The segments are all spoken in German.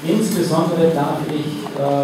Insbesondere darf ich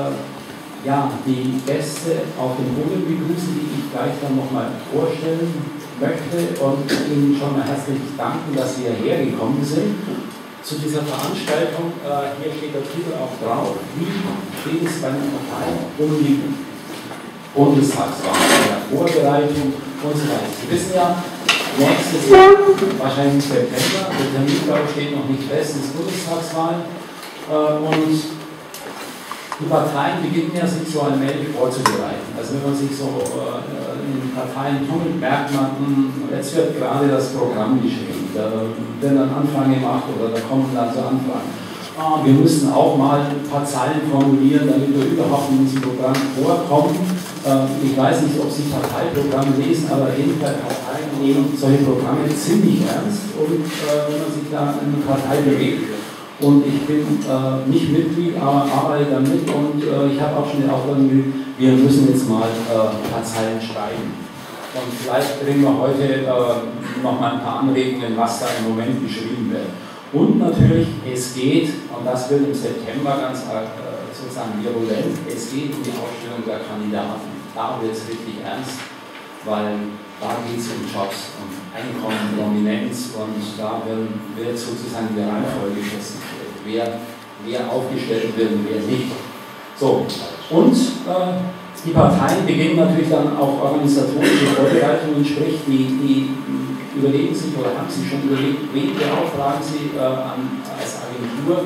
die Gäste auf dem Podium begrüßen, die ich gleich dann nochmal vorstellen möchte und Ihnen schon mal herzlich danken, dass Sie hierher gekommen sind zu dieser Veranstaltung. Hier steht der Titel auch drauf: Wie steht es bei den Parteien um die Bundestagswahl, bei der Vorbereitung und so weiter. Sie wissen ja, nächstes Jahr, wahrscheinlich im September, der Termin, glaube ich, steht noch nicht fest, ist Bundestagswahl. Und die Parteien beginnen ja, sich so allmählich vorzubereiten. Also wenn man sich so in den Parteien tummelt, merkt man, jetzt wird gerade das Programm geschrieben. Da werden dann Anfragen gemacht oder da kommen dann so Anfragen. Wir müssen auch mal ein paar Zeilen formulieren, damit wir überhaupt in diesem Programm vorkommen. Ich weiß nicht, ob Sie Parteiprogramme lesen, aber jedenfalls Parteien nehmen solche Programme ziemlich ernst und wenn man sich da in eine Partei bewegt. Und ich bin nicht Mitglied, aber arbeite damit und ich habe auch schon den Auftrag, wir müssen jetzt mal ein paar Zeilen schreiben. Und vielleicht bringen wir heute noch mal ein paar Anregungen, was da im Moment geschrieben wird. Und natürlich, es geht, und das wird im September ganz sozusagen virulent, es geht um die Ausstellung der Kandidaten. Da wird es richtig ernst, weil da geht es um Jobs, um Einkommen, Prominenz und da wird sozusagen die Reihenfolge festgestellt, wer aufgestellt wird und wer nicht. So, und die Parteien beginnen natürlich dann auch organisatorische Vorbereitungen, sprich die überlegen sich oder haben sich schon überlegt, wen beauftragen sie als Agentur,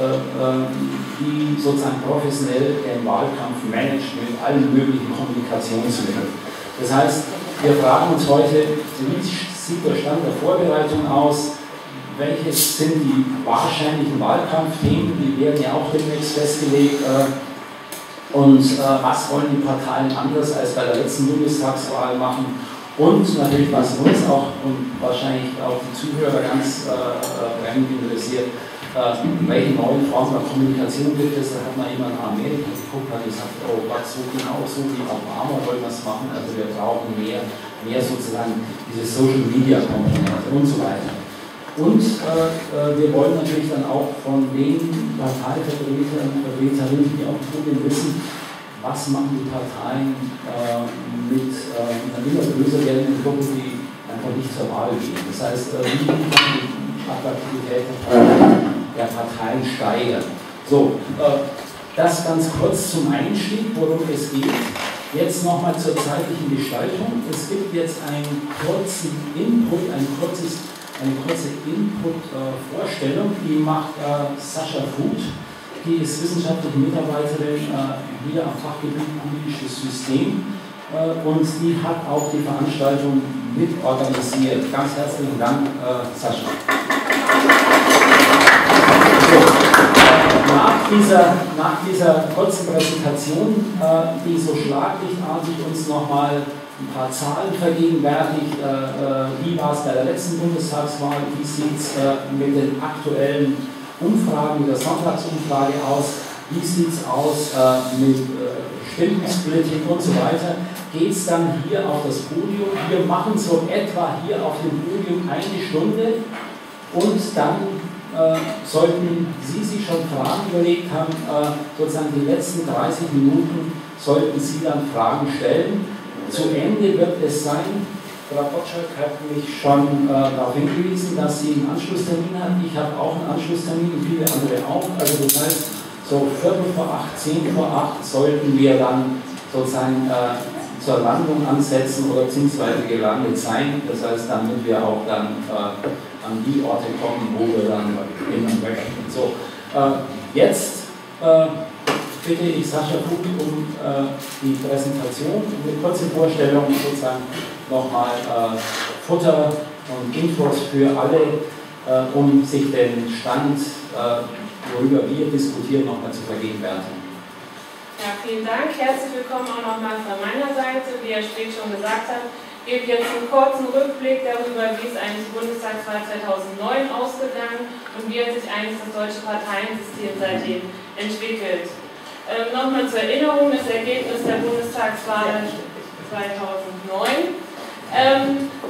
die sozusagen professionell den Wahlkampf managt mit allen möglichen Kommunikationsmitteln. Das heißt, wir fragen uns heute, wie sieht der Stand der Vorbereitung aus? Welches sind die wahrscheinlichen Wahlkampfthemen? Die werden ja auch demnächst festgelegt. Und was wollen die Parteien anders als bei der letzten Bundestagswahl machen? Und natürlich, was uns auch und wahrscheinlich auch die Zuhörer ganz brennend interessiert, welche neuen Formen der Kommunikation gibt es. Da hat man jemand in Amerika geguckt und hat gesagt, oh Gott, so genau, so wie Obama wollen wir es machen, also wir brauchen mehr sozusagen diese Social Media Komponente und so weiter. Und wir wollen natürlich dann auch von den Parteivertretern, Vertreterinnen, die auch Studien wissen, was machen die Parteien mit einer immer größer werdenden Gruppe, die einfach nicht zur Wahl gehen. Das heißt, wie kann die Attraktivität der Parteien steigern. So, das ganz kurz zum Einstieg, worum es geht. Jetzt nochmal zur zeitlichen Gestaltung. Es gibt jetzt einen kurzen Input, eine kurze Input-Vorstellung, die macht Sascha Futh. Die ist wissenschaftliche Mitarbeiterin hier am Fachgebiet politisches System und die hat auch die Veranstaltung mitorganisiert. Ganz herzlichen Dank, Sascha. Nach dieser kurzen Präsentation, die so schlaglichtartig uns nochmal ein paar Zahlen vergegenwärtigt, wie war es bei der letzten Bundestagswahl, wie sieht es mit den aktuellen Umfragen, mit der Sonntagsumfrage aus, wie sieht es aus mit Stimmensplitting und so weiter, geht es dann hier auf das Podium. Wir machen so etwa hier auf dem Podium eine Stunde und dann sollten Sie sich schon Fragen überlegt haben, sozusagen die letzten 30 Minuten sollten Sie dann Fragen stellen. Zu Ende wird es sein, Frau Gottschalk hat mich schon darauf hingewiesen, dass sie einen Anschlusstermin hat. Ich habe auch einen Anschlusstermin und viele andere auch. Also das heißt, so 7:45, 10:08 sollten wir dann sozusagen zur Landung ansetzen oder beziehungsweise gelandet sein. Das heißt, damit wir auch dann an die Orte kommen, wo wir dann hin möchten. So, jetzt bitte ich Sascha Futh um die Präsentation, um eine kurze Vorstellung, sozusagen nochmal Futter und Infos für alle, um sich den Stand, worüber wir diskutieren, nochmal zu vergegenwärtigen. Ja, vielen Dank. Herzlich willkommen auch nochmal von meiner Seite. Wie Herr Streeck schon gesagt hat, gebe ich jetzt einen kurzen Rückblick darüber, wie es eigentlich die Bundestagswahl 2009 ausgegangen und wie hat sich eigentlich das deutsche Parteiensystem seitdem entwickelt. Nochmal zur Erinnerung, das Ergebnis der Bundestagswahl 2009.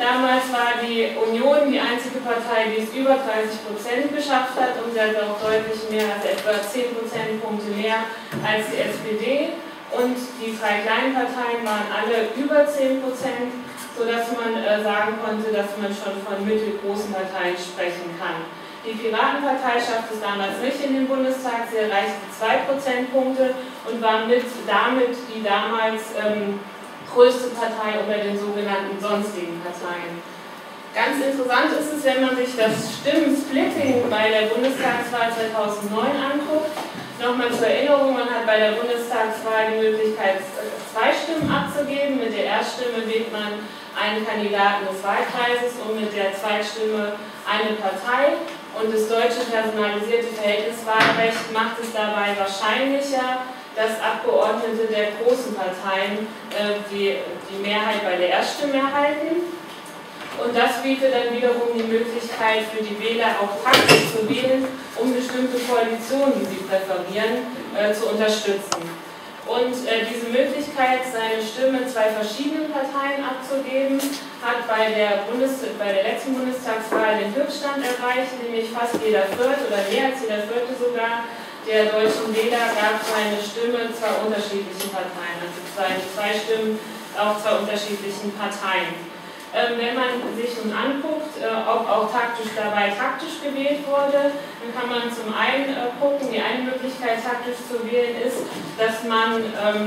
Damals war die Union die einzige Partei, die es über 30% geschafft hat, und sie hat auch deutlich mehr, also etwa 10 Prozentpunkte mehr als die SPD. Und die drei kleinen Parteien waren alle über 10%, sodass man sagen konnte, dass man schon von mittelgroßen Parteien sprechen kann. Die Piratenpartei schaffte es damals nicht in den Bundestag, sie erreichte 2 Prozentpunkte und war damit die damals größte Partei unter den sogenannten sonstigen Parteien. Ganz interessant ist es, wenn man sich das Stimmensplitting bei der Bundestagswahl 2009 anguckt. Nochmal zur Erinnerung, man hat bei der Bundestagswahl die Möglichkeit, 2 Stimmen abzugeben. Mit der Erststimme wählt man einen Kandidaten des Wahlkreises und mit der Zweitstimme eine Partei. Und das deutsche personalisierte Verhältniswahlrecht macht es dabei wahrscheinlicher, dass Abgeordnete der großen Parteien die Mehrheit bei der Erststimme erhalten. Und das bietet dann wiederum die Möglichkeit für die Wähler auch taktisch zu wählen, um bestimmte Koalitionen, die sie präferieren, zu unterstützen. Und diese Möglichkeit, seine Stimme 2 verschiedenen Parteien abzugeben, hat bei der letzten Bundestagswahl den Höchststand erreicht, nämlich fast jeder Vierte oder mehr als jeder Vierte sogar der deutschen Wähler gab seine Stimme 2 unterschiedlichen Parteien, also zwei Stimmen auf 2 unterschiedlichen Parteien. Wenn man sich nun anguckt, ob auch taktisch gewählt wurde, dann kann man zum einen gucken, die eine Möglichkeit taktisch zu wählen ist, dass man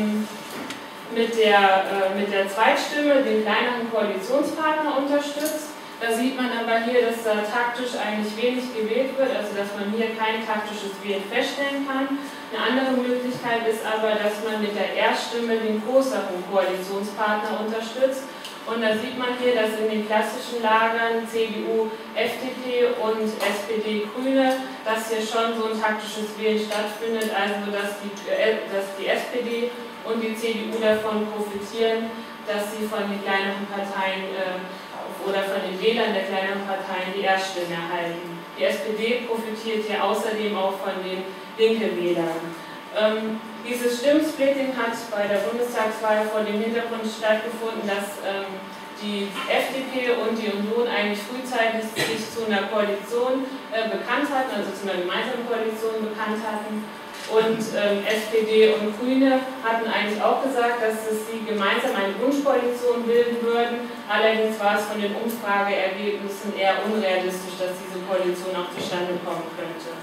mit der Zweitstimme den kleineren Koalitionspartner unterstützt. Da sieht man aber hier, dass da taktisch eigentlich wenig gewählt wird, also dass man hier kein taktisches Wählen feststellen kann. Eine andere Möglichkeit ist aber, dass man mit der Erststimme den größeren Koalitionspartner unterstützt. Und da sieht man hier, dass in den klassischen Lagern CDU, FDP und SPD, Grüne, dass hier schon so ein taktisches Wählen stattfindet, also dass die SPD und die CDU davon profitieren, dass sie von den kleineren Parteien oder von den Wählern der kleineren Parteien die Erststimme erhalten. Die SPD profitiert hier außerdem auch von den linken Wählern. Dieses Stimmsplitting hat bei der Bundestagswahl vor dem Hintergrund stattgefunden, dass die FDP und die Union eigentlich frühzeitig sich zu einer Koalition bekannt hatten, also zu einer gemeinsamen Koalition bekannt hatten. Und SPD und Grüne hatten eigentlich auch gesagt, dass sie gemeinsam eine Wunschkoalition bilden würden. Allerdings war es von den Umfrageergebnissen eher unrealistisch, dass diese Koalition auch zustande kommen könnte.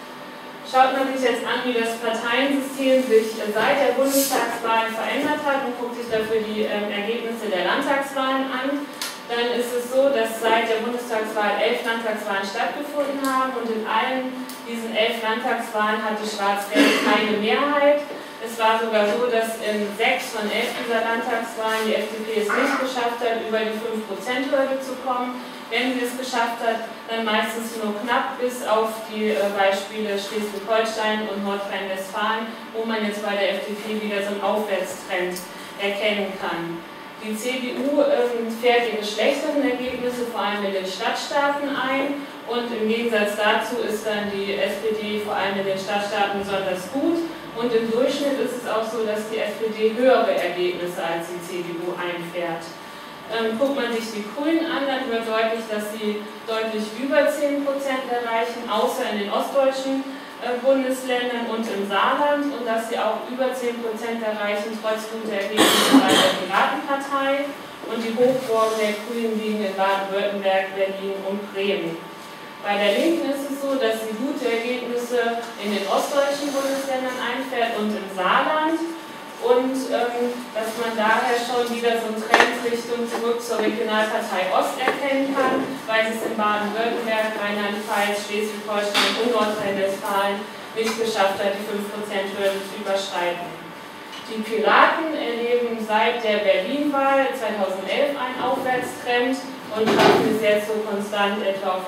Schaut man sich jetzt an, wie das Parteiensystem sich seit der Bundestagswahl verändert hat und guckt sich dafür die Ergebnisse der Landtagswahlen an, dann ist es so, dass seit der Bundestagswahl 11 Landtagswahlen stattgefunden haben und in allen diesen 11 Landtagswahlen hatte Schwarz-Gelb keine Mehrheit. Es war sogar so, dass in 6 von 11 dieser Landtagswahlen die FDP es nicht geschafft hat, über die 5%-Hürde zu kommen. Wenn sie es geschafft hat, dann meistens nur knapp, bis auf die Beispiele Schleswig-Holstein und Nordrhein-Westfalen, wo man jetzt bei der FDP wieder so einen Aufwärtstrend erkennen kann. Die CDU fährt ihre schlechteren Ergebnisse vor allem in den Stadtstaaten ein und im Gegensatz dazu ist dann die SPD vor allem in den Stadtstaaten besonders gut. Und im Durchschnitt ist es auch so, dass die SPD höhere Ergebnisse als die CDU einfährt. Guckt man sich die Grünen an, dann wird deutlich, dass sie deutlich über 10% erreichen, außer in den ostdeutschen Bundesländern und im Saarland, und dass sie auch über 10% erreichen, trotz guter Ergebnisse bei der Piratenpartei. Und die Hochburgen der Grünen liegen in Baden-Württemberg, Berlin und Bremen. Bei der Linken ist es so, dass sie gute Ergebnisse in den ostdeutschen Bundesländern einfährt und im Saarland. Und dass man daher schon wieder so einen Trend Richtung zurück zur Regionalpartei Ost erkennen kann, weil sie es in Baden-Württemberg, Rheinland-Pfalz, Schleswig-Holstein und Nordrhein-Westfalen nicht geschafft hat, die 5%-Hürde zu überschreiten. Die Piraten erleben seit der Berlin-Wahl 2011 einen Aufwärtstrend und schaffen es jetzt so konstant etwa auf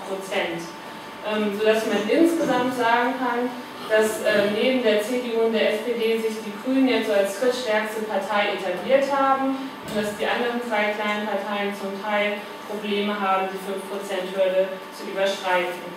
8%. Sodass man insgesamt sagen kann, dass neben der CDU und der SPD sich die Grünen jetzt so als drittstärkste Partei etabliert haben und dass die anderen 3 kleinen Parteien zum Teil Probleme haben, die 5%-Hürde zu überschreiten.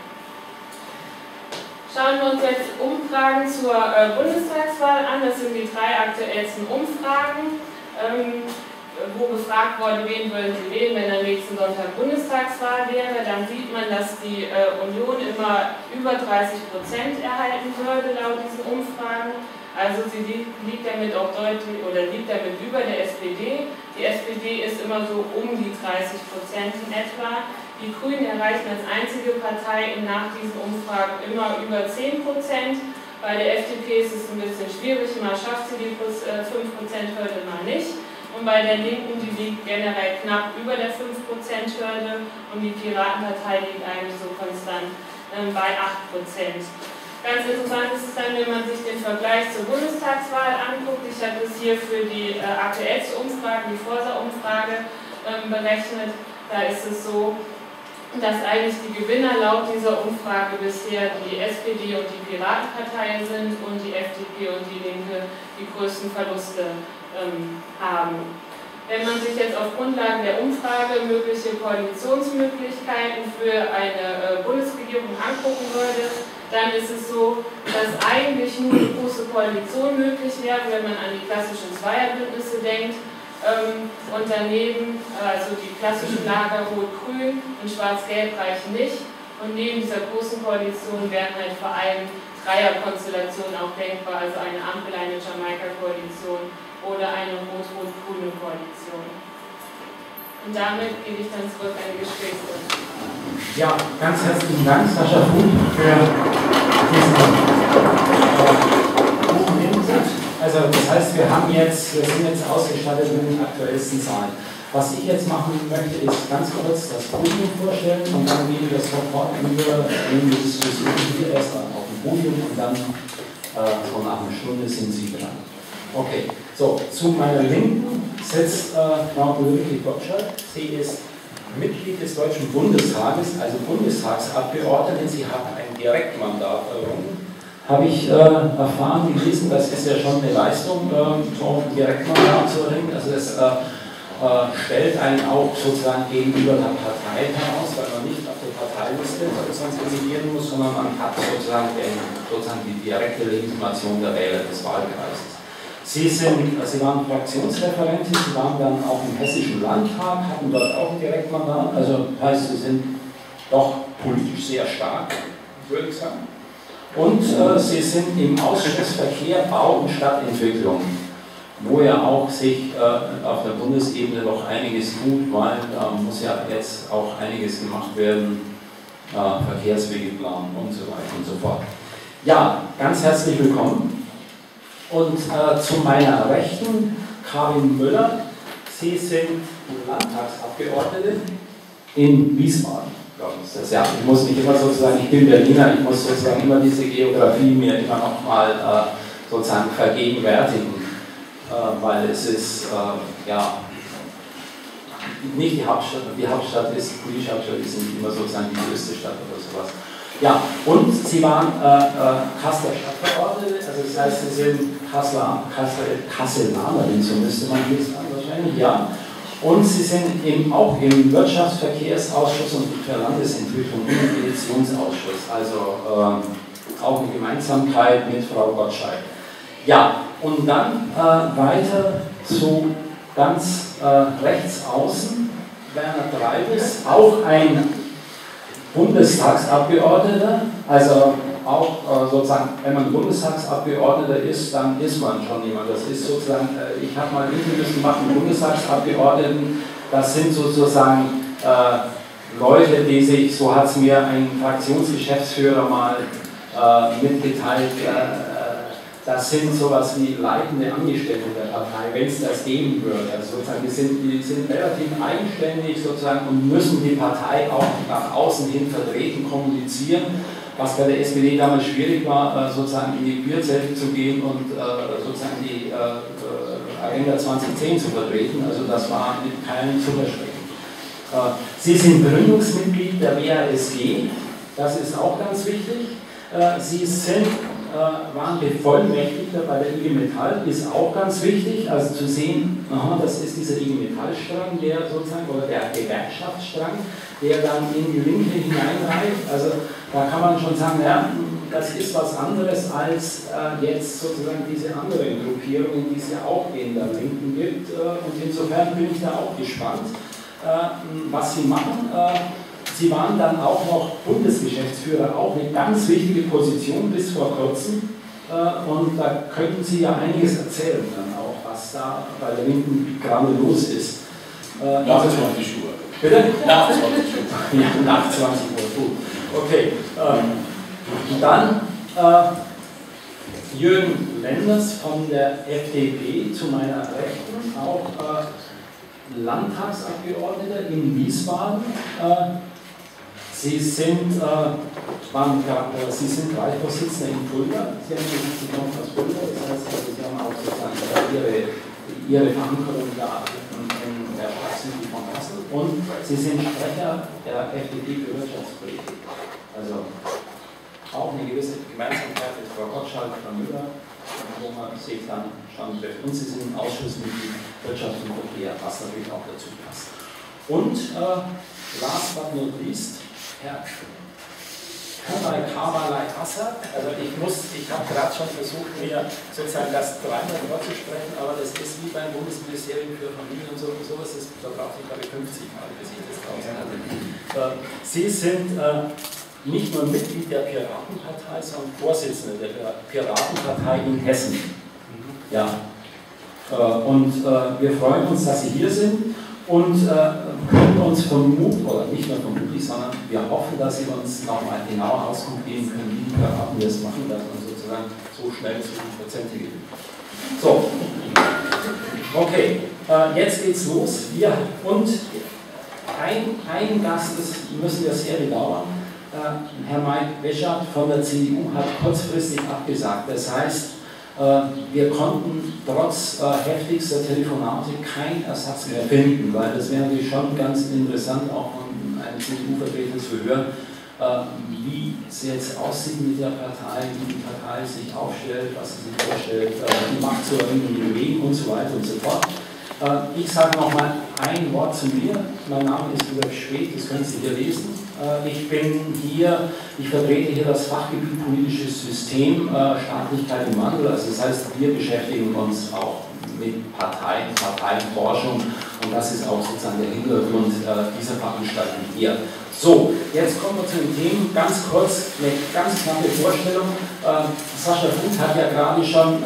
Schauen wir uns jetzt Umfragen zur Bundestagswahl an. Das sind die 3 aktuellsten Umfragen. wo gefragt wurde, wen würden Sie wählen, wenn am nächsten Sonntag Bundestagswahl wäre, dann sieht man, dass die Union immer über 30% erhalten würde, laut diesen Umfragen. Also sie liegt damit auch deutlich oder liegt damit über der SPD. Die SPD ist immer so um die 30% in etwa. Die Grünen erreichen als einzige Partei nach diesen Umfragen immer über 10%. Bei der FDP ist es ein bisschen schwierig, mal schafft sie die 5%-Hürde, mal nicht. Und bei der Linken, die liegt generell knapp über der 5%-Hürde und die Piratenpartei liegt eigentlich so konstant bei 8%. Ganz interessant ist es dann, wenn man sich den Vergleich zur Bundestagswahl anguckt. Ich habe das hier für die aktuellste Umfrage, die Forsa-Umfrage, berechnet. Da ist es so, dass eigentlich die Gewinner laut dieser Umfrage bisher die SPD und die Piratenpartei sind und die FDP und die Linke die größten Verluste haben. Wenn man sich jetzt auf Grundlage der Umfrage mögliche Koalitionsmöglichkeiten für eine Bundesregierung angucken würde, dann ist es so, dass eigentlich nur eine große Koalition möglich wäre, wenn man an die klassischen Zweierbündnisse denkt. Und daneben, also die klassischen Lager Rot-Grün und Schwarz-Gelb reichen nicht. Und neben dieser großen Koalition wären halt vor allem Dreierkonstellationen auch denkbar, also eine Ampel, eine Jamaika-Koalition oder eine rot-rot-grüne Koalition. Und damit gebe ich dann zurück an die Gesprächsrunde. Ja, ganz herzlichen Dank, Sascha Fuhn, für diesen guten Input. Also das heißt, wir sind jetzt ausgestattet mit den aktuellsten Zahlen. Was ich jetzt machen möchte, ist ganz kurz das Podium vorstellen und dann gehen wir sofort über in die Diskussion hier erst auf dem Podium und dann so nach einer Stunde sind Sie dran. Okay, so, zu meiner Linken sitzt Frau Ulrike Gottschalk. Sie ist Mitglied des Deutschen Bundestages, also Bundestagsabgeordnete. Sie hat ein Direktmandat errungen. Habe ich erfahren, gelesen, das ist ja schon eine Leistung, so ein Direktmandat zu erringen. Also das stellt einen auch sozusagen gegenüber der Partei heraus, weil man nicht auf der Parteiliste sozusagen kandidieren muss, sondern man hat sozusagen die direkte Legitimation der Wähler des Wahlkreises. Sie waren Fraktionsreferentin, Sie waren dann auch im Hessischen Landtag, hatten dort auch ein Direktmandat, also heißt, Sie sind doch politisch sehr stark, würde ich sagen. Und Sie sind im Ausschuss Verkehr, Bau und Stadtentwicklung, wo ja auch sich auf der Bundesebene noch einiges tut, weil da muss ja jetzt auch einiges gemacht werden, Verkehrswegeplan und so weiter und so fort. Ja, ganz herzlich willkommen. Und zu meiner Rechten Karin Müller. Sie sind Landtagsabgeordnete in Wiesbaden, glaube ich. Ja, ich muss mich immer sozusagen, ich bin Berliner, ich muss sozusagen immer diese Geografie mir immer noch mal sozusagen vergegenwärtigen, weil es ist, ja, nicht die Hauptstadt, die Hauptstadt ist, die politische Hauptstadt ist nicht immer sozusagen die größte Stadt oder sowas. Ja, und Sie waren Kasseler Stadtverordnete, also das heißt, Sie sind Kasselanerin, so müsste man hier sagen wahrscheinlich, ja. Und Sie sind auch im Wirtschaftsverkehrsausschuss und für Landesentwicklung im Petitionsausschuss, also auch eine Gemeinsamkeit mit Frau Gottschalk. Ja, und dann weiter zu ganz rechts außen, Werner Treibes, auch ein Bundestagsabgeordneter, also auch sozusagen, wenn man Bundestagsabgeordneter ist, dann ist man schon jemand. Das ist sozusagen, ich habe mal Interviews gemacht mit Bundestagsabgeordneten, das sind sozusagen Leute, die sich, so hat es mir ein Fraktionsgeschäftsführer mal mitgeteilt, das sind sowas wie leitende Angestellte der Partei, wenn es das geben würde. Also sozusagen, die sind relativ eigenständig sozusagen und müssen die Partei auch nach außen hin vertreten, kommunizieren, was bei der SPD damals schwierig war, sozusagen in die Bierzelte zu gehen und sozusagen die Agenda 2010 zu vertreten. Also das war mit keinem zu verschrecken. Sie sind Gründungsmitglied der WASG, das ist auch ganz wichtig. Sie waren Bevollmächtigter bei der IG Metall, ist auch ganz wichtig, also zu sehen, aha, das ist dieser IG Metall-Strang, der sozusagen, oder der Gewerkschaftsstrang, der dann in die Linke hineinreicht, also da kann man schon sagen, ja, das ist was anderes als jetzt sozusagen diese anderen Gruppierungen, die es ja auch in der Linken gibt. Und insofern bin ich da auch gespannt, was Sie machen. Sie waren dann auch noch Bundesgeschäftsführer, auch eine ganz wichtige Position bis vor kurzem. Und da könnten Sie ja einiges erzählen dann auch, was da bei der Linken gerade los ist. Nach 20 Uhr. Bitte? Nach 20 Uhr. Ja, nach 20 Uhr, gut. Okay. Dann Jürgen Lenders von der FDP zu meiner Rechten, auch Landtagsabgeordneter in Wiesbaden. Sie sind Wahlvorsitzender in Fulda. Sie haben gesagt, Sie kommen aus Fulda, das heißt, Sie haben auch sozusagen Ihre Verankerung da in der Stadtcity von Kassel. Und Sie sind Sprecher der FDP für Wirtschaftspolitik. Also auch eine gewisse Gemeinsamkeit mit Frau Gottschalk, Frau Müller, wo man sich dann schon trifft. Und Sie sind im Ausschuss mit Wirtschaft und Verkehr, was natürlich auch dazu passt. Und last but not least, Herr Kamalai Assad. Also ich habe gerade schon versucht, mir sozusagen das dreimal vorzusprechen, aber das ist wie beim Bundesministerium für Familie und sowas, da braucht ich glaube ich 50 Mal, bis ich das draußen hatte. Sie sind nicht nur Mitglied der Piratenpartei, sondern Vorsitzende der Piratenpartei in Hessen. Ja. Und wir freuen uns, dass Sie hier sind und können uns vermuten, oder nicht nur vermutlich, sondern wir hoffen, dass Sie uns nochmal genauer Auskunft geben können, wie die Piraten das machen, dass man sozusagen so schnell zu den Prozenten geht. So, okay, jetzt geht's los. Und ein Gast, das müssen wir sehr bedauern. Herr Mike Weschert von der CDU hat kurzfristig abgesagt. Das heißt, wir konnten trotz heftigster Telefonate keinen Ersatz mehr finden, weil das wäre natürlich schon ganz interessant, auch von einem CDU-Vertreter zu hören, wie es jetzt aussieht mit der Partei, wie die Partei sich aufstellt, was sie sich vorstellt, die Macht zu erringen, die bewegen und so weiter und so fort. Ich sage nochmal ein Wort zu mir. Mein Name ist Rudolf Speth, das können Sie hier lesen. Ich vertrete hier das Fachgebiet politisches System, Staatlichkeit im Wandel. Also das heißt, wir beschäftigen uns auch mit Parteienforschung und das ist auch sozusagen der Hintergrund dieser Veranstaltung hier. So, jetzt kommen wir zu den Themen. Ganz kurz, eine ganz knappe Vorstellung. Sascha Futh hat ja gerade schon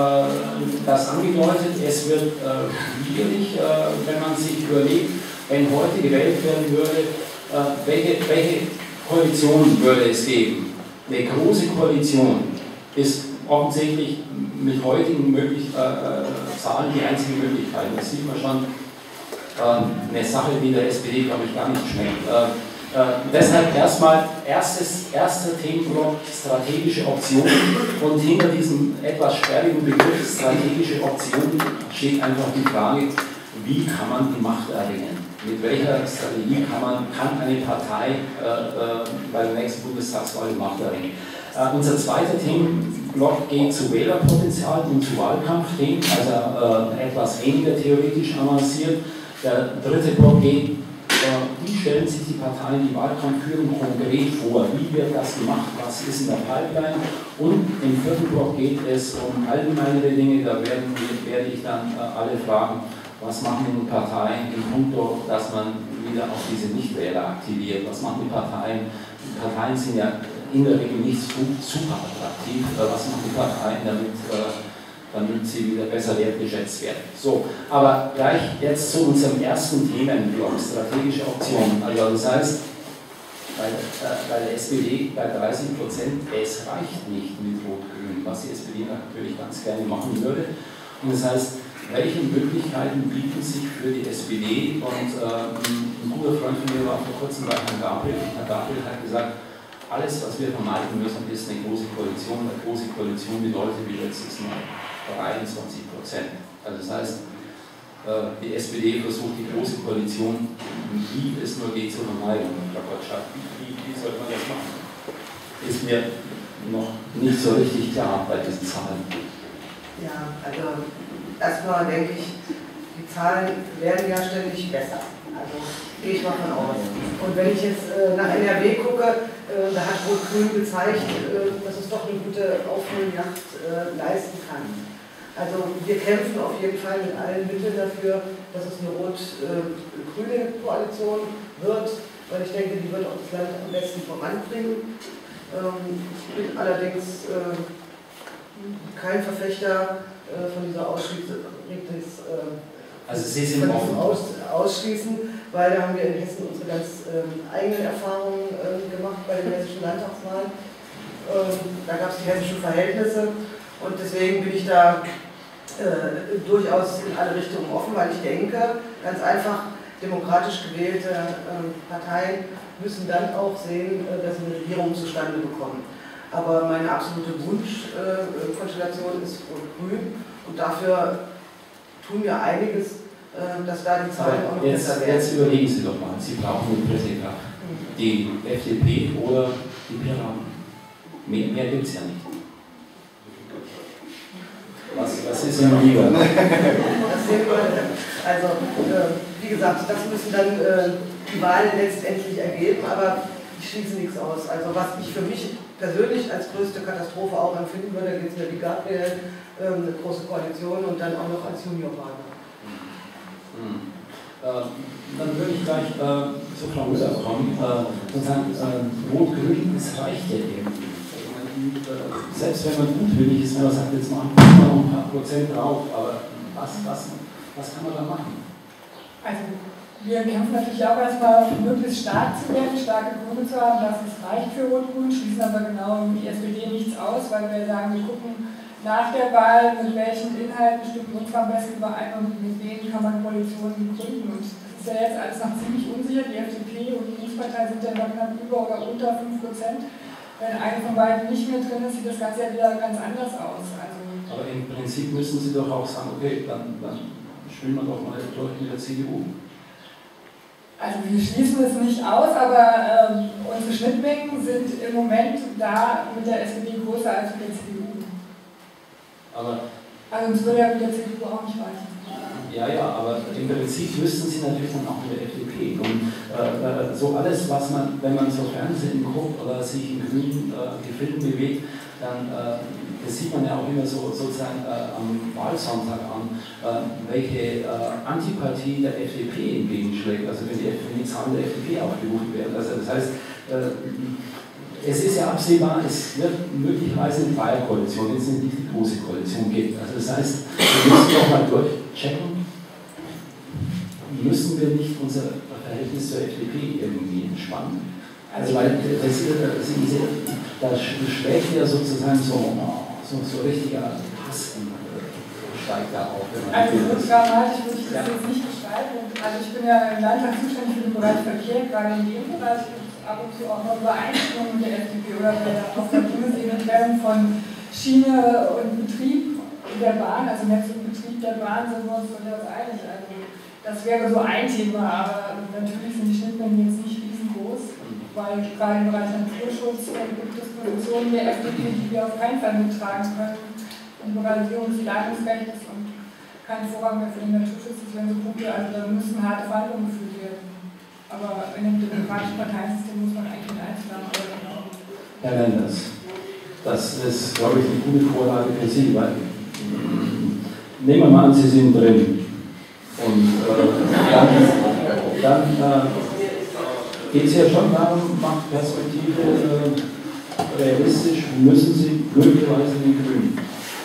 das angedeutet. Es wird schwierig, wenn man sich überlegt, wenn heute gewählt werden würde, welche Koalition würde es geben? Eine große Koalition ist offensichtlich mit heutigen Zahlen die einzige Möglichkeit. Das sieht man schon, eine Sache, die der SPD, glaube ich, gar nicht schmeckt. Deshalb erstmal erster Themenblock strategische Optionen und hinter diesem etwas sperrigen Begriff strategische Optionen steht einfach die Frage, wie kann man die Macht erringen? Mit welcher Strategie kann eine Partei bei der nächsten Bundestagswahl die Macht erringen? Unser zweiter Themenblock geht zu Wählerpotenzial und zu Wahlkampfthemen, also etwas weniger theoretisch avanciert. Der dritte Block geht, wie stellen sich die Parteien die Wahlkampfführung konkret vor? Wie wird das gemacht? Was ist in der Pipeline? Und im vierten Block geht es um allgemeinere Dinge. Da werde ich dann alle fragen, was machen die Parteien in puncto, dass man wieder auch diese Nichtwähler aktiviert? Was machen die Parteien? Die Parteien sind ja in der Regel nicht super attraktiv. Was machen die Parteien damit sie wieder besser wertgeschätzt werden? So, aber gleich jetzt zu unserem ersten Themenblock, strategische Optionen. Also das heißt, bei der SPD bei 30%, es reicht nicht mit Rot-Grün, was die SPD natürlich ganz gerne machen würde. Und das heißt, welche Möglichkeiten bieten sich für die SPD? Und ein guter Freund von mir war vor kurzem bei Herrn Gabriel. Herr Gabriel hat gesagt, alles, was wir vermeiden müssen, ist eine große Koalition. Eine große Koalition bedeutet wie letztes Mal 23%. Also das heißt, die SPD versucht die große Koalition, wie es nur geht, zu vermeiden. Frau Gottschalk, wie sollte man das machen? Ist mir noch nicht so richtig klar bei diesen Zahlen. Ja, also erstmal denke ich, die Zahlen werden ja ständig besser. Also gehe ich mal von aus. Und wenn ich jetzt nach NRW gucke, da hat Rot-Grün gezeigt, dass es doch eine gute Aufholjagd leisten kann. Also wir kämpfen auf jeden Fall mit allen Mitteln dafür, dass es eine rot-grüne Koalition wird, weil ich denke, die wird auch das Land am besten voranbringen. Ich bin allerdings kein Verfechter von dieser also Sie sind offen. Ausschließen, weil da haben wir in Hessen unsere ganz eigenen Erfahrungen gemacht bei den hessischen Landtagswahlen. Da gab es die hessischen Verhältnisse und deswegen bin ich da durchaus in alle Richtungen offen, weil ich denke, ganz einfach, demokratisch gewählte Parteien müssen dann auch sehen, dass sie eine Regierung zustande bekommen. Aber meine absolute Wunschkonstellation ist Rot-Grün und dafür tun wir einiges, dass da die Zahlen auch noch besser werden. Jetzt überlegen Sie doch mal, Sie brauchen eine Pressekraft. Die FDP oder die Piraten. Mehr gibt es ja nicht. Was ist Ihnen lieber? Also, wie gesagt, das müssen dann die Wahlen letztendlich ergeben, aber ich schließe nichts aus. Also, was ich für mich persönlich als größte Katastrophe auch empfinden würde, geht es mir wie Gabriel, eine große Koalition und dann auch noch als Juniorpartner. Dann würde ich gleich zu Frau Müller kommen und sagen, Rot-Grün, das reicht ja irgendwie. Selbst wenn man gutwillig ist, wenn man sagt, jetzt machen wir noch ein paar Prozent drauf, aber was kann man da machen? Also wir kämpfen natürlich auch erstmal, möglichst stark zu werden, starke Gründe zu haben, dass es reicht für Rot-Grün, schließen aber genau die SPD nichts aus, weil wir sagen, wir gucken nach der Wahl, mit welchen Inhalten stimmt uns am besten überein und mit denen kann man Koalitionen gründen. Und das ist ja jetzt alles noch ziemlich unsicher. Die FDP und die Linkspartei sind ja noch knapp über oder unter 5%. Wenn eine von beiden nicht mehr drin ist, sieht das Ganze ja wieder ganz anders aus. Also aber im Prinzip müssen Sie doch auch sagen, okay, dann spielen wir doch mal durch mit der CDU. Also wir schließen es nicht aus, aber unsere Schnittmengen sind im Moment da mit der SPD größer als mit der CDU. Aber also uns würde ja mit der CDU auch nicht reichen. Ja, aber im Prinzip müssten Sie natürlich dann auch mit der FDP. Und so alles, was man, wenn man so Fernsehen guckt oder sich in grünen Gefilden bewegt, dann das sieht man ja auch immer so sozusagen am Wahlsonntag an, welche Antipathie der FDP entgegenschlägt, also wenn die Zahlen der FDP aufgerufen werden. Also das heißt, es ist ja absehbar, es wird möglicherweise eine Dreierkoalition, wenn es nicht die große Koalition gibt. Also das heißt, wir müssen doch mal durchchecken, müssen wir nicht unser Verhältnis zur FDP irgendwie entspannen? Also weil da schlägt ja sozusagen so richtiger Hass steigt da auf. Also so dramatisch würde ich das jetzt nicht beschreiben. Also ich bin ja im Landtag zuständig für den Bereich Verkehr, gerade in dem Bereich gibt es ab und zu auch mal Übereinstimmungen mit der FDP oder auf der Bundesebene Trennung von Schiene und Betrieb der Bahn, also Netz und Betrieb der Bahn sind wir uns durchaus einig. Also das wäre so ein Thema, aber natürlich sind die Schnittmengen jetzt nicht riesengroß, weil gerade im Bereich Naturschutz gibt es Positionen der FDP, die wir auf keinen Fall mittragen können. Liberalisierung des Leitungsrechts und kein Vorrang mehr für den Naturschutz, das wären so Punkte, also da müssen harte Verhandlungen geführt werden. Aber in einem demokratischen Parteiensystem muss man eigentlich mit Einzelnen arbeiten. Herr Lenders, das ist, glaube ich, eine gute Vorlage für Sie, weil nehmen wir mal an, Sie sind drin. Und dann geht es ja schon darum, macht Perspektive realistisch, müssen Sie möglicherweise den Grünen.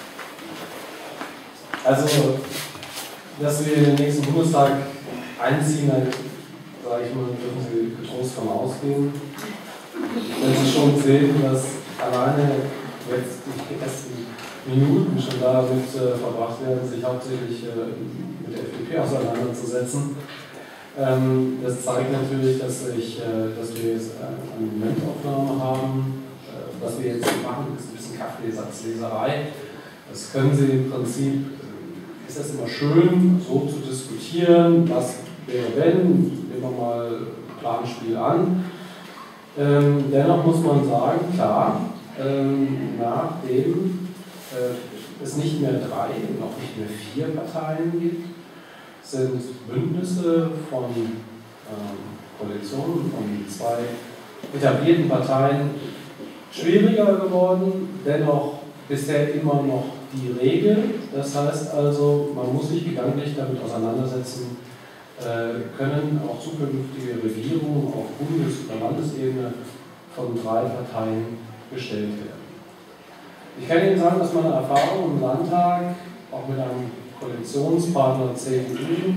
Also, dass wir in den nächsten Bundestag einziehen, sage ich mal, dürfen Sie getrost von ausgehen. Wenn Sie schon sehen, dass alleine jetzt die ersten Minuten schon damit verbracht werden, sich hauptsächlich mit der FDP auseinanderzusetzen. Das zeigt natürlich, dass wir jetzt eine Momentaufnahme haben. Was wir jetzt machen, ist ein bisschen Kaffeesatzleserei. Das können Sie im Prinzip, ist das immer schön, so zu diskutieren, was wäre wenn, nehmen wir mal Planspiel an. Dennoch muss man sagen, klar, nachdem es nicht mehr 3, noch nicht mehr 4 Parteien gibt, sind Bündnisse von Koalition von zwei etablierten Parteien schwieriger geworden, dennoch bisher immer noch die Regel. Das heißt also, man muss sich gedanklich damit auseinandersetzen, können auch zukünftige Regierungen auf Bundes- oder Landesebene von 3 Parteien gestellt werden. Ich kann Ihnen sagen, dass meine Erfahrung im Landtag, auch mit einem Koalitionspartner CDU,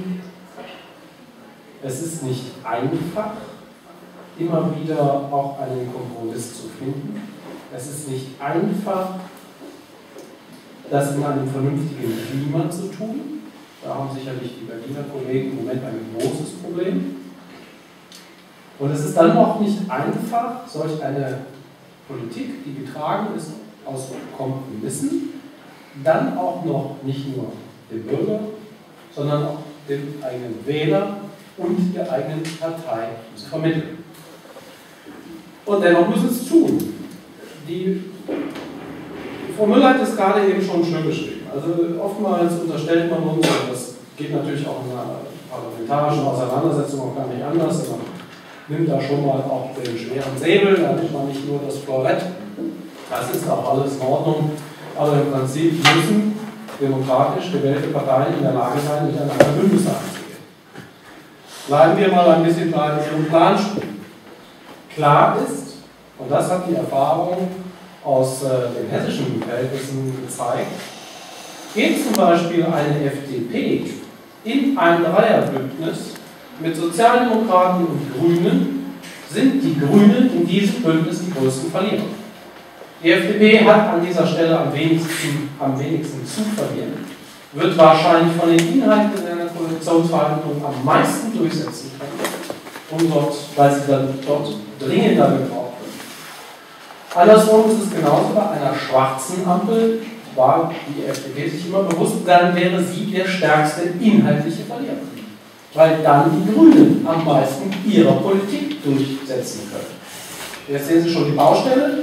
es ist nicht einfach, immer wieder auch einen Kompromiss zu finden. Es ist nicht einfach, das in einem vernünftigen Klima zu tun. Da haben sicherlich die Berliner Kollegen im Moment ein großes Problem. Und es ist dann auch nicht einfach, solch eine Politik, die getragen ist aus Kompromissen, dann auch noch nicht nur dem Bürger, sondern auch dem eigenen Wähler und der eigenen Partei zu vermitteln. Und dennoch müssen es tun. Frau Müller hat es gerade eben schon schön beschrieben. Also oftmals unterstellt man uns, und das geht natürlich auch in einer parlamentarischen Auseinandersetzung auch gar nicht anders, man nimmt da schon mal auch den schweren Säbel, da nimmt man nicht nur das Florett. Das ist auch alles in Ordnung. Aber im Prinzip müssen demokratisch gewählte Parteien in der Lage sein, miteinander Bündnisse einzugehen. Bleiben wir mal ein bisschen bei Ihrem Plan stehen. Klar ist, und das hat die Erfahrung aus den hessischen Verhältnissen gezeigt, geht zum Beispiel eine FDP in ein Dreierbündnis mit Sozialdemokraten und Grünen, sind die Grünen in diesem Bündnis die größten Verlierer. Die FDP hat an dieser Stelle am wenigsten zu verlieren, wird wahrscheinlich von den Inhalten in einer Koalitionsverhandlung am meisten durchsetzen können, weil sie dann dort dringender gebraucht wird. Andersrum ist es genauso, bei einer schwarzen Ampel war die FDP sich immer bewusst, dann wäre sie der stärkste inhaltliche Verlierer. Weil dann die Grünen am meisten ihre Politik durchsetzen können. Jetzt sehen Sie schon die Baustelle.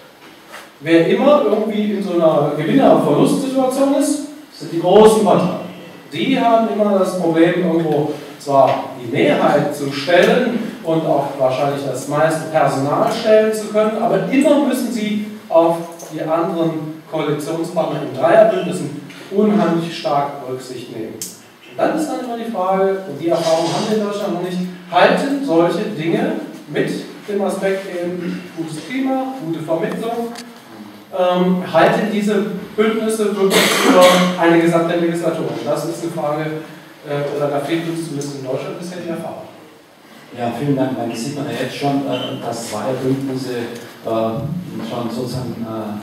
Wer immer irgendwie in so einer Gewinner-Verlust-Situation ist, sind die großen Parteien. Die haben immer das Problem, irgendwo zwar die Mehrheit zu stellen und auch wahrscheinlich das meiste Personal stellen zu können, aber immer müssen sie auf die anderen Koalitionspartner in Dreierbündnissen unheimlich stark Rücksicht nehmen. Und dann ist dann immer die Frage, und die Erfahrung haben wir in Deutschland noch nicht, halten solche Dinge mit dem Aspekt eben gutes Klima, gute Vermittlung, halten diese Bündnisse wirklich für eine gesamte Legislatur? Und das ist eine Frage, oder da fehlt uns zumindest in Deutschland bisher die Erfahrung. Ja, vielen Dank. Da sieht man ja jetzt schon, dass zwei Bündnisse schon sozusagen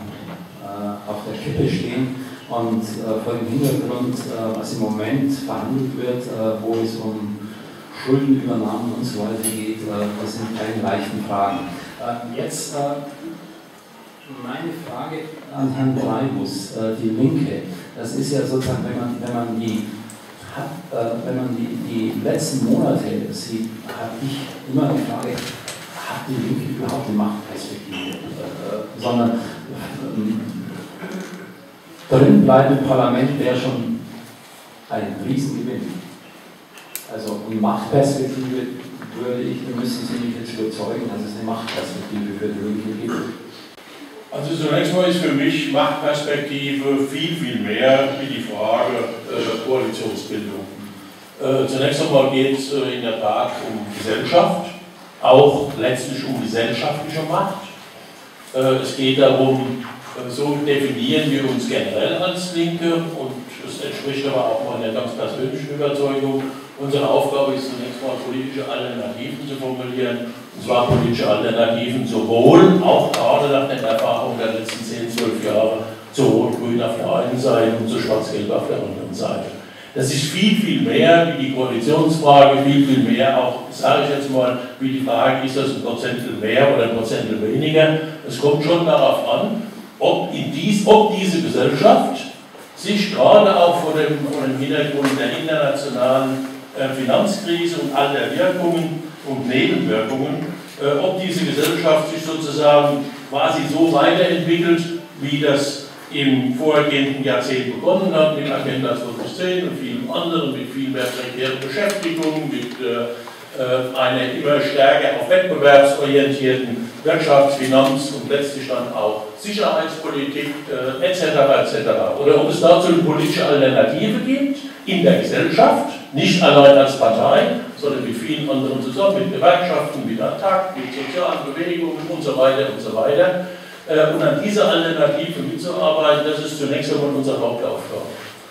auf der Kippe stehen und vor dem Hintergrund, was im Moment verhandelt wird, wo es um Schuldenübernahmen und so weiter geht, das sind keine leichten Fragen. Jetzt meine Frage an Herrn Dreibus, die Linke. Das ist ja sozusagen, wenn man die letzten Monate sieht, habe ich immer die Frage, hat die Linke überhaupt eine Machtperspektive? Sondern drin bleiben im Parlament wäre schon ein Riesengewinn. Also eine Machtperspektive müssen Sie mich jetzt überzeugen, dass es eine Machtperspektive für die Linke gibt. Also zunächst mal ist für mich Machtperspektive viel mehr wie die Frage Koalitionsbildung. Zunächst einmal geht es in der Tat um Gesellschaft, auch letztlich um gesellschaftliche Macht. Es geht darum, so definieren wir uns generell als Linke und es entspricht aber auch meiner ganz persönlichen Überzeugung. Unsere Aufgabe ist zunächst mal politische Alternativen zu formulieren, und zwar politische Alternativen sowohl, auch gerade nach den Erfahrungen der letzten 10, 12 Jahre, zu Rot-Grün auf der einen Seite und zu Schwarz-Gelb auf der anderen Seite. Das ist viel mehr wie die Koalitionsfrage, viel mehr auch, sage ich jetzt mal, wie die Frage, ist das ein Prozentel mehr oder ein Prozentel weniger. Es kommt schon darauf an, ob diese Gesellschaft sich gerade auch vor dem Hintergrund der internationalen Finanzkrise und all der Wirkungen und Nebenwirkungen, ob diese Gesellschaft sich sozusagen quasi so weiterentwickelt, wie das im vorgehenden Jahrzehnt begonnen hat, mit Agenda 2010 und vielen anderen, mit viel mehr prekären Beschäftigung, mit eine immer stärker auf wettbewerbsorientierten Wirtschafts-, Finanz- und letztlich dann auch Sicherheitspolitik etc. Oder ob es dazu eine politische Alternative gibt in der Gesellschaft, nicht allein als Partei, sondern mit vielen anderen zusammen, mit Gewerkschaften, mit ATTAC, mit sozialen Bewegungen und so weiter und so weiter. Und an dieser Alternative mitzuarbeiten, das ist zunächst einmal unsere Hauptaufgabe.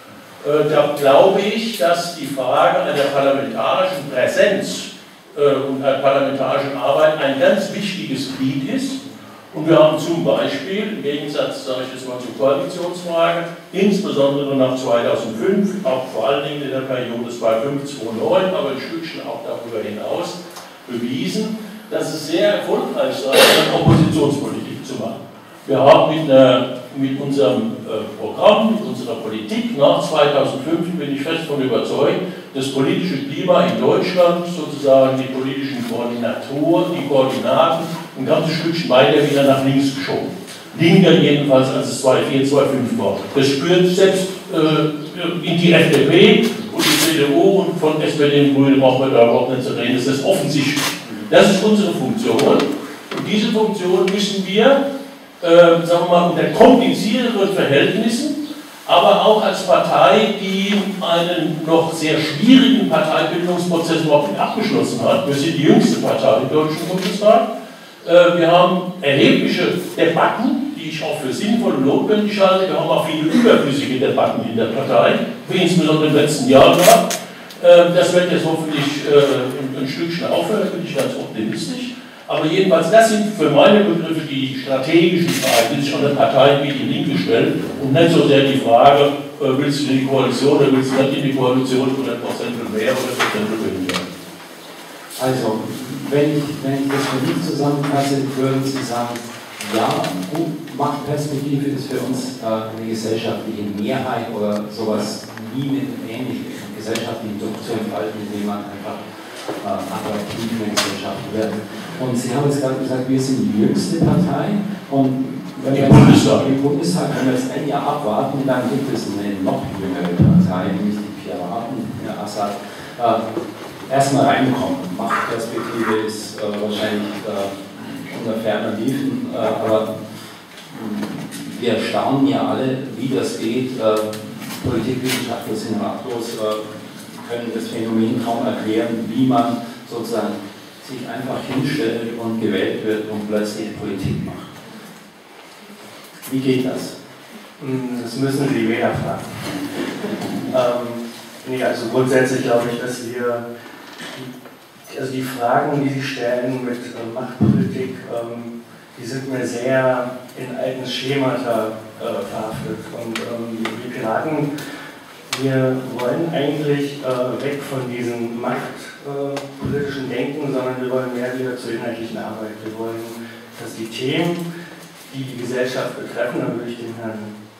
Da glaube ich, dass die Frage einer parlamentarischen Präsenz und einer parlamentarischen Arbeit ein ganz wichtiges Glied ist. Und wir haben zum Beispiel, im Gegensatz, sage ich jetzt mal, zur Koalitionsfrage, insbesondere nach 2005, auch vor allen Dingen in der Periode 2005-2009, aber ein Stückchen auch darüber hinaus, bewiesen, dass es sehr erfolgreich sei, Oppositionspolitik zu machen. Wir haben mit unserem Programm, mit unserer Politik nach 2005, bin ich fest davon überzeugt, das politische Klima in Deutschland, sozusagen die politischen Koordinatoren, die Koordinaten, ein ganzes Stückchen weiter wieder nach links geschoben. Linker jedenfalls, als es 2004, 2005 war. Das spürt selbst in die FDP und die CDU und von SPD und Grünen brauchen wir da überhaupt nicht zu reden. Das ist offensichtlich. Das ist unsere Funktion. Und diese Funktion müssen wir, sagen wir mal, unter komplizierteren Verhältnissen, aber auch als Partei, die einen noch sehr schwierigen Parteibildungsprozess überhaupt nicht abgeschlossen hat. Wir sind die jüngste Partei im Deutschen Bundestag. Wir haben erhebliche Debatten, die ich auch für sinnvoll und notwendig halte. Wir haben auch viele überflüssige Debatten in der Partei, wie insbesondere im letzten Jahr gehabt. Das wird jetzt hoffentlich ein Stückchen aufhören, bin ich ganz optimistisch. Aber jedenfalls, das sind für meine Begriffe die strategischen Fragen, die sich an der Partei wie die Linke stellen und nicht so sehr die Frage, willst du in die Koalition oder willst du nicht in die Koalition, 100% mehr oder 100% weniger. Also, wenn ich das für mich zusammenfasse, würden Sie sagen, ja, Machtperspektive ist für uns eine gesellschaftliche Mehrheit oder sowas wie mit ähnlichen gesellschaftlichen Druck zu entfalten, indem man einfach attraktiv in der Gesellschaft wird. Und Sie haben jetzt gerade gesagt, wir sind die jüngste Partei und wenn wir im Bundestag, wenn wir jetzt ein Jahr abwarten, dann gibt es eine noch jüngere Partei, nämlich die Piraten, Herr Assad. Erstmal reinkommen. Machtperspektive ist wahrscheinlich unter ferner Liefen, aber wir staunen ja alle, wie das geht. Politikwissenschaftler sind ratlos, können das Phänomen kaum erklären, wie man sozusagen sich einfach hinstellt und gewählt wird und plötzlich Politik macht. Wie geht das? Das müssen Sie Wähler fragen. Nee, also grundsätzlich glaube ich, dass wir die Fragen, die Sie stellen mit Machtpolitik, die sind mir sehr in alten Schemata verhaftet. Und die Piraten, wir wollen eigentlich weg von diesem machtpolitischen Denken, sondern wir wollen mehr wieder zur inhaltlichen Arbeit. Wir wollen, dass die Themen, die die Gesellschaft betreffen, dann würde ich den Herrn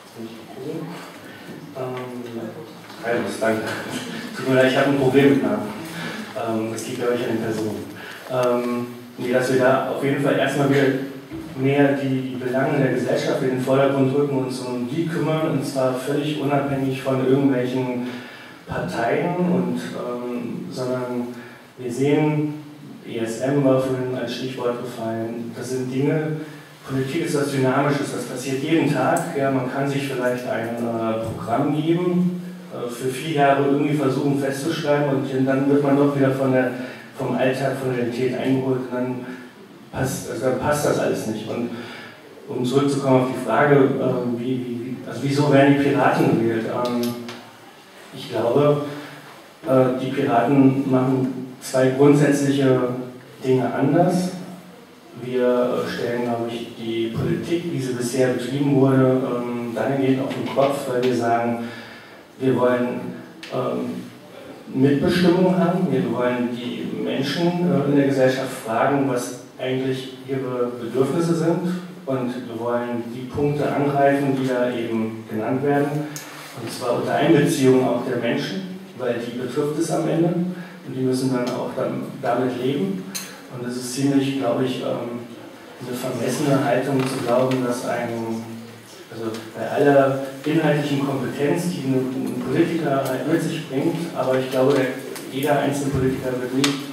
danke. Tut mir leid, ich habe ein Problem mit Namen. Das liegt, glaube ich, an den Personen. Dass wir da auf jeden Fall erstmal wieder mehr die Belange der Gesellschaft in den Vordergrund rücken und uns um die kümmern, und zwar völlig unabhängig von irgendwelchen Parteien, sondern wir sehen, ESM war vorhin als Stichwort gefallen, das sind Dinge, Politik ist was Dynamisches, das passiert jeden Tag. Ja, man kann sich vielleicht ein Programm geben, für 4 Jahre irgendwie versuchen festzuschreiben und dann wird man doch wieder vom Alltag, von der Realität eingeholt und dann passt das alles nicht. Und um zurückzukommen auf die Frage, wieso werden die Piraten gewählt? Ich glaube, die Piraten machen 2 grundsätzliche Dinge anders. Wir stellen, glaube ich, die Politik, wie sie bisher betrieben wurde, dahingehend auf den Kopf, weil wir sagen, wir wollen Mitbestimmung haben, wir wollen die Menschen in der Gesellschaft fragen, was eigentlich ihre Bedürfnisse sind, und wir wollen die Punkte angreifen, die da eben genannt werden, und zwar unter Einbeziehung auch der Menschen, weil die betrifft es am Ende und die müssen dann auch damit leben. Und es ist ziemlich, glaube ich, eine vermessene Haltung zu glauben, dass bei aller inhaltlichen Kompetenz, die ein Politiker halt mit sich bringt, aber ich glaube, jeder einzelne Politiker wird nicht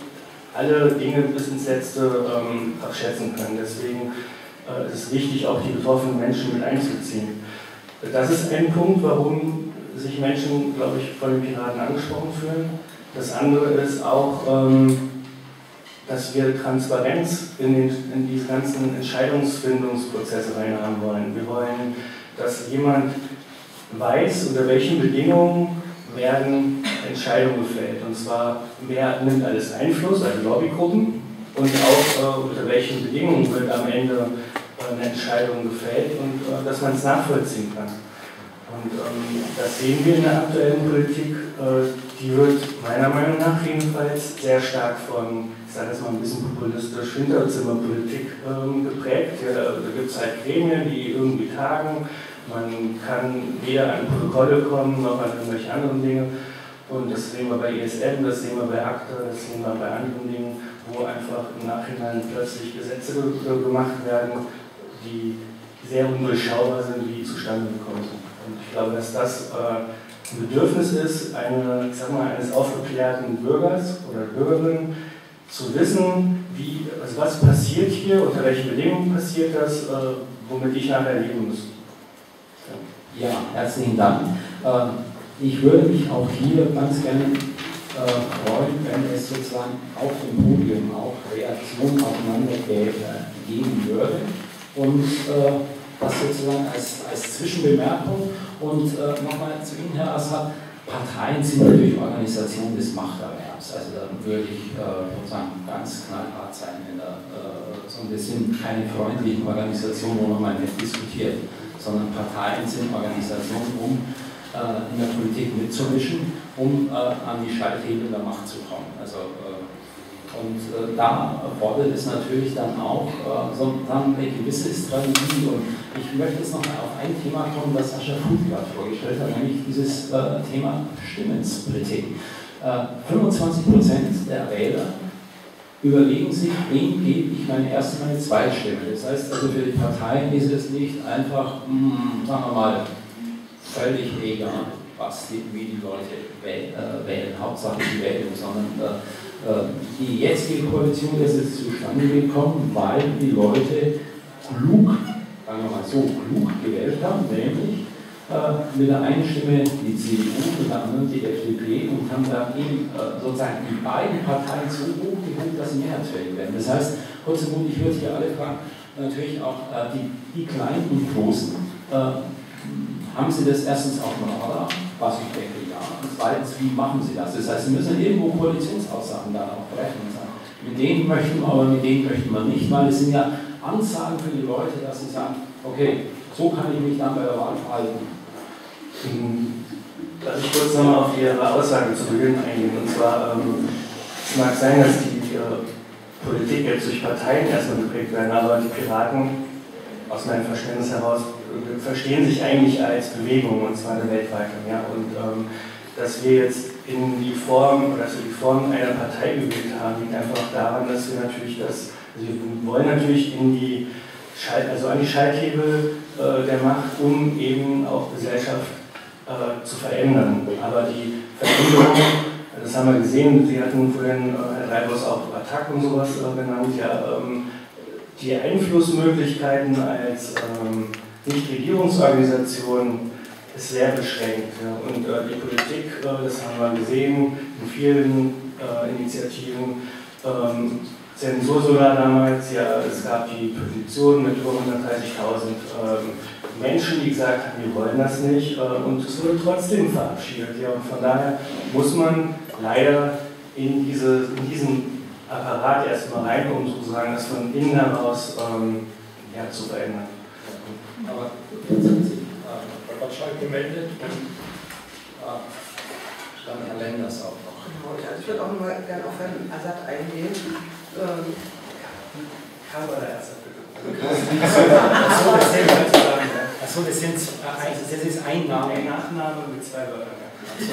alle Dinge bis ins Letzte abschätzen können. Deswegen ist es wichtig, auch die betroffenen Menschen mit einzubeziehen. Das ist ein Punkt, warum sich Menschen, glaube ich, von den Piraten angesprochen fühlen. Das andere ist auch, dass wir Transparenz in diese ganzen Entscheidungsfindungsprozesse reinhaben wollen. Wir wollen, dass jemand weiß, unter welchen Bedingungen werden Entscheidungen gefällt. Und zwar, wer nimmt alles Einfluss, also Lobbygruppen, und auch unter welchen Bedingungen wird am Ende eine Entscheidung gefällt und dass man es nachvollziehen kann. Und das sehen wir in der aktuellen Politik, die wird meiner Meinung nach jedenfalls sehr stark von, ich sage jetzt mal ein bisschen populistisch, Hinterzimmerpolitik geprägt. Ja, da gibt es halt Gremien, die irgendwie tagen, man kann weder an Protokolle kommen, noch an irgendwelche anderen Dinge. Und das sehen wir bei ESM, das sehen wir bei ACTA, das sehen wir bei anderen Dingen, wo einfach im Nachhinein plötzlich Gesetze gemacht werden, die sehr undurchschaubar sind, wie die zustande gekommen sind. Und ich glaube, dass das ein Bedürfnis ist, eines aufgeklärten Bürgers oder Bürgerin, zu wissen, was passiert hier, unter welchen Bedingungen passiert das, womit ich nachher leben muss. Ja, herzlichen Dank. Ich würde mich auch hier ganz gerne freuen, wenn es sozusagen auf dem Podium auch Reaktionen aufeinander geben würde. Und das sozusagen als Zwischenbemerkung. Und nochmal zu Ihnen, Herr Assad, Parteien sind natürlich Organisationen des Machterwerbs. Also da würde ich sozusagen ganz knallhart sein. Wir sind keine freundlichen Organisationen, wo man mal nicht diskutiert, sondern Parteien sind Organisationen, um in der Politik mitzumischen, um an die Schalthebel der Macht zu kommen. Da fordert es natürlich dann auch dann eine gewisse Strategie. Und ich möchte jetzt noch mal auf ein Thema kommen, das Sascha Fuhlblatt vorgestellt hat, nämlich dieses Thema Stimmensplitting. 25% der Wähler überlegen sich, wem gebe ich meine erste, meine zweite Stimme. Das heißt also, für die Parteien ist es nicht einfach, sagen wir mal, völlig egal, wie die Leute wählen, Hauptsache die wählen, sondern die jetzige Koalition ist jetzt zustande gekommen, weil die Leute klug, sagen wir mal so, klug gewählt haben, nämlich mit der einen Stimme die CDU, mit der anderen die FDP und haben dann eben sozusagen die beiden Parteien so hoch geholt, dass sie mehrheitsfähig werden. Das heißt, kurz und gut, ich würde hier alle fragen, natürlich auch die Kleinen und Großen, haben Sie das erstens auf dem Radar, was ich denke, ja, und zweitens, wie machen Sie das? Das heißt, Sie müssen irgendwo Koalitionsaussagen dann auch brechen und sagen, mit denen möchten wir, aber mit denen möchten wir nicht, weil es sind ja Ansagen für die Leute, dass sie sagen, okay, so kann ich mich dann bei der Wahl verhalten. Darf ich kurz nochmal auf Ihre Aussage zu Beginn eingehen? Und zwar, es mag sein, dass die Politik jetzt durch Parteien erstmal geprägt werden, aber die Piraten, aus meinem Verständnis heraus, verstehen sich eigentlich als Bewegung, und zwar eine weltweite. Ja? Und dass wir jetzt die Form einer Partei gewählt haben, liegt einfach daran, dass wir natürlich wir wollen natürlich an die Schalthebel der Macht, um eben auch Gesellschaft zu verändern. Aber die Veränderung, das haben wir gesehen, Sie hatten vorhin, Herr Dreibus, auch Attac und sowas genannt, ja, die Einflussmöglichkeiten als Nichtregierungsorganisation ist sehr beschränkt. Ja. Und die Politik, das haben wir gesehen in vielen Initiativen, Zensursula damals, ja, es gab die Petition mit über 130.000 Menschen, die gesagt haben, wir wollen das nicht, und es wurde trotzdem verabschiedet. Ja. Und von daher muss man leider in diesen Apparat erstmal rein, um sozusagen das von innen heraus zu verändern. Aber jetzt sind Sie bei Gottschalk gemeldet und dann Herr Lenders auch noch. Genau, ich würde auch mal gerne auf Herrn Assad eingehen. Achso, das ist ein Name. Ein Nachname mit zwei Wörtern.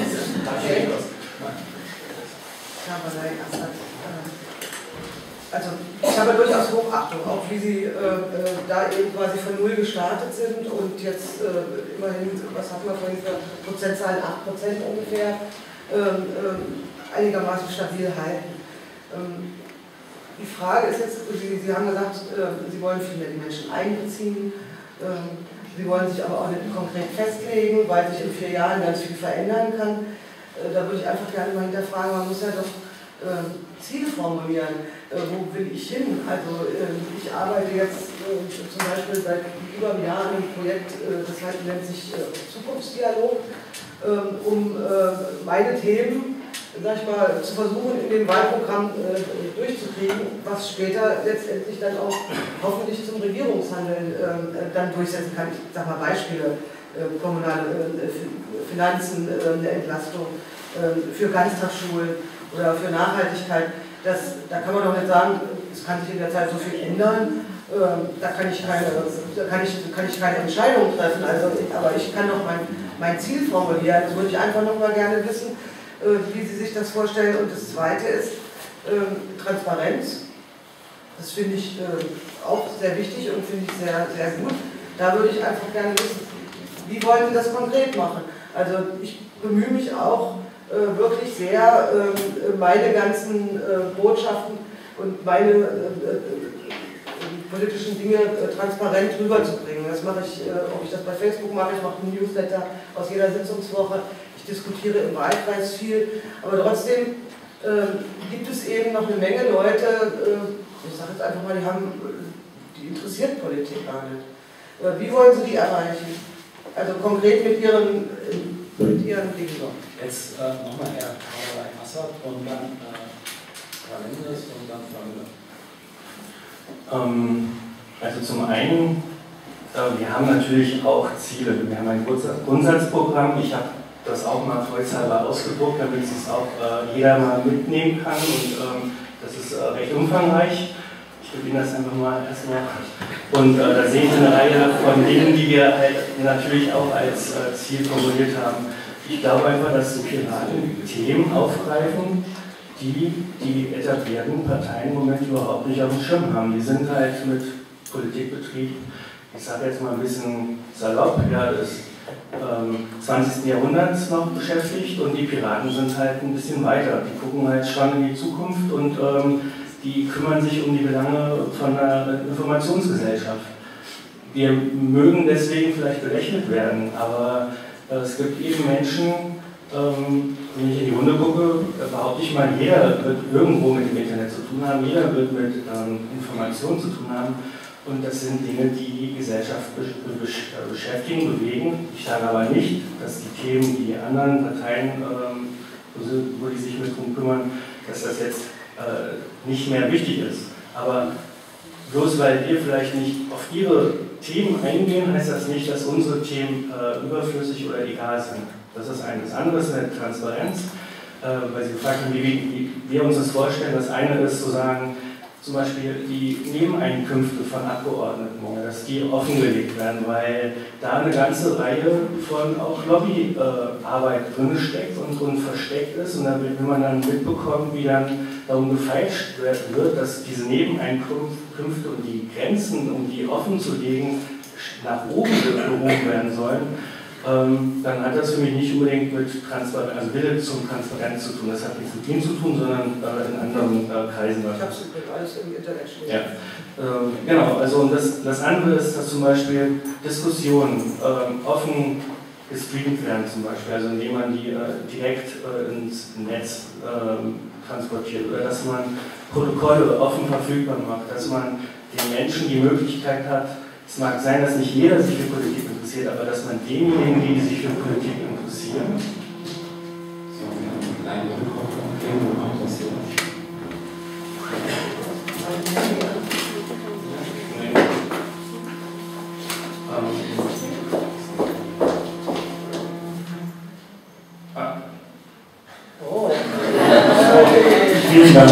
Also ich habe durchaus Hochachtung, auch wie Sie da eben quasi von Null gestartet sind und jetzt immerhin, was hatten wir vorhin für Prozentzahlen, 8% ungefähr, einigermaßen stabil halten. Die Frage ist jetzt, Sie haben gesagt, Sie wollen viel mehr die Menschen einbeziehen, Sie wollen sich aber auch nicht konkret festlegen, weil sich in 4 Jahren ganz viel verändern kann. Da würde ich einfach gerne mal hinterfragen, man muss ja doch Ziele formulieren. Wo will ich hin? Also ich arbeite jetzt zum Beispiel seit über einem Jahr an einem Projekt, das heißt, nennt sich Zukunftsdialog, um meine Themen, sag ich mal, zu versuchen, in dem Wahlprogramm durchzukriegen, was später letztendlich dann auch hoffentlich zum Regierungshandeln dann durchsetzen kann. Ich sage mal Beispiele, kommunale Finanzen, eine Entlastung für Ganztagsschulen oder für Nachhaltigkeit. Da kann man doch nicht sagen, es kann sich in der Zeit so viel ändern, da kann ich keine Entscheidung treffen, aber ich kann doch mein Ziel formulieren. Das würde ich einfach noch mal gerne wissen, wie Sie sich das vorstellen. Und das Zweite ist Transparenz. Das finde ich auch sehr wichtig und finde ich sehr, sehr gut. Da würde ich einfach gerne wissen, wie wollen Sie das konkret machen? Also ich bemühe mich auch wirklich sehr, meine ganzen Botschaften und meine politischen Dinge transparent rüberzubringen. Das mache ich, ob ich das bei Facebook mache, ich mache einen Newsletter aus jeder Sitzungswoche, ich diskutiere im Wahlkreis viel, aber trotzdem gibt es eben noch eine Menge Leute, ich sage jetzt einfach mal, die interessiert Politik gar nicht. Wie wollen Sie die erreichen? Also konkret mit Ihren Dingen. Jetzt nochmal Herr Assad und dann Herr Mendes und dann Frau Müller. Also zum einen, wir haben natürlich auch Ziele. Wir haben ein Grundsatzprogramm. Ich habe das auch mal vollzahlbar ausgedruckt, damit es auch jeder mal mitnehmen kann. Und das ist recht umfangreich. Ich gebe Ihnen das einfach mal erstmal. Und da sehe ich eine Reihe von Dingen, die wir halt natürlich auch als Ziel formuliert haben. Ich glaube einfach, dass die Piraten Themen aufgreifen, die etablierten Parteien im Moment überhaupt nicht auf dem Schirm haben. Die sind halt mit Politikbetrieb, ich sage jetzt mal ein bisschen salopp, ja, des 20. Jahrhunderts noch beschäftigt, und die Piraten sind halt ein bisschen weiter. Die gucken halt schon in die Zukunft und die kümmern sich um die Belange von der Informationsgesellschaft. Wir mögen deswegen vielleicht belächelt werden, aber es gibt eben Menschen, wenn ich in die Runde gucke, behaupte ich mal, jeder wird irgendwo mit dem Internet zu tun haben, jeder wird mit Informationen zu tun haben, und das sind Dinge, die die Gesellschaft beschäftigen, bewegen. Ich sage aber nicht, dass die Themen, die anderen Parteien, wo die sich mit drum kümmern, dass das jetzt nicht mehr wichtig ist. Aber bloß weil wir vielleicht nicht auf ihre Themen eingehen, heißt das nicht, dass unsere Themen überflüssig oder egal sind. Das ist eines. Das andere ist eine Transparenz, weil Sie gefragt haben, wie wir uns das vorstellen. Das eine ist zu sagen, zum Beispiel die Nebeneinkünfte von Abgeordneten, dass die offengelegt werden, weil da eine ganze Reihe von auch Lobbyarbeit drin steckt und versteckt ist, und da will man dann mitbekommen, wie dann darum gefeilscht wird, dass diese Nebeneinkünfte und die Grenzen, um die offen zu legen, nach oben gehoben werden sollen. Dann hat das für mich nicht unbedingt mit Transparenz, also Wille zum Transparenz zu tun. Das hat nichts mit ihm zu tun, sondern in anderen Kreisen. Ich habe es alles im Internet stehen. Ja. Genau, also und das andere ist, dass zum Beispiel Diskussionen offen gestreamt werden, zum Beispiel, also indem man die direkt ins Netz transportiert, oder dass man Protokolle offen verfügbar macht, dass man den Menschen die Möglichkeit hat. Es mag sein, dass nicht jeder sich für Politik interessiert, aber dass man denjenigen, die sich für Politik interessieren. So, wir haben eine kleine Rückkopplung. Vielen Dank.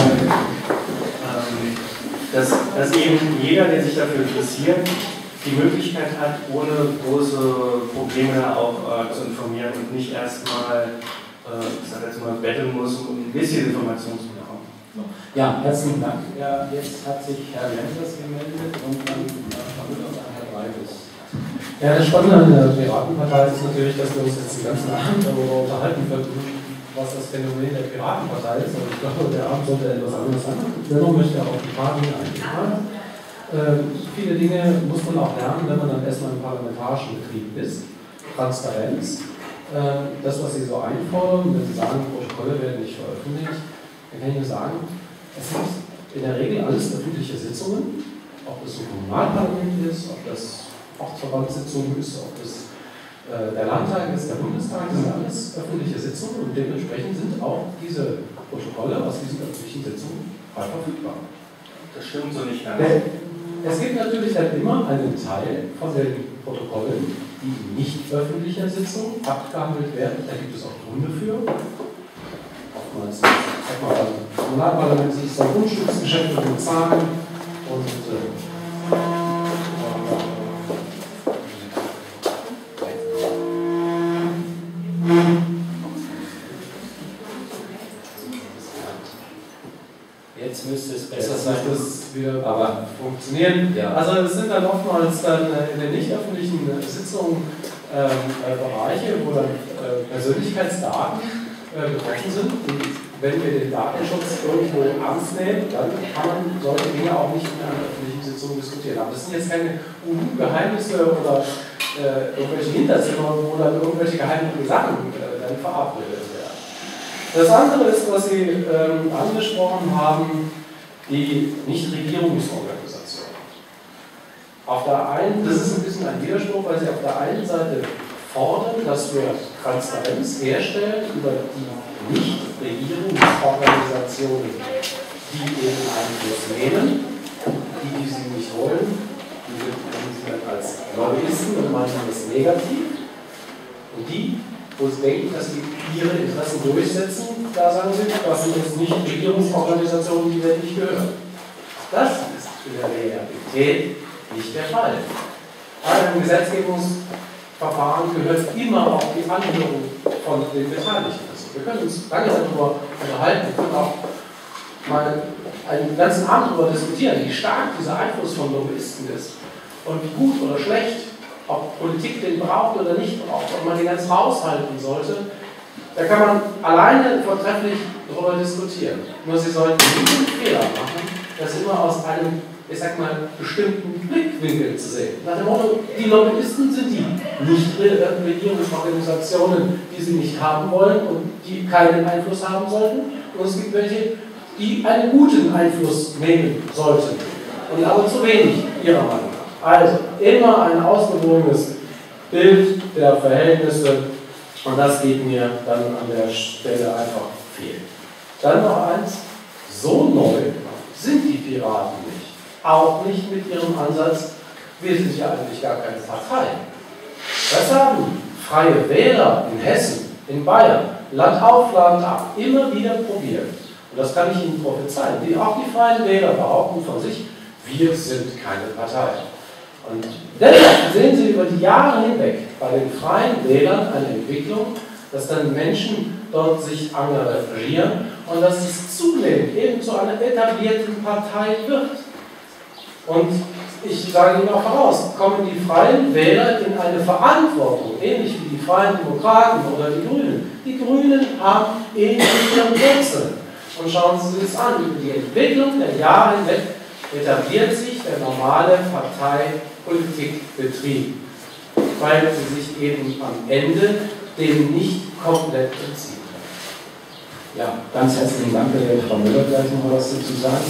Dass eben jeder, der sich dafür interessiert, die Möglichkeit hat, ohne große Probleme auch zu informieren und nicht erstmal, ich sage jetzt mal, betteln muss, um ein bisschen Informationen zu bekommen. Ja, herzlichen Dank. Ja, jetzt hat sich Herr Lenders gemeldet und dann Herr Reibes. Ja, das Spannende an der Piratenpartei ist natürlich, dass wir uns jetzt den ganzen Abend darüber unterhalten könnten, was das Phänomen der Piratenpartei ist, aber ich glaube, der Abend sollte etwas anderes sein. Dennoch möchte auch ein paar Dinge eingehen. Viele Dinge muss man auch lernen, wenn man dann erstmal im parlamentarischen Betrieb ist. Transparenz. Das, was Sie so einfordern, wenn Sie sagen, Protokolle werden nicht veröffentlicht, dann kann ich nur sagen, es sind in der Regel alles öffentliche Sitzungen, ob das ein Kommunalparlament ist, ob das Ortsverbandssitzungen ist, ob das der Landtag ist, der Bundestag, das sind alles öffentliche Sitzungen und dementsprechend sind auch diese Protokolle aus diesen öffentlichen Sitzungen frei verfügbar. Das stimmt so nicht ganz. Es gibt natürlich dann immer einen Teil von den Protokollen, die in nicht öffentlicher Sitzung abgehandelt werden. Da gibt es auch Gründe für. Oftmals, sag mal, beim Kommunalparlament ist es dann Grundstücksgeschäfte mit Zahlen und jetzt müsste es besser sein, das wieder aber funktionieren. Ja. Also es sind dann oftmals dann in den nicht öffentlichen Sitzungen Bereiche, wo dann Persönlichkeitsdaten betroffen sind. Und wenn wir den Datenschutz irgendwo ernst nehmen, dann kann man solche Dinge auch nicht in einer öffentlichen Sitzung diskutieren. Aber das sind jetzt keine Geheimnisse oder irgendwelche Hinterzimmer, wo dann irgendwelche geheimen Sachen dann verabredet werden. Das andere ist, was Sie angesprochen haben, die Nichtregierungsorganisation. Auf der einen, das ist ein bisschen ein Widerspruch, weil Sie auf der einen Seite fordern, dass wir Transparenz herstellen über die Nichtregierungsorganisationen, die eben Einfluss nehmen, die Sie nicht wollen, die sind als Lobbyisten und meinen das negativ. Und die, wo Sie denken, dass sie ihre Interessen durchsetzen, da sagen Sie, das sind jetzt nicht Regierungsorganisationen, die wir nicht gehören. Das ist in der Realität nicht der Fall. Aber im Gesetzgebungsverfahren gehört immer auch die Anhörung von den Beteiligten. Wir können uns lange darüber unterhalten, wir können auch mal einen ganzen Abend darüber diskutieren, wie stark dieser Einfluss von Lobbyisten ist und wie gut oder schlecht, ob Politik den braucht oder nicht, ob man den ganz raushalten sollte. Da kann man alleine vortrefflich darüber diskutieren. Nur Sie sollten nicht den Fehler machen, das immer aus einem, ich sag mal, bestimmten Blickwinkel zu sehen. Nach dem Motto, die Lobbyisten sind die Nichtregierungsorganisationen, die Sie nicht haben wollen und die keinen Einfluss haben sollten. Und es gibt welche, die einen guten Einfluss nehmen sollten. Und aber zu wenig, Ihrer Meinung nach. Also immer ein ausgewogenes Bild der Verhältnisse und das geht mir dann an der Stelle einfach fehl. Dann noch eins, so neu sind die Piraten nicht. Auch nicht mit ihrem Ansatz, wir sind ja eigentlich gar keine Partei. Das haben freie Wähler in Hessen, in Bayern, Land auf, Land ab, immer wieder probiert. Und das kann ich Ihnen prophezeien. Auch die freien Wähler behaupten von sich, wir sind keine Partei. Und dennoch sehen Sie über die Jahre hinweg bei den freien Wählern eine Entwicklung, dass dann Menschen dort sich engagieren und dass es zunehmend eben zu einer etablierten Partei wird. Und ich sage Ihnen auch voraus, kommen die freien Wähler in eine Verantwortung, ähnlich wie die Freien Demokraten oder die Grünen. Die Grünen haben ähnliche Wurzeln. Und schauen Sie sich das an, über die Entwicklung der Jahre hinweg etabliert sich der normale Parteipolitikbetrieb, weil sie sich eben am Ende dem nicht komplett entziehen können. Ja, ganz herzlichen Dank, Frau Müller, gleich noch was dazu sagen.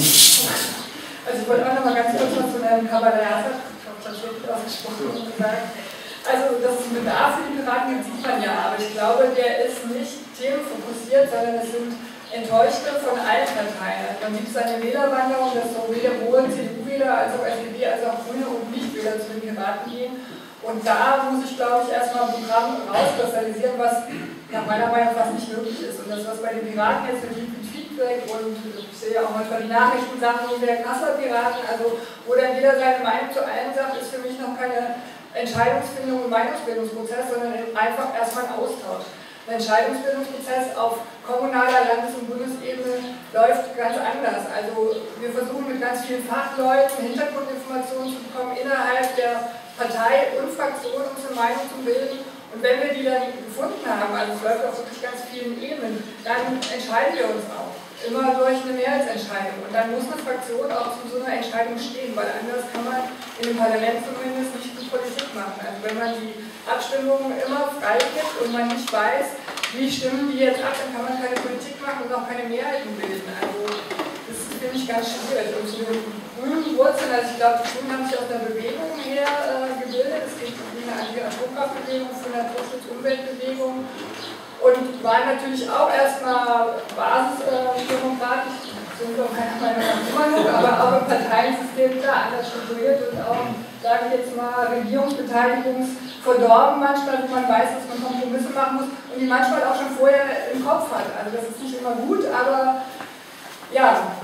Also ich wollte auch noch mal ganz kurz was zu Herrn Kabalayasa, ich glaube, das wird ausgesprochen gesagt. Also, dass es einen Bedarf für die Piraten gibt, sieht man ja, aber ich glaube, der ist nicht themenfokussiert, sondern es sind Enttäuschte von allen Parteien. Dann gibt es eine Wählerwanderung, dass sowohl CDU-Wähler als auch SPD, als auch Grüne und Nichtwähler zu den Piraten gehen. Und da muss ich, glaube ich, erstmal ein Programm rauskristallisieren, was nach meiner Meinung nach nicht möglich ist. Und das, was bei den Piraten jetzt mit Feedback und ich sehe ja auch manchmal die Nachrichtensachen der Kasseler-Piraten, also wo dann jeder seine Meinung zu allem sagt, ist für mich noch keine Entscheidungsfindung und Meinungsbildungsprozess, sondern einfach erstmal ein Austausch. Der Entscheidungsbildungsprozess auf kommunaler, Landes- und Bundesebene läuft ganz anders. Also wir versuchen mit ganz vielen Fachleuten Hintergrundinformationen zu bekommen innerhalb der Partei und Fraktion, um eine Meinung zu bilden. Und Und wenn wir die dann gefunden haben, also es läuft auf wirklich ganz vielen Ebenen, dann entscheiden wir uns auch. Immer durch eine Mehrheitsentscheidung. Und dann muss eine Fraktion auch zu so einer Entscheidung stehen, weil anders kann man in dem Parlament zumindest nicht die Politik machen. Also wenn man die Abstimmungen immer frei gibt und man nicht weiß, wie stimmen die jetzt ab, dann kann man keine Politik machen und auch keine Mehrheiten bilden. Also das finde ich ganz schwierig. Und zu den grünen Wurzeln, also ich glaube, die Grünen haben sich aus der Bewegung her gebildet. Es geht um eine Anti-Atomkraftbewegung, für eine Naturschutz-Umweltbewegung. Und waren natürlich auch erstmal basisdemokratisch, sind wir meiner Meinung nach immer noch, aber auch im Parteiensystem klar anders strukturiert und auch, sage ich jetzt mal, Regierungsbeteiligung verdorben manchmal, wo man weiß, dass man Kompromisse machen muss und die manchmal auch schon vorher im Kopf hat. Also das ist nicht immer gut, aber ja.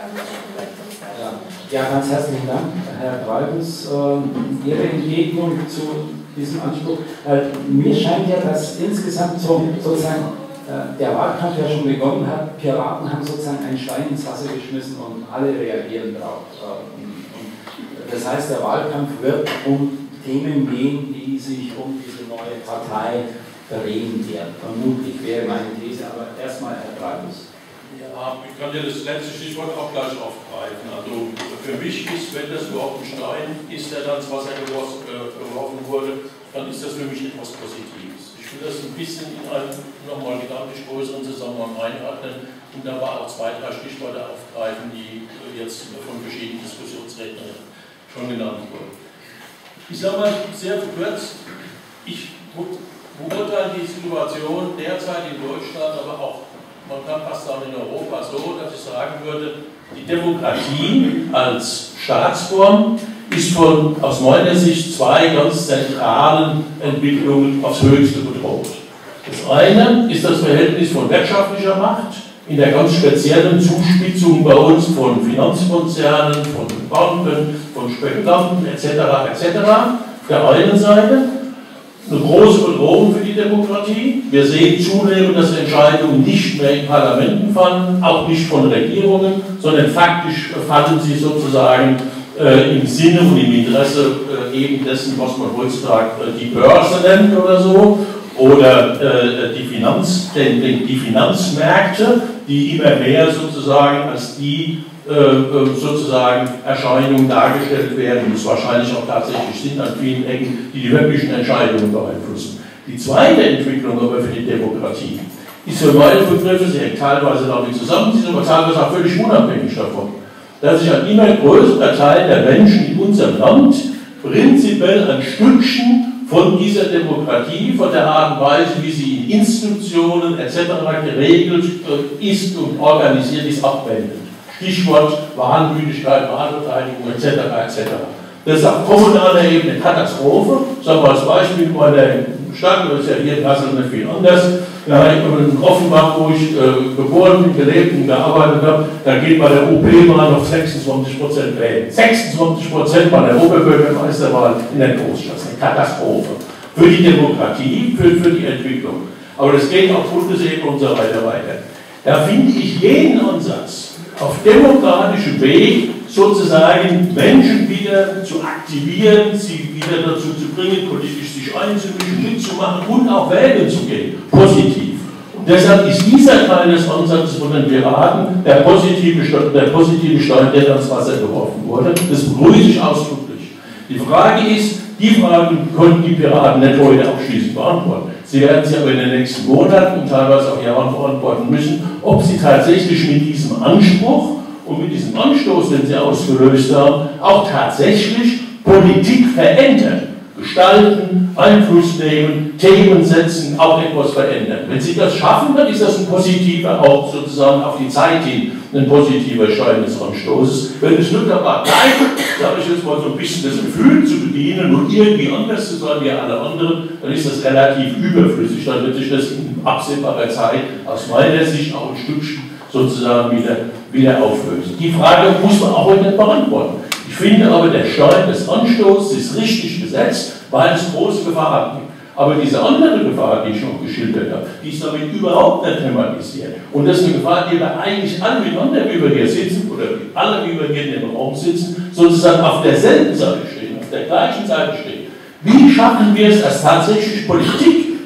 Ja, ganz herzlichen Dank, Herr Breibus. Ihre Entgegnung zu diesem Anspruch. Mir scheint ja, dass insgesamt sozusagen der Wahlkampf ja schon begonnen hat. Piraten haben sozusagen einen Stein ins Wasser geschmissen und alle reagieren darauf. Das heißt, der Wahlkampf wird um Themen gehen, die sich um diese neue Partei drehen werden. Vermutlich wäre meine These, aber erstmal Herr Breibus. Ja, ich kann dir das letzte Stichwort auch gleich aufgreifen. Also für mich ist, wenn das überhaupt ein Stein ist, der dann ins Wasser geworfen wurde, dann ist das für mich etwas Positives. Ich will das ein bisschen in einen nochmal gigantisch größeren Zusammenhang einordnen und dabei auch 2, 3 Stichworte aufgreifen, die jetzt von verschiedenen Diskussionsrednern schon genannt wurden. Ich sage mal sehr verkürzt, ich beurteile die Situation derzeit in Deutschland, aber auch man kann fast sagen in Europa so, dass ich sagen würde, die Demokratie als Staatsform ist aus meiner Sicht 2 ganz zentralen Entwicklungen aufs Höchste bedroht. Das eine ist das Verhältnis von wirtschaftlicher Macht, in der ganz speziellen Zuspitzung bei uns von Finanzkonzernen, von Banken, von Spekulanten etc. etc. Auf der einen Seite eine große Bedrohung für die Demokratie. Wir sehen zunehmend, dass Entscheidungen nicht mehr in Parlamenten fallen, auch nicht von Regierungen, sondern faktisch fallen sie sozusagen im Sinne und im Interesse eben dessen, was man heutzutage die Börse nennt oder so, oder die Finanzmärkte, die immer mehr sozusagen als die sozusagen Erscheinungen dargestellt werden, und es wahrscheinlich auch tatsächlich sind an vielen Ecken, die wirklichen Entscheidungen beeinflussen. Die zweite Entwicklung aber für die Demokratie ist für meine Begriffe, sie hängt teilweise damit zusammen, sie ist aber teilweise auch völlig unabhängig davon, dass sich ein immer größerer Teil der Menschen in unserem Land prinzipiell ein Stückchen von dieser Demokratie, von der Art und Weise, wie sie in Institutionen etc. geregelt ist und organisiert ist, abwendet. Stichwort Wahlmüdigkeit, Wahlbeteiligung etc. etc. Das ist auf kommunaler Ebene eine Katastrophe. Sagen wir als Beispiel meiner Stadt, das ist ja hier in Kassel nicht viel anders. Ja, in Offenbach, wo ich geboren bin, gelebt und gearbeitet habe, da geht bei der OP mal noch 26% wählen. 26% bei der Oberbürgermeisterwahl in der Großstadt. Das ist eine Katastrophe. Für die Demokratie, für die Entwicklung. Aber das geht auf Bundesebene und so weiter weiter. Da finde ich jeden Ansatz, auf demokratischem Weg sozusagen Menschen wieder zu aktivieren, sie wieder dazu zu bringen, politisch sich einzumischen, mitzumachen und auch wählen zu gehen, positiv. Und deshalb ist dieser Teil des Ansatzes von den Piraten der positive Stein, der ins Wasser geworfen wurde. Das begrüße ich ausdrücklich. Die Frage ist, die Fragen konnten die Piraten nicht heute abschließend beantworten. Sie werden sie aber in den nächsten Monaten und teilweise auch Jahren beantworten müssen, ob sie tatsächlich mit diesem Anspruch und mit diesem Anstoß, den sie ausgelöst haben, auch tatsächlich Politik verändern, gestalten, Einfluss nehmen, Themen setzen, auch etwas verändern. Wenn sie das schaffen, dann ist das ein positiver, auch sozusagen auf die Zeit hin, ein positiver Stein des Anstoßes. Wenn es nur dabei bleibt, sage ich jetzt mal so ein bisschen das Gefühl zu bedienen und irgendwie anders zu sein wie alle anderen, dann ist das relativ überflüssig. Dann wird sich das in absehbarer Zeit aus meiner Sicht auch ein Stückchen sozusagen wieder auflösen. Die Frage muss man auch heute nicht beantworten. Ich finde aber, der Stein des Anstoßes ist richtig gesetzt, weil es große Gefahren gibt. Aber diese andere Gefahr, die ich schon geschildert habe, die ist damit überhaupt nicht thematisiert. Und das ist eine Gefahr, die wir eigentlich alle miteinander, wie wir hier sitzen, oder alle, wie wir hier in dem Raum sitzen, sozusagen auf derselben Seite stehen, auf der gleichen Seite stehen. Wie schaffen wir es, dass tatsächlich Politik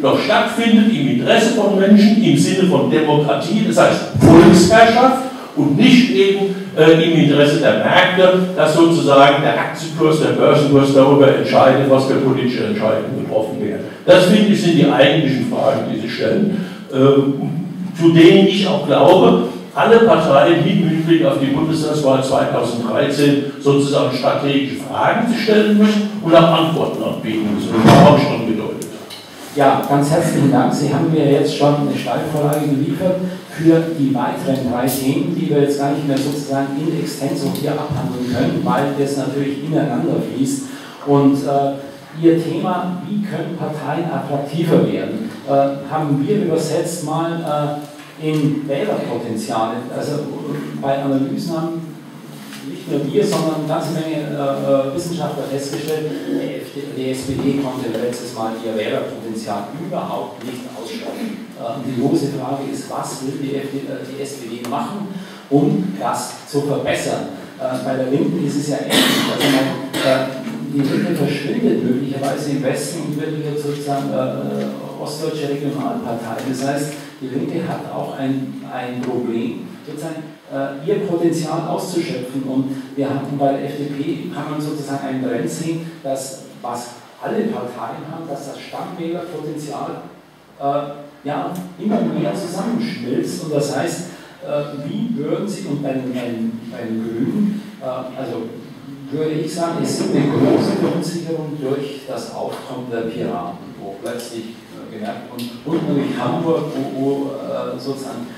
doch stattfindet im Interesse von Menschen, im Sinne von Demokratie, das heißt Volksherrschaft und nicht eben im Interesse der Märkte, dass sozusagen der Aktienkurs, der Börsenkurs darüber entscheidet, was für politische Entscheidungen getroffen werden. Das, finde ich, sind die eigentlichen Fragen, die sich stellen, zu denen ich auch glaube, alle Parteien im Hinblick auf die Bundestagswahl 2013 sozusagen strategische Fragen zu stellen müssen und auch Antworten anbieten müssen. Das habe ich schon gedeutet. Ja, ganz herzlichen Dank. Sie haben mir jetzt schon eine Steilvorlage geliefert für die weiteren 3 Themen, die wir jetzt gar nicht mehr sozusagen in extenso hier abhandeln können, weil das natürlich ineinander fließt. Und Ihr Thema, wie können Parteien attraktiver werden, haben wir übersetzt mal in Wählerpotenziale. Also bei Analysen haben nicht nur wir, sondern eine ganze Menge Wissenschaftler festgestellt, die SPD konnte letztes Mal ihr Wählerpotenzial überhaupt nicht ausschöpfen. Die große Frage ist, was will die SPD machen, um das zu verbessern? Bei der Linken ist es ja ähnlich. Also die Linke verschwindet möglicherweise im Westen und wird wieder sozusagen ostdeutsche Regionalpartei. Das heißt, die Linke hat auch ein Problem, sozusagen ihr Potenzial auszuschöpfen. Und wir haben bei der FDP, kann man sozusagen einen Trend sehen, dass was alle Parteien haben, dass das Stammwählerpotenzial ja, immer mehr zusammenschmilzt. Und das heißt, wie würden Sie, und bei den Grünen, also würde ich sagen, es gibt eine große Verunsicherung durch das Aufkommen der Piraten, wo plötzlich gemerkt und natürlich Hamburg, wo sozusagen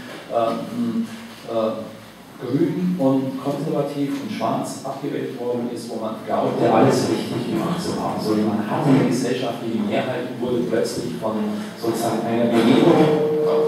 Grün und konservativ und schwarz abgewählt worden ist, wo man glaubte, alles richtig gemacht zu haben. So, man hatte eine gesellschaftliche Mehrheit und wurde plötzlich von sozusagen einer Bewegung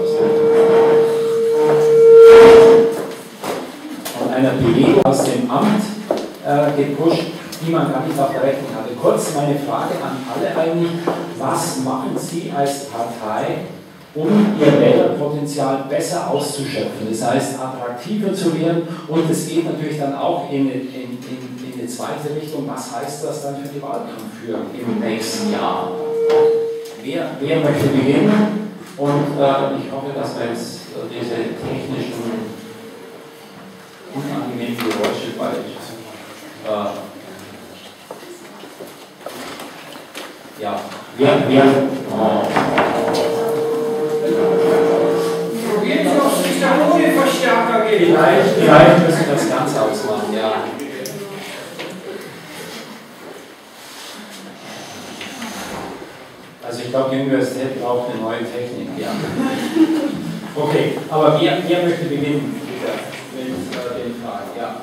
aus dem Amt gepusht, die man gar nicht auf der Rechnung hatte. Kurz meine Frage an alle eigentlich, was machen Sie als Partei, um Ihr Wählerpotenzial besser auszuschöpfen, das heißt attraktiver zu werden, und es geht natürlich dann auch in eine zweite Richtung, was heißt das dann für die Wahlkampfführung im nächsten Jahr? Wer möchte beginnen? Und ich hoffe, dass wir jetzt diese technischen unangenehmen Geräusche bald ja, Vielleicht müssen wir das Ganze ausmachen, ja. Also ich glaube, die Universität braucht eine neue Technik, ja. Okay, aber wer möchte beginnen mit den Fragen, ja.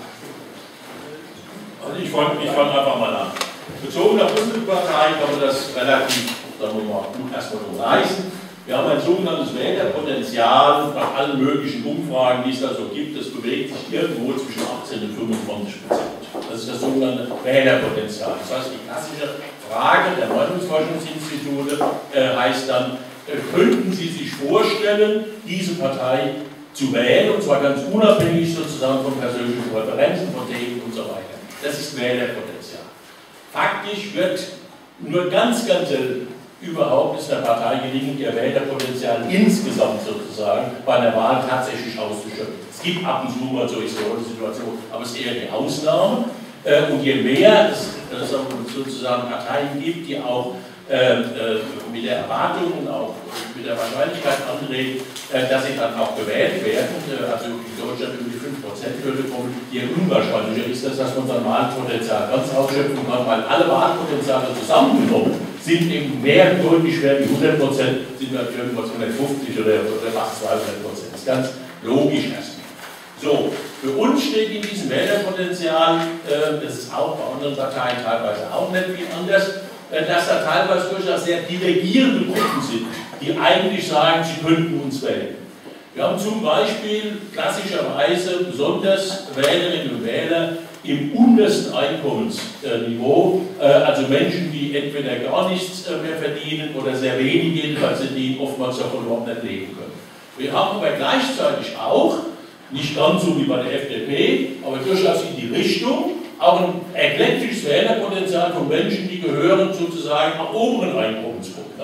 Also ich fange einfach mal an. Bezogen auf unsere Partei kann man das relativ, sagen wir mal, gut erstmal umreißen. Wir haben ein sogenanntes Wählerpotenzial nach allen möglichen Umfragen, die es da so gibt. Das bewegt sich irgendwo zwischen 18 und 25%. Das ist das sogenannte Wählerpotenzial. Das heißt, die klassische Frage der Meinungsforschungsinstitute heißt dann, könnten Sie sich vorstellen, diese Partei zu wählen, und zwar ganz unabhängig sozusagen von persönlichen Präferenzen, von Themen und so weiter. Das ist Wählerpotenzial. Faktisch wird nur ganz, ganz selten überhaupt es der Partei gelingen, ihr Wählerpotenzial insgesamt sozusagen bei einer Wahl tatsächlich auszuschöpfen. Es gibt ab und zu mal so historische Situationen, aber es ist eher die Ausnahme. Und je mehr es sozusagen Parteien gibt, die auch mit der Erwartung und auch mit der Wahrscheinlichkeit anreden, dass sie dann auch gewählt werden, also in Deutschland über die 5%-Hürde kommen, je unwahrscheinlicher ist das, dass man sein Wahlpotenzial ganz ausschöpfen kann, weil alle Wahlpotenziale zusammengenommen sind eben mehr deutlich schwer wie 100%, sind wir irgendwas 150 oder fast 200%. Das ist ganz logisch erstmal. So, für uns steht in diesem Wählerpotenzial, das ist auch bei anderen Parteien teilweise auch nicht viel anders, dass da teilweise durchaus sehr divergierende Gruppen sind, die eigentlich sagen, sie könnten uns wählen. Wir haben zum Beispiel klassischerweise besonders Wählerinnen und Wähler im untersten Einkommensniveau, also Menschen, die entweder gar nichts mehr verdienen oder sehr wenig jedenfalls verdienen, oftmals davon überhaupt nicht leben können. Wir haben aber gleichzeitig auch, nicht ganz so wie bei der FDP, aber durchaus in die Richtung, auch ein eklektisches Wählerpotenzial von Menschen, die gehören sozusagen nach oberen Einkommensgruppen an.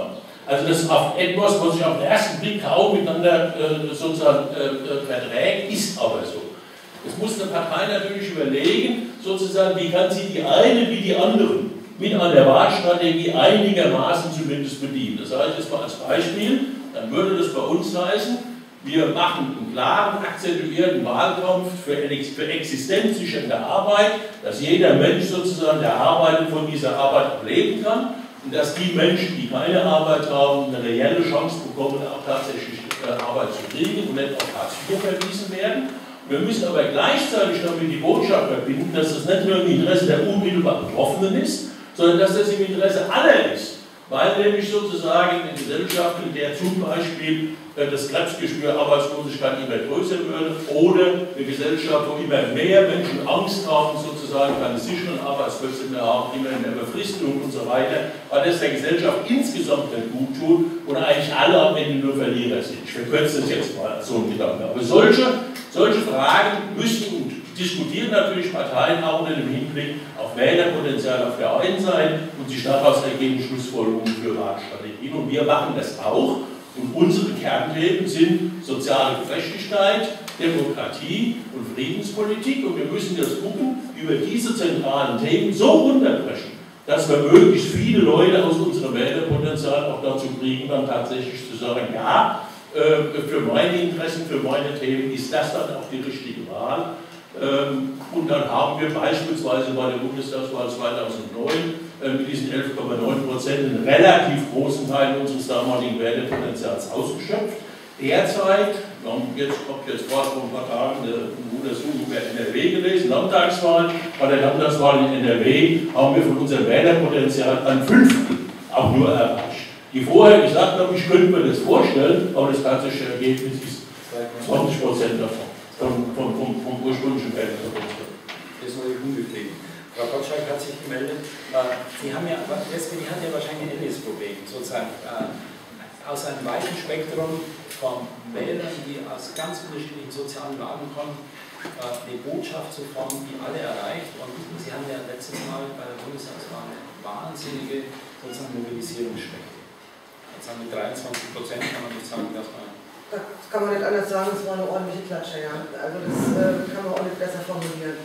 Also das ist auf etwas, was sich auf den ersten Blick kaum miteinander sozusagen verträgt, ist aber so. Es muss eine Partei natürlich überlegen, sozusagen, wie kann sie die eine wie die anderen mit einer Wahlstrategie einigermaßen zumindest bedienen. Das sage ich jetzt mal als Beispiel, dann würde das bei uns heißen, wir machen einen klaren, akzentuierten Wahlkampf für existenzsichernde Arbeit, dass jeder Mensch sozusagen, der arbeitet, von dieser Arbeit auch leben kann und dass die Menschen, die keine Arbeit haben, eine reelle Chance bekommen, auch tatsächlich Arbeit zu kriegen und nicht auf Hartz IV verwiesen werden. Wir müssen aber gleichzeitig damit die Botschaft verbinden, dass das nicht nur im Interesse der unmittelbar Betroffenen ist, sondern dass das im Interesse aller ist. Weil nämlich sozusagen in Gesellschaften, in der zum Beispiel das Krebsgeschwür Arbeitslosigkeit immer größer würde oder eine Gesellschaft, wo immer mehr Menschen Angst haben, sozusagen keine sicheren Arbeitsplätze mehr haben, immer in der Befristung und so weiter, weil das der Gesellschaft insgesamt nicht gut tut und eigentlich alle am Ende nur Verlierer sind. Ich verkürze das jetzt mal so ein Gedanke. Aber solche Fragen müssen und diskutieren natürlich Parteien auch unter dem Hinblick auf Wählerpotenzial auf der einen Seite und sich daraus ergeben Schlussfolgerungen für Wahlstrategien. Und wir machen das auch. Und unsere Kernthemen sind soziale Gerechtigkeit, Demokratie und Friedenspolitik. Und wir müssen jetzt gucken, über diese zentralen Themen so runterbrechen, dass wir möglichst viele Leute aus unserem Wählerpotenzial auch dazu kriegen, dann tatsächlich zu sagen, ja, für meine Interessen, für meine Themen ist das dann auch die richtige Wahl. Und dann haben wir beispielsweise bei der Bundestagswahl 2009 mit diesen 11,9% einen relativ großen Teil unseres damaligen Wählerpotenzials ausgeschöpft. Derzeit, ich habe jetzt gerade vor ein paar Tagen eine Untersuchung über NRW gelesen, Landtagswahl, bei der Landtagswahl in NRW haben wir von unserem Wählerpotenzial ein Fünftel auch nur erreicht. Die vorher gesagt haben, ich könnte mir das vorstellen, aber das tatsächliche Ergebnis ist 20% davon. Vom ursprünglichen Wählerpotenzial. Das ist natürlich unbefriedigend. Frau Gottschalk hat sich gemeldet. Sie haben ja, die SPD hat ja wahrscheinlich ein ähnliches Problem, sozusagen aus einem weiten Spektrum von Wählern, die aus ganz unterschiedlichen sozialen Lagen kommen, eine Botschaft zu formen, die alle erreicht. Und Sie haben ja letztes Mal bei der Bundestagswahl eine wahnsinnige sozusagen Mobilisierungsschwäche. Also mit 23% kann man nicht sagen, dass man. Das kann man nicht anders sagen, es war eine ordentliche Klatsche, ja. Also das kann man auch nicht besser formulieren.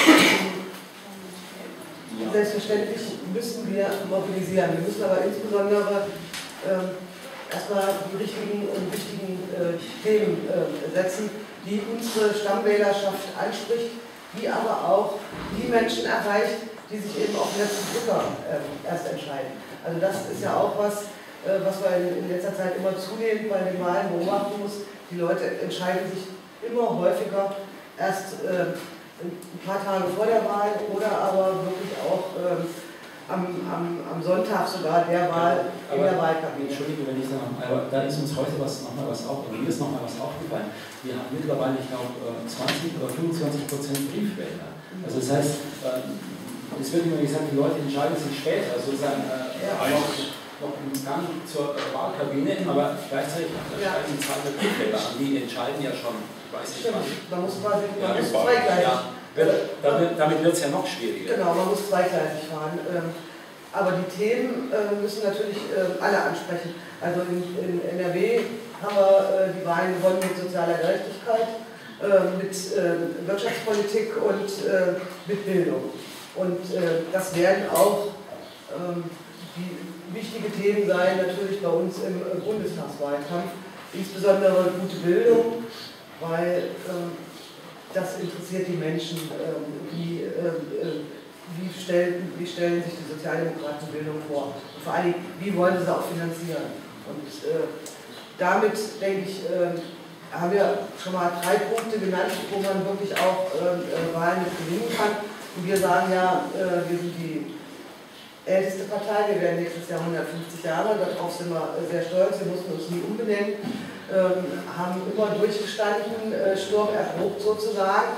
Ja. Selbstverständlich müssen wir mobilisieren. Wir müssen aber insbesondere erstmal die richtigen und wichtigen Themen setzen, die unsere Stammwählerschaft anspricht, die aber auch die Menschen erreicht, die sich eben auf den letzten Drücker erst entscheiden. Also das ist ja auch was man in letzter Zeit immer zunehmend bei den Wahlen beobachten muss. Die Leute entscheiden sich immer häufiger erst ein paar Tage vor der Wahl oder aber wirklich auch am Sonntag sogar der Wahl in der Wahlkabine. Entschuldige, wenn ich da noch, aber da ist uns heute mir ist nochmal was aufgefallen. Wir haben mittlerweile, ich glaube, 20 oder 25% Briefwähler. Also das heißt, es wird immer gesagt, die Leute entscheiden sich später, sozusagen noch im Gang zur Wahlkabine, aber gleichzeitig steigen die Zahl der Briefwähler an. Die entscheiden ja schon, ich weiß nicht was. Man muss quasi zweigleisig. Damit wird es ja noch schwieriger. Genau, man muss zweigleisig fahren. Aber die Themen müssen natürlich alle ansprechen. Also in NRW haben wir die Wahlen gewonnen mit sozialer Gerechtigkeit, mit Wirtschaftspolitik und mit Bildung. Und das werden auch die wichtige Themen sein, natürlich bei uns im Bundestagswahlkampf, insbesondere gute Bildung, weil das interessiert die Menschen, wie stellen sich die Sozialdemokraten Bildung vor und vor allem, wie wollen sie sie auch finanzieren. Und damit, denke ich, haben wir schon mal 3 Punkte genannt, wo man wirklich auch Wahlen mit gewinnen kann. Und wir sagen ja, wir sind die älteste Partei, wir werden nächstes Jahr 150 Jahre, darauf sind wir sehr stolz, wir mussten uns nie umbenennen, haben immer durchgestanden, Sturm erprobt sozusagen.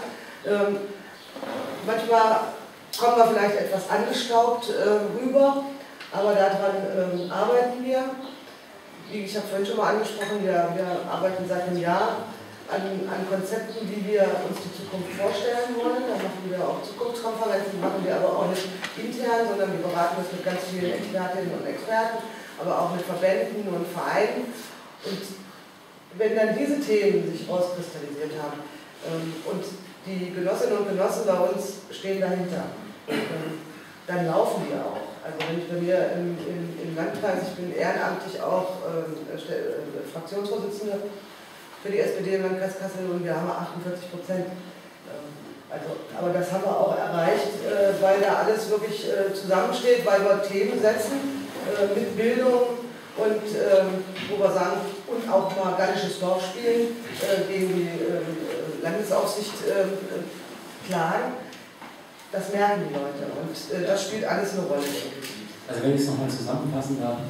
Manchmal kommen wir vielleicht etwas angestaubt rüber, aber daran arbeiten wir. Wie ich habe vorhin schon mal angesprochen, wir arbeiten seit einem Jahr an Konzepten, wie wir uns die Zukunft vorstellen wollen. Da machen wir auch Zukunftskonferenzen, die machen wir aber auch nicht intern, sondern wir beraten das mit ganz vielen Expertinnen und Experten. aber auch mit Verbänden und Vereinen. Und wenn dann diese Themen sich rauskristallisiert haben und die Genossinnen und Genossen bei uns stehen dahinter, dann laufen die auch. Also wenn ich bei mir im Landkreis, ich bin ehrenamtlich auch Fraktionsvorsitzende für die SPD im Landkreis Kassel und wir haben 48%. Aber das haben wir auch erreicht, weil da alles wirklich zusammensteht, weil wir Themen setzen mit Bildung und wo wir sagen, und auch mal gallisches Dorf spielen, gegen die Landesaufsicht klagen. Das merken die Leute und das spielt alles eine Rolle, denke ich. Also wenn ich es nochmal zusammenfassen darf,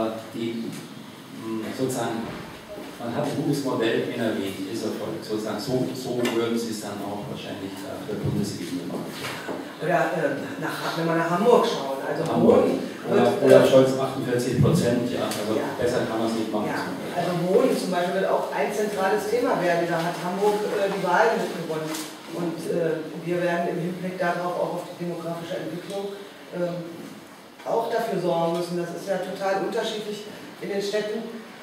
sozusagen, man hat ein gutes Modell NRW, ist Erfolg, sozusagen, so würden Sie es dann auch wahrscheinlich für Bundesebene machen. Oder wenn wir nach Hamburg schauen, also Hamburg. Oder Scholz 48%, ja, also ja. Besser kann man es nicht machen. Ja. Also Wohnen zum Beispiel wird auch ein zentrales Thema werden, da hat Hamburg die Wahlen mitgewonnen. Und wir werden im Hinblick darauf auch auf die demografische Entwicklung auch dafür sorgen müssen. Das ist ja total unterschiedlich in den Städten.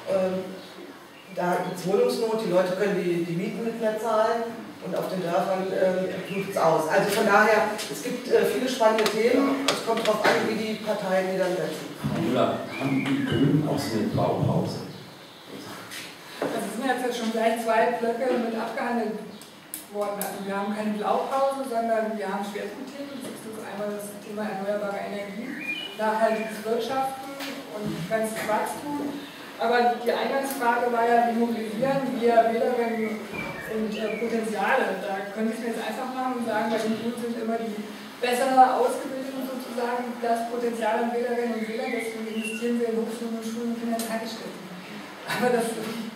Da gibt es Wohnungsnot, die Leute können die Mieten nicht mehr zahlen und auf den Dörfern fliegt es aus. Also von daher, es gibt viele spannende Themen. Es kommt darauf an, wie die Parteien die dann setzen. Frau Müller, haben die Grünen auch so eine Blaupause? Also es sind jetzt schon gleich 2 Blöcke mit abgehandelt worden. Also wir haben keine Blaupause, sondern wir haben Schwerpunktthemen. Das ist einmal das Thema erneuerbare Energie, nachhaltiges Wirtschaften und ganzes Wachstum. Aber die Eingangsfrage war ja, wie mobilisieren wir Wählerinnen und Potenziale. Da können Sie es jetzt einfach machen und sagen, bei den Grünen sind immer die besser ausgebildeten sozusagen das Potenzial an Wählerinnen und Wählern, deswegen investieren wir in Hochschulen und Schulen und Kindertagesstätten. Aber das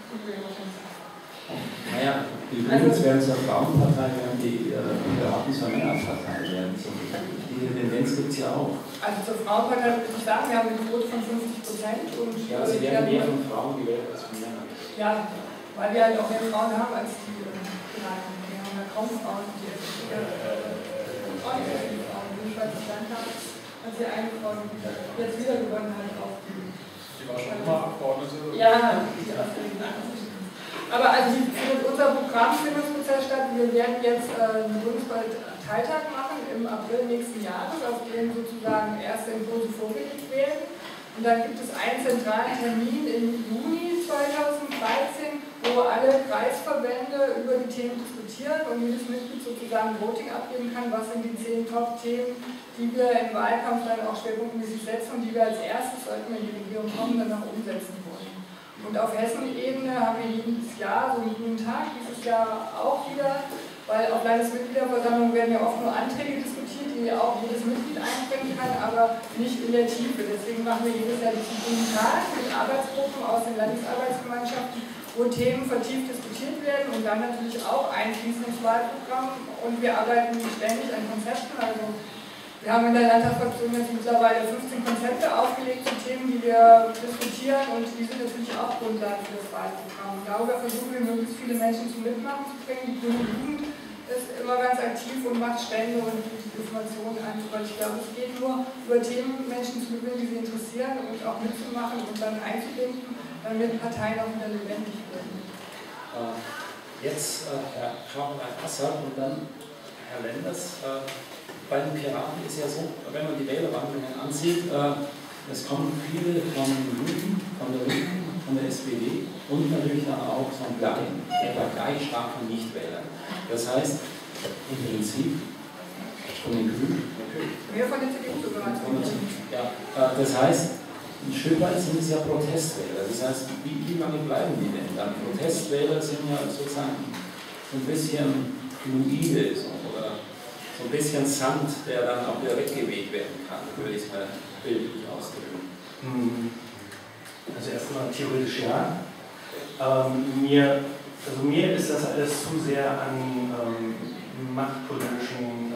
naja, die Grünen werden zur Frauenpartei, während die Piraten zur Männerpartei werden. Diese Tendenz gibt es ja auch. Also zur Frauenpartei würde ich sagen, wir haben eine Quote von 50%. Und ja, sie werden mehr von Frauen gewählt als von Männern. Ja, weil wir halt auch mehr Frauen haben als die Piraten. Wir haben ja kaum Frauen, die jetzt auch nicht mehr viele Frauen in Schweiz gelernt haben, als die eine Frau jetzt wieder gewonnen hat auf die. Die war schon immer Abgeordnete? Ja, die aus den 80. Aber also unser Programm findet statt. Wir werden jetzt einen Bundesparteitag machen im April nächsten Jahres, auf dem sozusagen erste Impulse vorgelegt werden. Und dann gibt es einen zentralen Termin im Juni 2013, wo alle Kreisverbände über die Themen diskutieren und jedes Mitglied sozusagen Voting abgeben kann, was sind die 10 Top-Themen, die wir im Wahlkampf dann auch schwerpunktmäßig setzen und die wir als erstes, sollten wir in die Regierung kommen, dann auch umsetzen wollen. Und auf Hessen-Ebene haben wir jedes Jahr so einen grünen Tag, dieses Jahr auch wieder, weil auf Landesmitgliederversammlungen werden ja oft nur Anträge diskutiert, die auch jedes Mitglied einbringen kann, aber nicht in der Tiefe. Deswegen machen wir jedes Jahr diesen grünen Tag mit Arbeitsgruppen aus den Landesarbeitsgemeinschaften, wo Themen vertieft diskutiert werden und dann natürlich auch einfließen ins Wahlprogramm. Und wir arbeiten ständig an Konzepten. Also wir haben in der Landtagsfraktion jetzt mittlerweile 15 Konzepte aufgelegt zu Themen, die wir diskutieren und die sind natürlich auch Grundlage für das Wahlprogramm. Darüber versuchen wir möglichst viele Menschen zum Mitmachen zu bringen. Die Grüne Jugend ist immer ganz aktiv und macht Stände und bietet Informationen an, weil ich glaube, es geht nur über Themen, Menschen zu gewinnen, die sie interessieren und auch mitzumachen und dann einzubinden, damit Parteien auch wieder lebendig werden. Jetzt Herr Schaubert-Assad und dann Herr Lenders. Bei den Piraten ist ja so, wenn man die Wählerwanderungen ansieht, es kommen viele von Linken, von der Linken, von der SPD und natürlich dann auch von gleich starken Nichtwählern. Das heißt, im Prinzip von den Grünen. Mehr von den CDU sogar. Ja, das heißt, ein Stück weit sind es ja Protestwähler. Das heißt, wie lange bleiben die denn dann? Protestwähler sind ja sozusagen so ein bisschen fluide, oder so ein bisschen Sand, der dann auch wieder weggeweht werden kann, würde ich es mal bildlich ausdrücken. Also erstmal theoretisch ja. Mir ist das alles zu sehr an machtpolitischen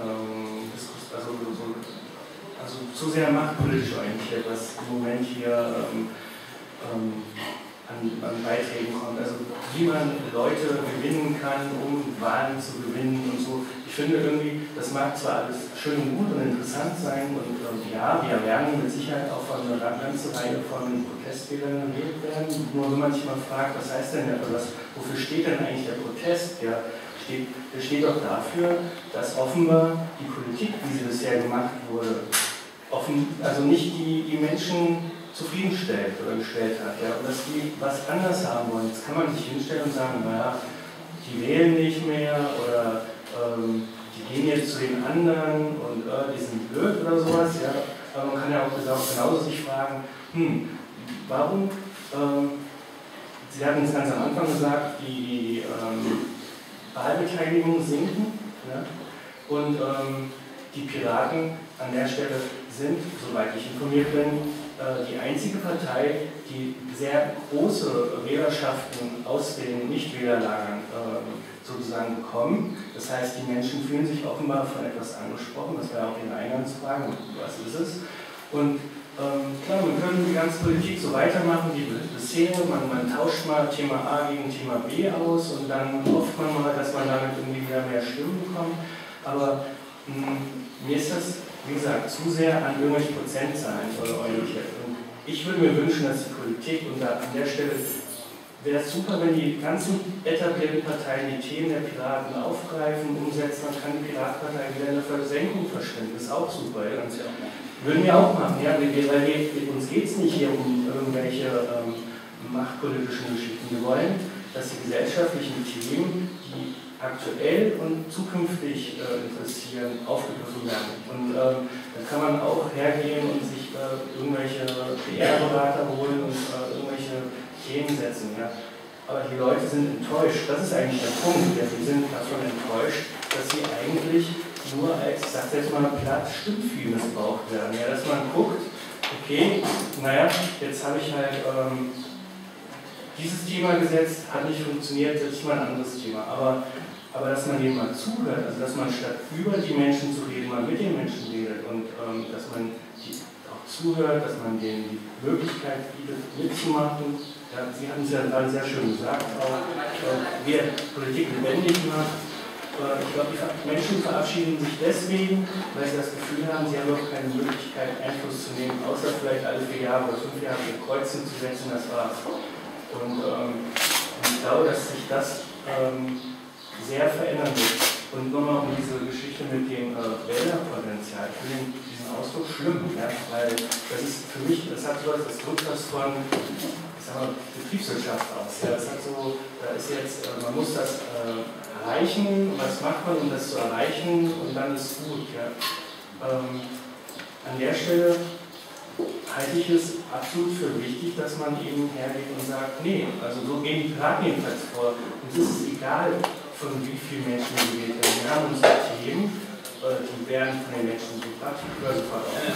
also zu sehr machtpolitisch orientiert, was im Moment hier an Beiträgen kommt, also wie man Leute gewinnen kann, um Wahlen zu gewinnen und so. Ich finde irgendwie, das mag zwar alles schön und gut und interessant sein und ja, wir werden mit Sicherheit auch von einer ganzen Reihe von Protestwählern gewählt werden, nur wenn man sich mal fragt, was heißt denn das, wofür steht denn eigentlich der Protest? Ja, der steht doch dafür, dass offenbar die Politik, wie sie bisher gemacht wurde, also nicht die Menschen zufriedenstellt oder gestellt hat, ja, und dass die was anders haben wollen. Jetzt kann man sich hinstellen und sagen, naja, die wählen nicht mehr oder die gehen jetzt zu den anderen und die sind blöd oder sowas, ja. Aber man kann ja auch genauso sich fragen, warum, Sie hatten es ganz am Anfang gesagt, die Wahlbeteiligung sinken, ja, und die Piraten an der Stelle sind, soweit ich informiert bin, die einzige Partei, die sehr große Wählerschaften aus den Nichtwählerlagern sozusagen bekommen. Das heißt, die Menschen fühlen sich offenbar von etwas angesprochen, das wäre auch Ihre Eingangsfrage, was ist es? Und klar, wir können die ganze Politik so weitermachen wie bisher, man tauscht mal Thema A gegen Thema B aus und dann hofft man mal, dass man damit irgendwie wieder mehr Stimmen bekommt, aber mir ist das, wie gesagt, zu sehr an irgendwelche Prozentzahlen orientiert. Und ich würde mir wünschen, dass die Politik, und an der Stelle wäre es super, wenn die ganzen etablierten Parteien die Themen der Piraten aufgreifen, umsetzen, dann kann die Piratenpartei wieder eine Versenkung verschwinden. Das ist auch super. Ja? Würden wir auch machen, ja? Weil uns geht es nicht hier um irgendwelche machtpolitischen Geschichten. Wir wollen, dass die gesellschaftlichen Themen, die aktuell und zukünftig interessieren, aufgegriffen werden. Und da kann man auch hergehen und sich irgendwelche PR-Berater holen und irgendwelche Themen setzen. Ja. Aber die Leute sind enttäuscht, das ist eigentlich der Punkt. Ja. Die sind davon enttäuscht, dass sie eigentlich nur als, ich sage jetzt mal platt, Stimmvieh missbraucht werden. Ja. Dass man guckt, okay, naja, jetzt habe ich halt dieses Thema gesetzt, hat nicht funktioniert, setze ich mal ein anderes Thema. Aber dass man denen mal zuhört, also dass man statt über die Menschen zu reden, mal mit den Menschen redet und dass man die auch zuhört, dass man denen die Möglichkeit bietet, mitzumachen. Ja, Sie haben es ja gerade sehr schön gesagt, auch wer Politik lebendig macht. Ich glaube, die Menschen verabschieden sich deswegen, weil sie das Gefühl haben, sie haben doch keine Möglichkeit, Einfluss zu nehmen, außer vielleicht alle 4 Jahre oder 5 Jahre ein Kreuzen zu setzen, das war's. Und ich glaube, dass sich das sehr verändern wird. Und nochmal um diese Geschichte mit dem Wählerpotenzial. Ich finde diesen Ausdruck schlimm, ja, weil das ist für mich, das hat so das drückt das von, ich sag mal, Betriebswirtschaft aus. Ja, das hat so, da ist jetzt, man muss das erreichen, was macht man, um das zu erreichen, und dann ist gut. Ja. An der Stelle halte ich es absolut für wichtig, dass man eben hergeht und sagt, nee, also so gehen die Piraten jedenfalls vor. Und es ist egal, von wie vielen Menschen gewählt werden. Wir haben unsere Themen, die werden von den Menschen gebracht, ich höre sofort auf.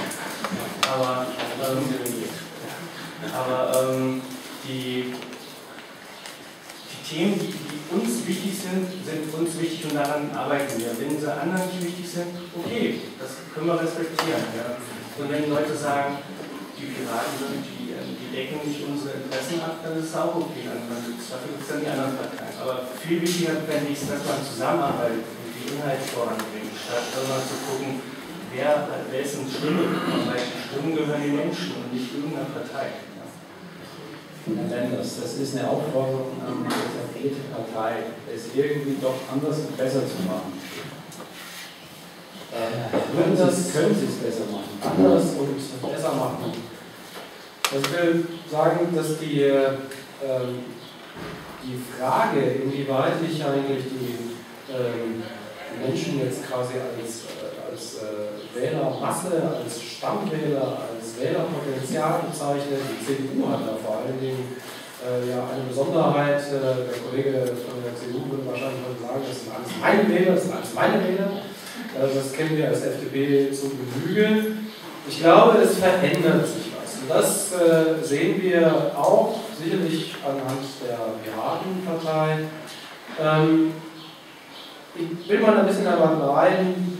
Die Themen, die uns wichtig sind, sind uns wichtig und daran arbeiten wir. Wenn diese anderen nicht wichtig sind, okay, das können wir respektieren. Ja. Und wenn Leute sagen, die Piraten sind, die decken nicht unsere Interessen ab, dann ist es auch okay. Dafür gibt es dann die anderen Parteien. Aber viel wichtiger fände ich es, dass man zusammenarbeitet und die Inhalte voranbringt, statt immer zu gucken, wer ist eine Stimme, und welche Stimmen gehören den Menschen und nicht irgendeiner Partei. Herr Lenders, das ist eine Aufforderung an die etablierte Partei, es irgendwie doch anders und besser zu machen. Können Sie es besser machen? Anders und besser machen. Also ich will sagen, dass die Frage, inwieweit ich eigentlich die Menschen jetzt quasi als Wählermasse, als Stammwähler, als Wählerpotenzial bezeichnet. Die CDU hat da vor allen Dingen eine Besonderheit. Der Kollege von der CDU würde wahrscheinlich heute sagen, das sind alles meine Wähler, das sind alles meine Wähler. Das kennen wir als FDP zu Genüge. Ich glaube, es verändert sich was. Und das sehen wir auch sicherlich anhand der Piratenpartei. Ich will mal ein bisschen rein,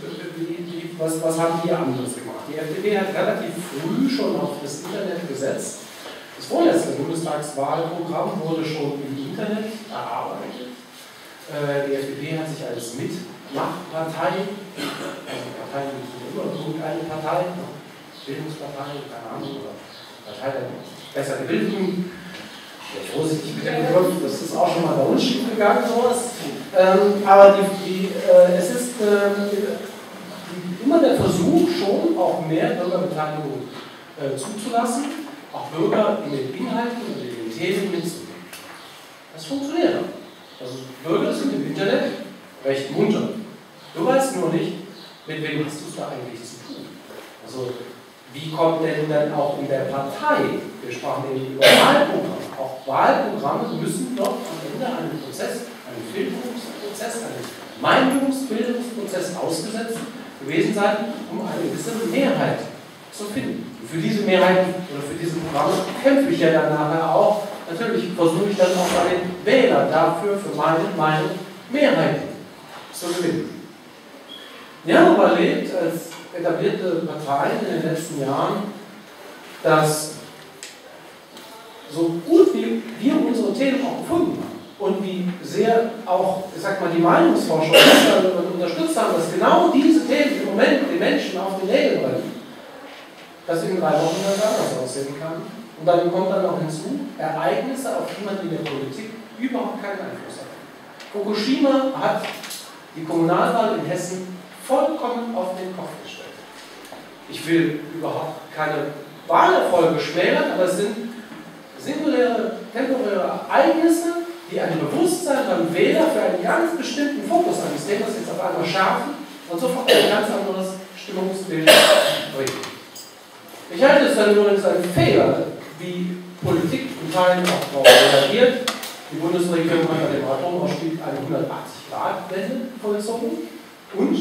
was haben die anderes gemacht? Die FDP hat relativ früh schon auf das Internet gesetzt. Das vorletzte Bundestagswahlprogramm wurde schon im Internet erarbeitet. Die FDP hat sich als Mitmachpartei, also Partei ist immer irgendeine Partei, Bildungspartei, keine Ahnung, oder Partei der besser gebildeten, vorsichtig mit dem Begriff, das ist auch schon mal bei uns schief gegangen, sowas. Aber es ist immer der Versuch, schon auch mehr Bürgerbeteiligung zuzulassen, auch Bürger in den Inhalten und in den Themen mitzunehmen. Das funktioniert. Also Bürger sind im Internet recht munter. Du weißt nur nicht, mit wem hast du es da eigentlich zu tun. Also wie kommt denn dann auch in der Partei, wir sprachen eben über Wahlprogramme, auch Wahlprogramme müssen doch am Ende einen Prozess, einen Filterungsprozess, einen Meinungsbildungsprozess ausgesetzt gewesen sein, um eine gewisse Mehrheit zu finden. Und für diese Mehrheit oder für diese Programme kämpfe ich ja dann nachher auch. Natürlich versuche ich dann auch bei den Wählern dafür, für meine Meinung, Mehrheiten zu gewinnen. Wir haben aber erlebt, als etablierte Parteien in den letzten Jahren, dass so gut wie wir unsere Themen auch gefunden haben und wie sehr auch, ich sag mal, die Meinungsforschung unterstützt haben, dass genau diese Themen im Moment den Menschen auf die Nägel brennen, dass in 3 Wochen ganz anders aussehen kann. Und dann kommt dann noch hinzu, Ereignisse, auf die man in der Politik überhaupt keinen Einfluss hat. Fukushima hat die Kommunalwahl in Hessen vollkommen auf den Kopf gestellt. Ich will überhaupt keine Wahlerfolge schmälern, aber es sind singuläre, temporäre Ereignisse, die ein Bewusstsein beim Wähler für einen ganz bestimmten Fokus eines Themas jetzt auf einmal schärfen und sofort ein ganz anderes Stimmungsbild bringen. Ich halte es dann übrigens einen Fehler, wie Politik in Teilen auch darauf reagiert. Die Bundesregierung hat an dem Atomausstieg eine 180-Grad-Wende vollzogen und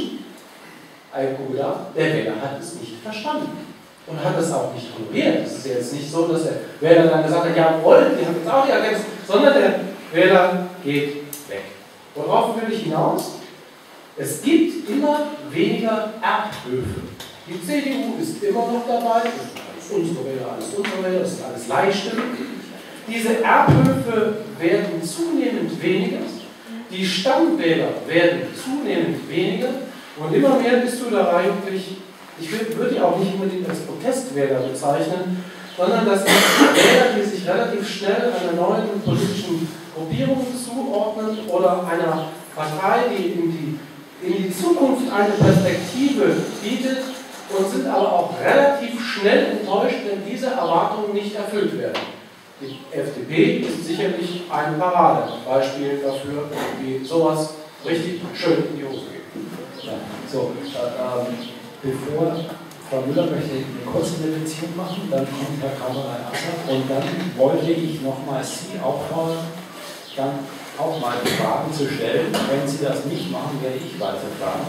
der Wähler hat es nicht verstanden und hat es auch nicht honoriert. Es ist jetzt nicht so, dass der Wähler dann gesagt hat, jawohl, die haben jetzt auch die ergänzt, sondern der Wähler geht weg. Worauf will ich hinaus? Es gibt immer weniger Erbhöfe. Die CDU ist immer noch dabei, unsere Wähler, alles unsere Wähler, das sind alles Leihstimmen. Diese Erbhöfe werden zunehmend weniger, die Stammwähler werden zunehmend weniger und immer mehr bist du da eigentlich, ich würde die auch nicht unbedingt als Protestwähler bezeichnen, sondern das sind Wähler, die sich relativ schnell einer neuen politischen Gruppierung zuordnen oder einer Partei, die in die Zukunft eine Perspektive bietet und sind aber auch relativ schnell enttäuscht, wenn diese Erwartungen nicht erfüllt werden. Die FDP ist sicherlich ein Paradebeispiel dafür, wie sowas richtig schön in die Hose geht. Ja, so, bevor Frau Müller möchte eine kurze Intervention machen, dann kommt Herr Kammerei-Assad und dann wollte ich nochmal Sie auffordern, dann auch mal Fragen zu stellen. Wenn Sie das nicht machen, werde ich weiter fragen.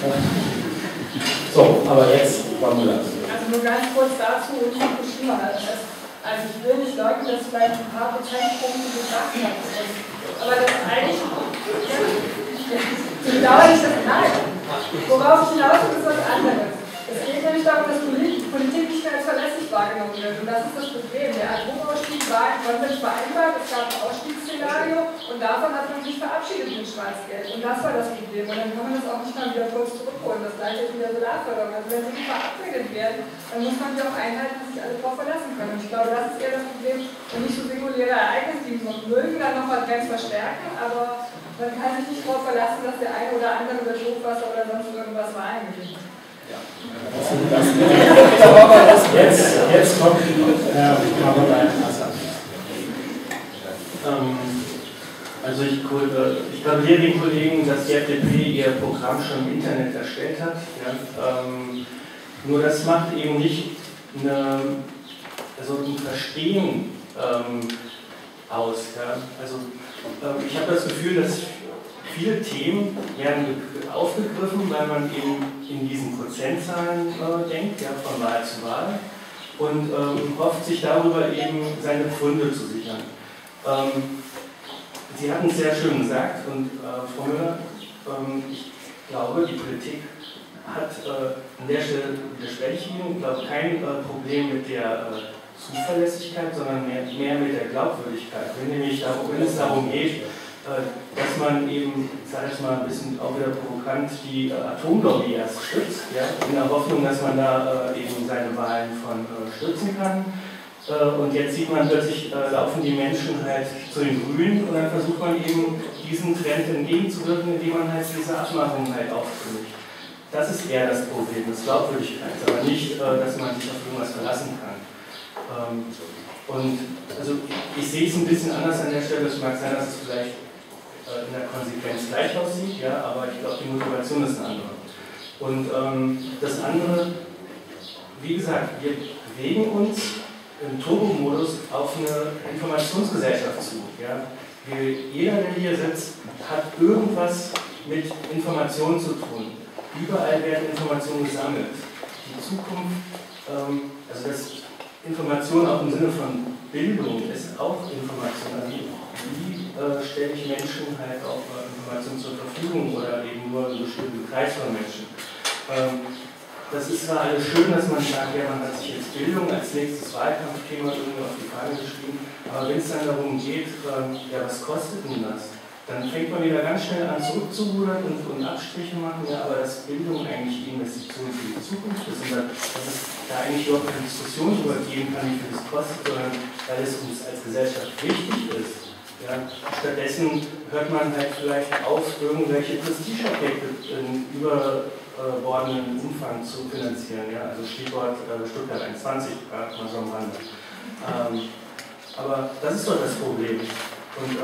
So, aber jetzt Frau Müller. Also nur ganz kurz dazu und Fukushima. Also ich will nicht leugnen, dass vielleicht ein paar Prozentpunkte gesagt hat. Aber das eigentlich bedauere ich das nein. Worauf ich hinaus will, ist was anderes. Es geht nämlich darum, dass Politik nicht mehr als verlässlich wahrgenommen wird. Und das ist das Problem. Der Atomausstieg war im Konsens vereinbart, es gab ein Ausstiegsszenario und davon hat man sich verabschiedet mit Schwarzgeld. Und das war das Problem. Und dann kann man das auch nicht mal wieder kurz zurückholen. Das gleiche ist mit der Solarförderung. Also wenn sie verabredet werden, dann muss man die auch einhalten, dass sich alle darauf verlassen können. Und ich glaube, das ist eher das Problem und nicht so singuläre Ereignisse, die mögen dann noch mal Trends verstärken, aber man kann sich nicht darauf verlassen, dass der eine oder andere über Hochwasser oder sonst irgendwas Wahlen gewinnt. Jetzt kommt Herr Kammerei-Assad. Also ich gratuliere den Kollegen, dass die FDP ihr Programm schon im Internet erstellt hat. Ja. Nur das macht eben nicht ein Verstehen aus. Ja. Also ich habe das Gefühl, dass viele Themen werden aufgegriffen, weil man eben in diesen Prozentzahlen denkt, ja, von Wahl zu Wahl, und hofft sich darüber eben seine Pfründe zu sichern. Sie hatten es sehr schön gesagt und Frau Müller, ich glaube, die Politik hat an der Stelle, widerspreche ich Ihnen, glaube kein Problem mit der Zuverlässigkeit, sondern mehr mit der Glaubwürdigkeit. Wenn es darum geht, dass man eben, ich sage jetzt mal ein bisschen auch wieder provokant, die Atomlobby erst stützt, ja, in der Hoffnung, dass man da eben seine Wahlen von stützen kann. Und jetzt sieht man plötzlich, laufen die Menschen halt zu den Grünen und dann versucht man eben diesen Trend entgegenzuwirken, indem man halt diese Abmachung halt aufkündigt. Das ist eher das Problem, das Glaubwürdigkeit, aber nicht, dass man sich auf irgendwas verlassen kann. Und also ich sehe es ein bisschen anders an der Stelle, es mag sein, dass es vielleicht in der Konsequenz gleich aussieht, ja, aber ich glaube, die Motivation ist eine andere. Und das andere, wie gesagt, wir bewegen uns im Turbo-Modus auf eine Informationsgesellschaft zu. Ja. Jeder, der hier sitzt, hat irgendwas mit Informationen zu tun. Überall werden Informationen gesammelt. Die Zukunft, also das Information auch im Sinne von Bildung ist auch Information. Also wie stelle ich Menschen halt auch Informationen zur Verfügung oder eben nur einen bestimmten Kreis von Menschen. Das ist zwar alles schön, dass man sagt, ja, man hat sich jetzt Bildung als nächstes Wahlkampfthema irgendwie auf die Fahne geschrieben, aber wenn es dann darum geht, ja, was kostet denn das? Dann fängt man wieder ganz schnell an zurückzurudern und Abstriche machen, ja, aber dass Bildung eigentlich die Investition für die Zukunft ist und dass es da eigentlich überhaupt keine Diskussion darüber geben kann, wie viel das kostet, sondern weil es uns als Gesellschaft wichtig ist. Ja. Stattdessen hört man halt vielleicht auf, irgendwelche Prestigeobjekte in überbordenden Umfang zu finanzieren. Ja. Also Stichwort Stuttgart 21, mal so am Rande. Aber das ist doch das Problem. Und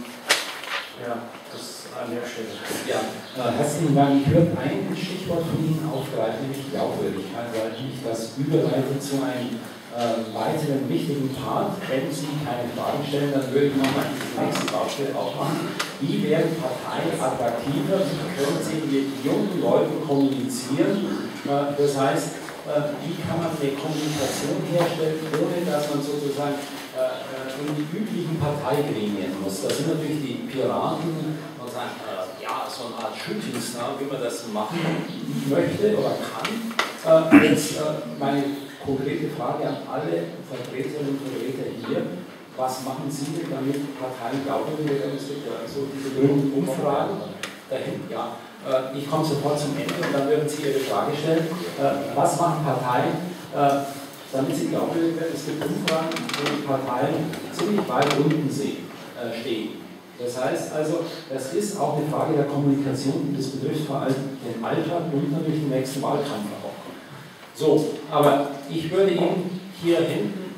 ja, das an der Stelle. Ja, herzlichen Dank. Ich würde ein Stichwort von Ihnen aufgreifen, nämlich Glaubwürdigkeit, weil ich das überleite zu einem weiteren wichtigen Part. Wenn Sie keine Fragen stellen, dann würde ich nochmal die nächste Baustelle aufmachen. Wie werden Parteien attraktiver? Wie können Sie mit jungen Leuten kommunizieren? Das heißt, wie kann man eine Kommunikation herstellen, ohne dass man sozusagen in die üblichen Parteigremien muss. Das sind natürlich die Piraten und sagen, ja, so eine Art Shootingstar, wie man das machen möchte oder kann. Jetzt meine konkrete Frage an alle Vertreterinnen und Vertreter hier. Was machen Sie denn, damit Parteien glaubwürdig werden? Es gibt ja so diese berühmten Umfragen dahin. Ja. Ich komme sofort zum Ende und dann werden Sie Ihre Frage stellen. Was machen Parteien, damit sie glaubwürdig werden? Es gibt Umfragen, wo die Parteien ziemlich weit unten stehen. Das heißt also, das ist auch eine Frage der Kommunikation und das betrifft vor allem den Alltag und natürlich den nächsten Wahlkampf auch. So, aber ich würde Ihnen hier hinten,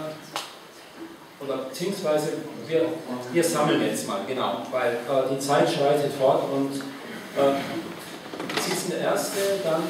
oder beziehungsweise wir sammeln jetzt mal, genau, weil die Zeit schreitet fort und Sie sind der Erste, dann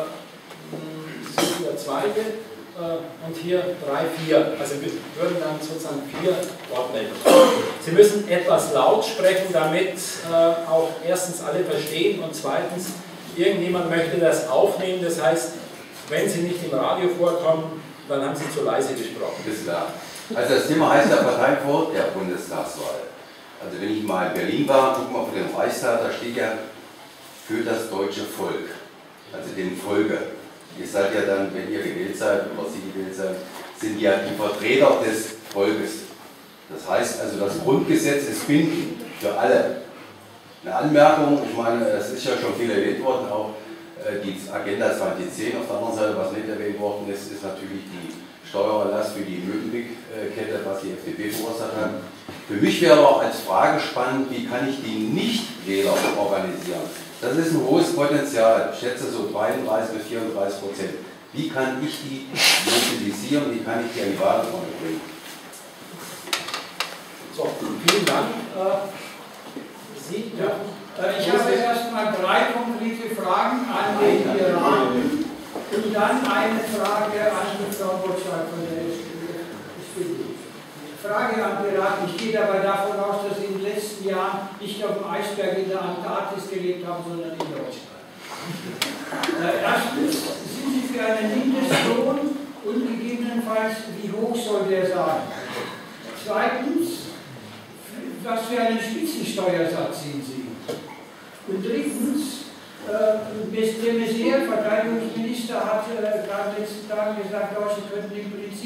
Sie der Zweite und hier 3, 4. Also wir würden dann sozusagen 4 Wortmeldungen. Sie müssen etwas laut sprechen, damit auch erstens alle verstehen und zweitens irgendjemand möchte das aufnehmen. Das heißt, wenn Sie nicht im Radio vorkommen, dann haben Sie zu leise gesprochen. Ist klar. Also das Thema heißt ja Parteien vor der Bundestagswahl. Also wenn ich mal in Berlin war, gucken wir auf den Reichstag, da steht ja für das deutsche Volk, also dem Volke. Ihr seid ja dann, wenn ihr gewählt seid oder Sie gewählt seid, sind ja die Vertreter des Volkes. Das heißt also, das Grundgesetz ist bindend für alle. Eine Anmerkung, ich meine, es ist ja schon viel erwähnt worden, auch die Agenda 2010 auf der anderen Seite, was nicht erwähnt worden ist, ist natürlich die Steuererlass für die Mövenpick-Kette, was die FDP verursacht hat. Für mich wäre auch als Frage spannend, wie kann ich die Nichtwähler organisieren? Das ist ein hohes Potenzial, ich schätze so 33 bis 34%. Wie kann ich die mobilisieren, wie kann ich die an die Wahlurne bringen? So, vielen Dank. Sie dürfen. Ich habe erstmal 3 konkrete Fragen an den Piraten und dann eine Frage an die Frau Gottschalk von der SPD. Frage an Piraten. Ich gehe dabei davon aus, dass Sie in den letzten Jahren nicht auf dem Eisberg in der Antarktis gelebt haben, sondern in Deutschland. Erstens, sind Sie für einen Mindestlohn und gegebenenfalls, wie hoch soll der sein? Zweitens, was für einen Spitzensteuersatz sehen Sie? Und drittens, der Verteidigungsminister hat gerade in den letzten Tagen gesagt, Deutschland könnten im Prinzip auf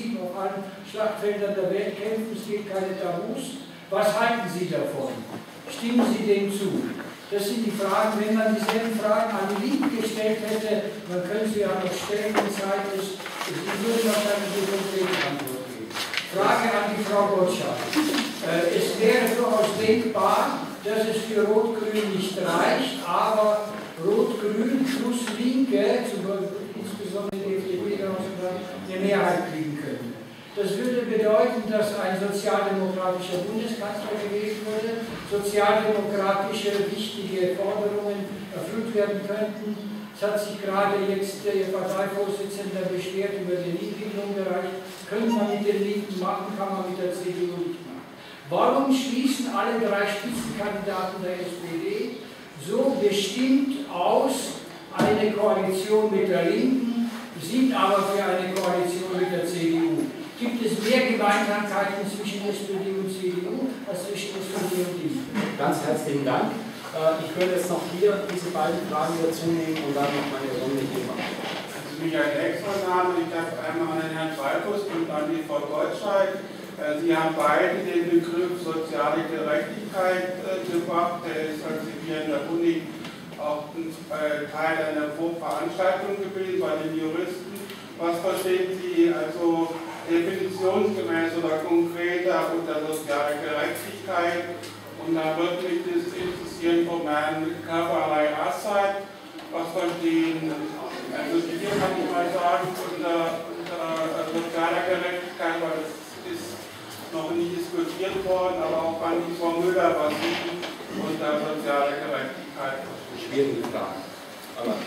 allen Schlachtfeldern der Welt kämpfen, es gibt keine Tabus. Was halten Sie davon? Stimmen Sie dem zu? Das sind die Fragen, wenn man dieselben Fragen an die Linken gestellt hätte, man könnte sie ja noch stellen, wenn Zeit ist, Sie würden wahrscheinlich eine konkrete Antwort geben. Frage an die Frau Gottschalk. Es wäre durchaus denkbar, dass es für Rot-Grün nicht reicht, aber Rot-Grün plus Linke, insbesondere die FDP, eine Mehrheit kriegen könnten. Das würde bedeuten, dass ein sozialdemokratischer Bundeskanzler gewählt würde, sozialdemokratische wichtige Forderungen erfüllt werden könnten. Es hat sich gerade jetzt Ihr Parteivorsitzender beschwert über den Niedriglohnbereich. Könnte man mit den Linken machen, kann man mit der CDU nicht machen. Warum schließen alle drei Spitzenkandidaten der SPD so bestimmt aus eine Koalition mit der Linken, sind aber für eine Koalition mit der CDU? Gibt es mehr Gemeinsamkeiten zwischen SPD und CDU als zwischen SPD und Linken? Ganz herzlichen Dank. Ich würde jetzt noch hier diese beiden Fragen dazu nehmen und dann noch meine Runde hier machen. Michael Exner, Name. Ich darf einmal an den Herrn Falkus und an die Frau Gottschalk. Sie haben beide den Begriff soziale Gerechtigkeit gebracht. Der ist also hier in der Uni auch Teil einer Veranstaltung gewesen bei den Juristen. Was verstehen Sie also definitionsgemäß oder konkreter unter sozialer Gerechtigkeit? Und da würde mich das interessieren vom Herrn Kabalai Assad. Was verstehen, also hier kann ich mal sagen, unter sozialer Gerechtigkeit, weil das ist noch nie diskutiert worden, aber auch an die Frau Müller, was Sie unter sozialer Gerechtigkeit verstehen. Schwierige Frage. Aber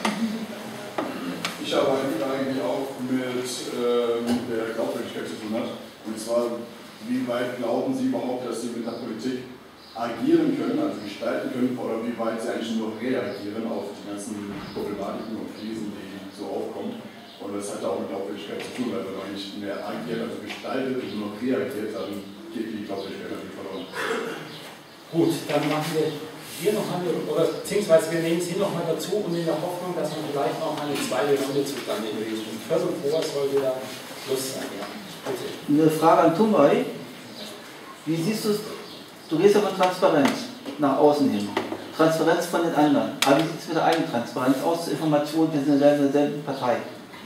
ich habe eine Frage, die auch mit der Glaubwürdigkeit zu tun hat. Und zwar, wie weit glauben Sie überhaupt, dass Sie mit der Politik agieren können, also gestalten können, oder wie weit Sie eigentlich nur reagieren auf die ganzen Problematiken und Krisen, die so aufkommen? Und das hat auch mit Glaubwürdigkeit zu tun, weil wenn man nicht mehr agiert, also gestaltet und nur reagiert, dann geht die Glaubwürdigkeit natürlich verloren. gut, dann machen wir hier noch eine, oder beziehungsweise wir nehmen Sie noch mal dazu und in der Hoffnung, dass wir vielleicht noch eine zweite Runde zustande bringen. Um Viertel vor sollte dann Schluss sein. Ja. Bitte. Eine Frage an Tumay. Wie siehst du es? Du gehst ja von Transparenz nach außen hin. Transparenz von den anderen. Aber wie sieht es mit der eigenen Transparenz aus zur Information? Wir sind in derselben Partei.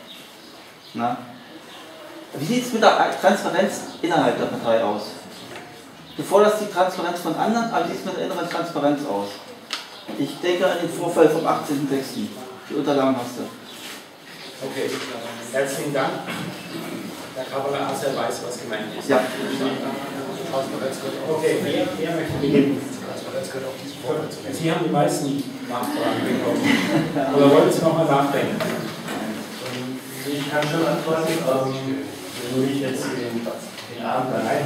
Na? Wie sieht es mit der Transparenz innerhalb der Partei aus? Du forderst die Transparenz von anderen, aber wie sieht es mit der inneren Transparenz aus? Ich denke an den Vorfall vom 18.06. Die Unterlagen hast du. Okay, herzlichen Dank. Herr Kavala Assad weiß, was gemeint ist. Ja. Okay, wer möchte beginnen? Sie haben die meisten Nachfragen bekommen. Oder wollen Sie noch mal nachdenken? Ich kann schon antworten, nur nicht jetzt den Abend allein.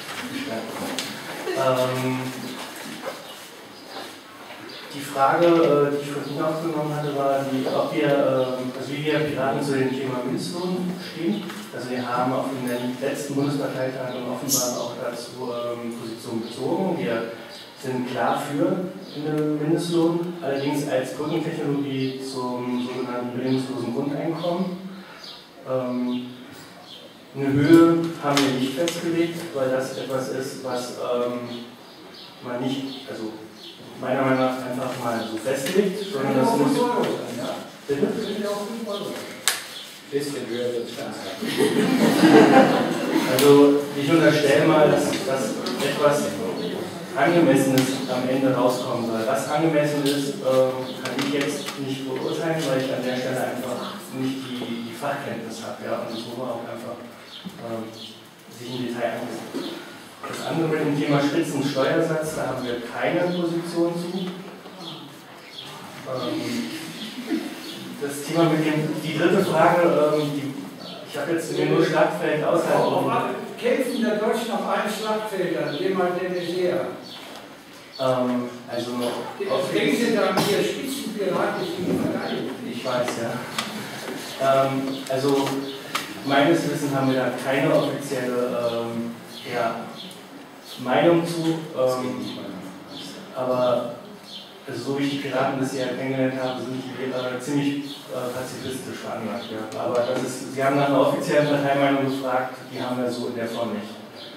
Die Frage, die ich von Ihnen aufgenommen hatte, war, ob wir, also wie wir Piraten zu dem Thema Mindestlohn stehen. Also wir haben auf den letzten Bundesparteitagen offenbar auch dazu Position bezogen. Wir sind klar für den Mindestlohn, allerdings als Brückentechnologie zum sogenannten bedingungslosen Grundeinkommen. Eine Höhe haben wir nicht festgelegt, weil das etwas ist, was man nicht, also meiner Meinung nach einfach mal so festlegt, sondern das muss. Bitte? Bisschen höher wird es ganz Also ich unterstelle mal, dass etwas Angemessenes am Ende rauskommen soll. Was angemessen ist, kann ich jetzt nicht beurteilen, weil ich an der Stelle einfach nicht die Fachkenntnis habe. Ja? Und so auch einfach sich im Detail angesehen. Das andere mit dem Thema Spitzensteuersatz, da haben wir keine Position zu. Das Thema mit dem, die dritte Frage, ich habe jetzt mir nur Schlachtfeld ausgehalten. Kämpfen der Deutschen auf allen Schlachtfeldern, jemand der Messier. Also denken Sie dann hier spitzenpiratischen Verteidigung? Ich weiß, ja. Also meines Wissens haben wir da keine offizielle Meinung zu, aber also so wie ich die Piraten bisher kennengelernt habe, sind die ziemlich pazifistisch veranlagt. Ja. Aber Sie haben nach einer offiziellen Parteimeinung gefragt, die haben wir so in der Form nicht.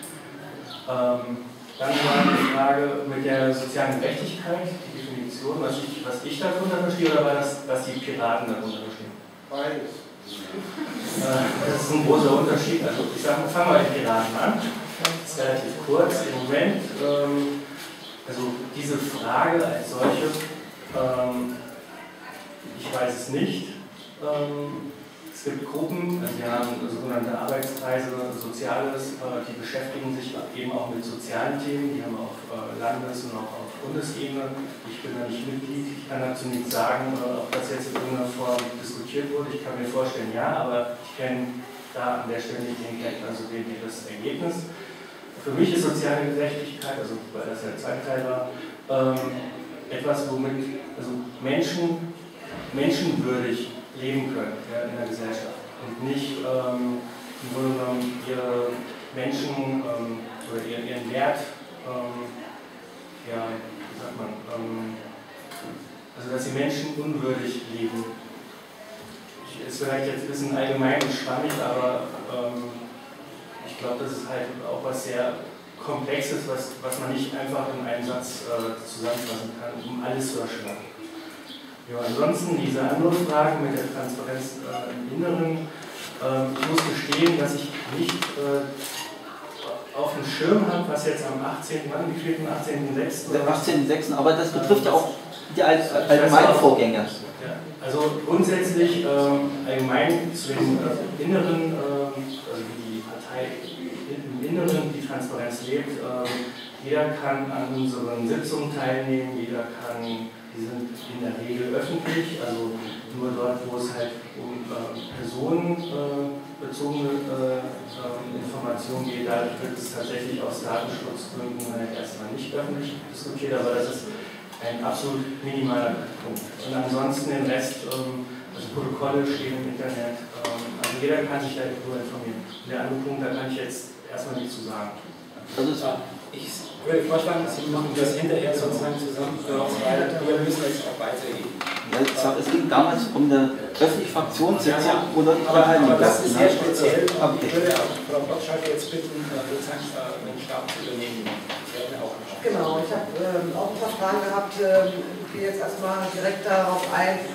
Dann war die Frage mit der sozialen Gerechtigkeit, die Definition, was ich darunter verstehe, oder war das, was die Piraten darunter verstehen? Beides. Das ist ein großer Unterschied. Also ich sage, fangen wir mit den Piraten an. Das ist relativ kurz. Im Moment, also diese Frage als solche, ich weiß es nicht. Es gibt Gruppen, also wir haben sogenannte Arbeitskreise, Soziales, die beschäftigen sich eben auch mit sozialen Themen, die haben auf Landes- und auch auf Bundesebene. Ich bin da nicht Mitglied, ich kann dazu nichts sagen, ob das jetzt in irgendeiner Form diskutiert wurde. Ich kann mir vorstellen, ja, aber ich kenne da an der Stelle nicht das Ergebnis. Für mich ist soziale Gerechtigkeit, also weil das ja Zweiteil war, etwas, womit also Menschen menschenwürdig leben können, ja, in der Gesellschaft und nicht im Grunde genommen ihre Menschen oder ihren Wert, ja, wie sagt man, also dass sie Menschen unwürdig leben. Ist vielleicht jetzt ein bisschen allgemein und schwammig, aber ich glaube, das ist halt auch was sehr Komplexes, was man nicht einfach in einem Satz zusammenfassen kann, um alles zu erschlagen. Ja, ansonsten diese andere Frage mit der Transparenz im Inneren. Ich muss gestehen, dass ich nicht auf dem Schirm habe, was jetzt am 18. Wann, wie viel? 18.06. Am 18.06. Aber das betrifft ja auch die allgemeinen Vorgänge. Ja, also grundsätzlich allgemein zu den Inneren, also wie die Partei im Inneren die Transparenz lebt. Jeder kann an unseren Sitzungen teilnehmen, die sind in der Regel öffentlich, also nur dort, wo es halt um personenbezogene Informationen geht, da wird es tatsächlich aus Datenschutzgründen halt erstmal nicht öffentlich diskutiert, aber das ist ein absolut minimaler Punkt. Und ansonsten den Rest, also Protokolle stehen im Internet, also jeder kann sich darüber informieren. Und der andere Punkt, da kann ich jetzt erstmal nichts zu sagen. Ich würde vorschlagen, Sie machen das hinterher sozusagen zusammen, weil wir müssen jetzt auch weitergehen. Ja, es ging damals um eine öffentliche Fraktionssitzung, wo Leute aber das ist sehr speziell. Okay. Ich würde auch Frau Gottschalk jetzt bitten, sozusagen den Stab zu übernehmen. Genau, ich habe auch ein paar Fragen gehabt. Ich gehe jetzt erstmal direkt darauf ein.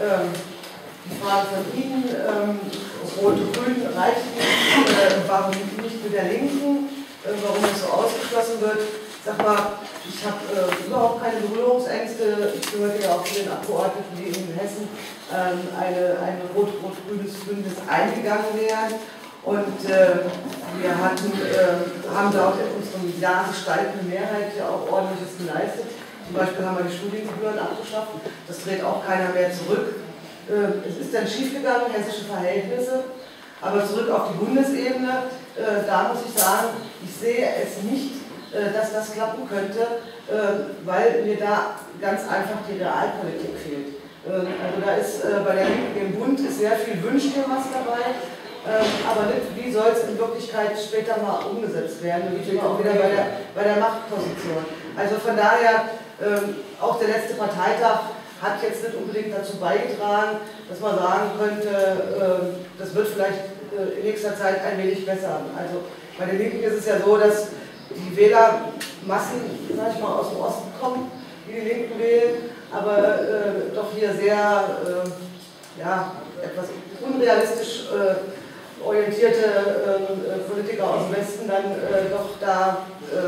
Die Frage von Ihnen, Rot-Grün reicht nicht, warum nicht mit der Linken? Warum es so ausgeschlossen wird. Ich sag mal, ich habe überhaupt keine Berührungsängste. Ich gehöre ja auch zu den Abgeordneten, die in Hessen ein rot-rot-grünes Bündnis eingegangen wären. Und wir haben da auch in unserem jahresgestaltenden Mehrheit ja auch ordentliches geleistet. Zum Beispiel haben wir die Studiengebühren abgeschafft. Das dreht auch keiner mehr zurück. Es ist dann schiefgegangen, hessische Verhältnisse. Aber zurück auf die Bundesebene, da muss ich sagen, ich sehe es nicht, dass das klappen könnte, weil mir da ganz einfach die Realpolitik fehlt. Also da ist bei der Linken im Bund ist sehr viel Wünsch dir was dabei, aber nicht, wie soll es in Wirklichkeit später mal umgesetzt werden, und ich bin auch wieder bei der Machtposition. Also von daher, auch der letzte Parteitag hat jetzt nicht unbedingt dazu beigetragen, dass man sagen könnte, das wird vielleicht in nächster Zeit ein wenig besser. Also bei den Linken ist es ja so, dass die Wählermassen, sag ich mal, aus dem Osten kommen, die Linken wählen, aber doch hier sehr ja, etwas unrealistisch orientierte Politiker aus dem Westen dann doch da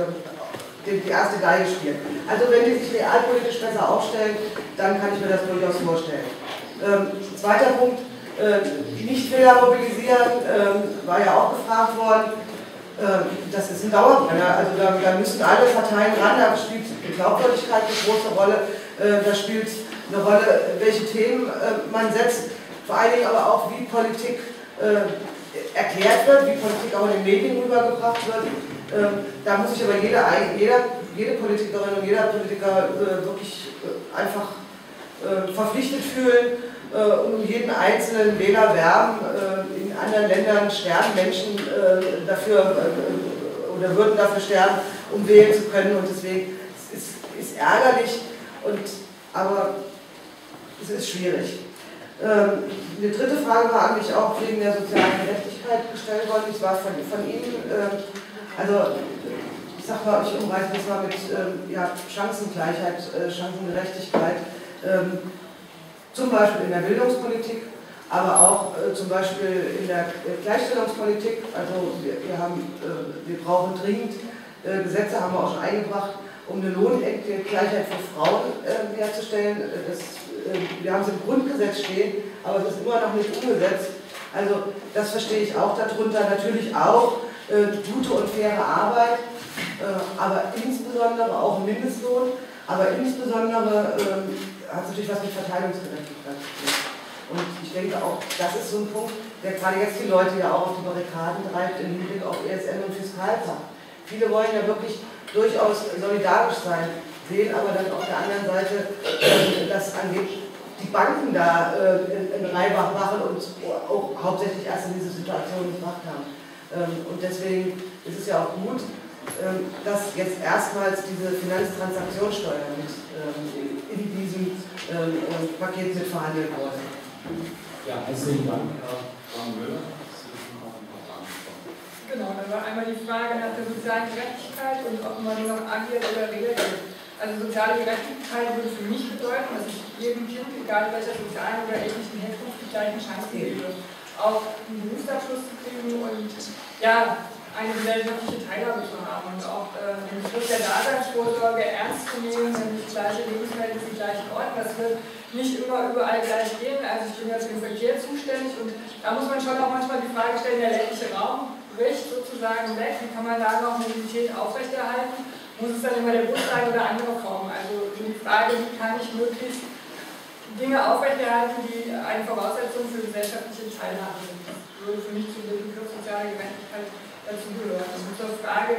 die erste Geige spielen. Also wenn die sich realpolitisch besser aufstellen, dann kann ich mir das durchaus vorstellen. Zweiter Punkt, Nichtwähler mobilisieren, war ja auch gefragt worden. Das ist ein Dauerbrenner, also da müssen alle Parteien ran, da spielt die Glaubwürdigkeit eine große Rolle, da spielt eine Rolle, welche Themen man setzt, vor allen Dingen aber auch, wie Politik erklärt wird, wie Politik auch in den Medien rübergebracht wird. Da muss sich aber jede Politikerin und jeder Politiker wirklich einfach verpflichtet fühlen und um jeden einzelnen Wähler werben. In anderen Ländern sterben Menschen dafür oder würden dafür sterben, um wählen zu können, und deswegen ist ärgerlich. Und aber es ist schwierig. Die dritte Frage war eigentlich auch wegen der sozialen Gerechtigkeit gestellt worden. Das war von Ihnen, also ich sag mal, ich umreiße das mal mit Chancengleichheit, Chancengerechtigkeit, zum Beispiel in der Bildungspolitik, aber auch zum Beispiel in der Gleichstellungspolitik. Also wir brauchen dringend Gesetze, haben wir auch schon eingebracht, um eine Lohngleichheit für Frauen herzustellen. Wir haben es im Grundgesetz stehen, aber es ist immer noch nicht umgesetzt. Also das verstehe ich auch darunter. Natürlich auch gute und faire Arbeit, aber insbesondere auch Mindestlohn, aber insbesondere hat es natürlich was mit Verteilungsgerechtigkeit zu tun. Und ich denke auch, das ist so ein Punkt, der gerade jetzt die Leute ja auch auf die Barrikaden treibt im Hinblick auf ESM und Fiskalpakt. Viele wollen ja wirklich durchaus solidarisch sein, sehen aber dann auf der anderen Seite, dass angeblich die Banken da in Reibach machen und auch hauptsächlich erst in diese Situation gebracht haben. Und deswegen ist es ja auch gut, dass jetzt erstmals diese Finanztransaktionssteuer in diesem Paket mit verhandelt wurde. Ja, herzlichen Dank, Herr Müller. Genau, dann war einmal die Frage nach der sozialen Gerechtigkeit und ob man noch agiert oder reagiert. Also soziale Gerechtigkeit würde für mich bedeuten, dass ich jedem Kind, egal welcher sozialen oder ethnischen Herkunft, die gleichen Chancen gebe, auch einen Berufsabschluss zu kriegen und ja, eine gesellschaftliche Teilhabe zu haben und auch den Schluss der Daseinsvorsorge ernst zu nehmen, nämlich gleiche Lebenswelt ist die gleichen Orten. Das wird nicht immer überall gleich gehen. Also ich bin ja für den Verkehr zuständig und da muss man schon auch manchmal die Frage stellen, der ländliche Raum bricht sozusagen weg, wie kann man da noch Mobilität aufrechterhalten? Muss es dann immer der Bus sein oder andere Formen? Also die Frage, wie kann ich möglichst Dinge aufrechterhalten, die eine Voraussetzung für gesellschaftliche Teilhabe sind. Das würde für mich zu dem Begriff soziale Gerechtigkeit dazugehören. Und zur Frage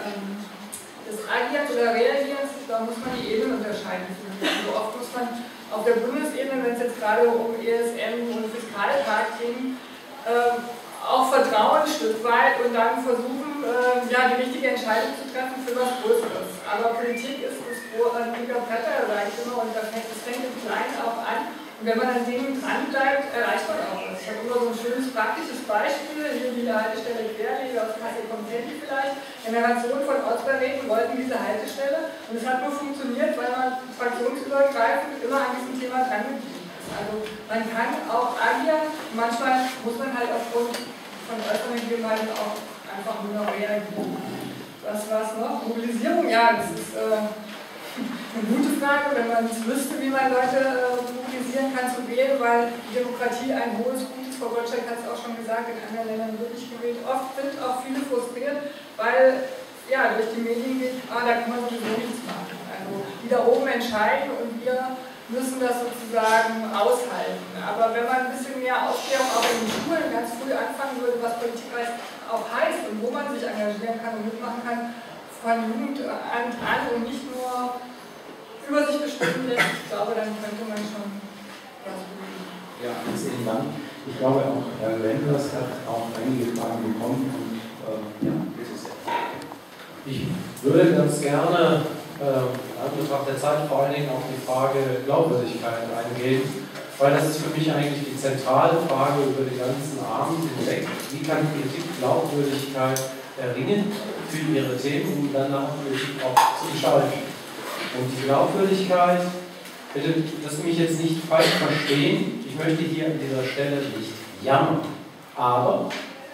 des Agierens oder Reagierens, da muss man die Ebenen unterscheiden. Also oft muss man auf der Bundesebene, wenn es jetzt gerade um ESM und Fiskalpakt ging, auch vertrauen ein Stück weit und dann versuchen, die richtige Entscheidung zu treffen für was Größeres. Aber Politik ist ein dicker Bretter, sage ich immer, und das fängt im Kleinen auch an. Und wenn man an Dingen dran bleibt, erreicht man auch was. Ich habe immer so ein schönes praktisches Beispiel, hier die Haltestelle Querwege aus Kassel-Kompletti vielleicht. Generationen von Ortsbeiräten wollten diese Haltestelle und es hat nur funktioniert, weil man fraktionsübergreifend immer an diesem Thema dran geblieben ist. Also man kann auch agieren, manchmal muss man halt aufgrund von äußeren Gegebenheiten auch einfach nur noch reagieren. Was war es noch? Mobilisierung, ja, das ist eine gute Frage, wenn man wüsste, wie man Leute mobilisieren kann zu wählen, weil die Demokratie ein hohes Gut ist. Frau Gottschalk hat es auch schon gesagt, in anderen Ländern wird nicht gewählt. Oft sind auch viele frustriert, weil ja, durch die Medien geht, da kann man sowieso nichts machen. Also die da oben entscheiden und wir müssen das sozusagen aushalten. Aber wenn man ein bisschen mehr Aufklärung auch in den Schulen ganz früh anfangen würde, was Politik auch heißt und wo man sich engagieren kann und mitmachen kann, von Jugend an und nicht nur über sich bestimmen lässt, ich glaube, dann könnte man schon was bewegen. Ja, herzlichen Dank. Ich glaube auch, Herr Wenders hat auch einige Fragen bekommen und ja, bitte sehr. Ich würde ganz gerne in Betracht der Zeit vor allen Dingen auf die Frage Glaubwürdigkeit eingehen, weil das ist für mich eigentlich die zentrale Frage über den ganzen Abend hinweg. Wie kann Politik Glaubwürdigkeit erringen für ihre Themen, um dann nach Politik auch zu gestalten? Und die Glaubwürdigkeit, bitte, dass Sie mich jetzt nicht falsch verstehen, ich möchte hier an dieser Stelle nicht jammern, aber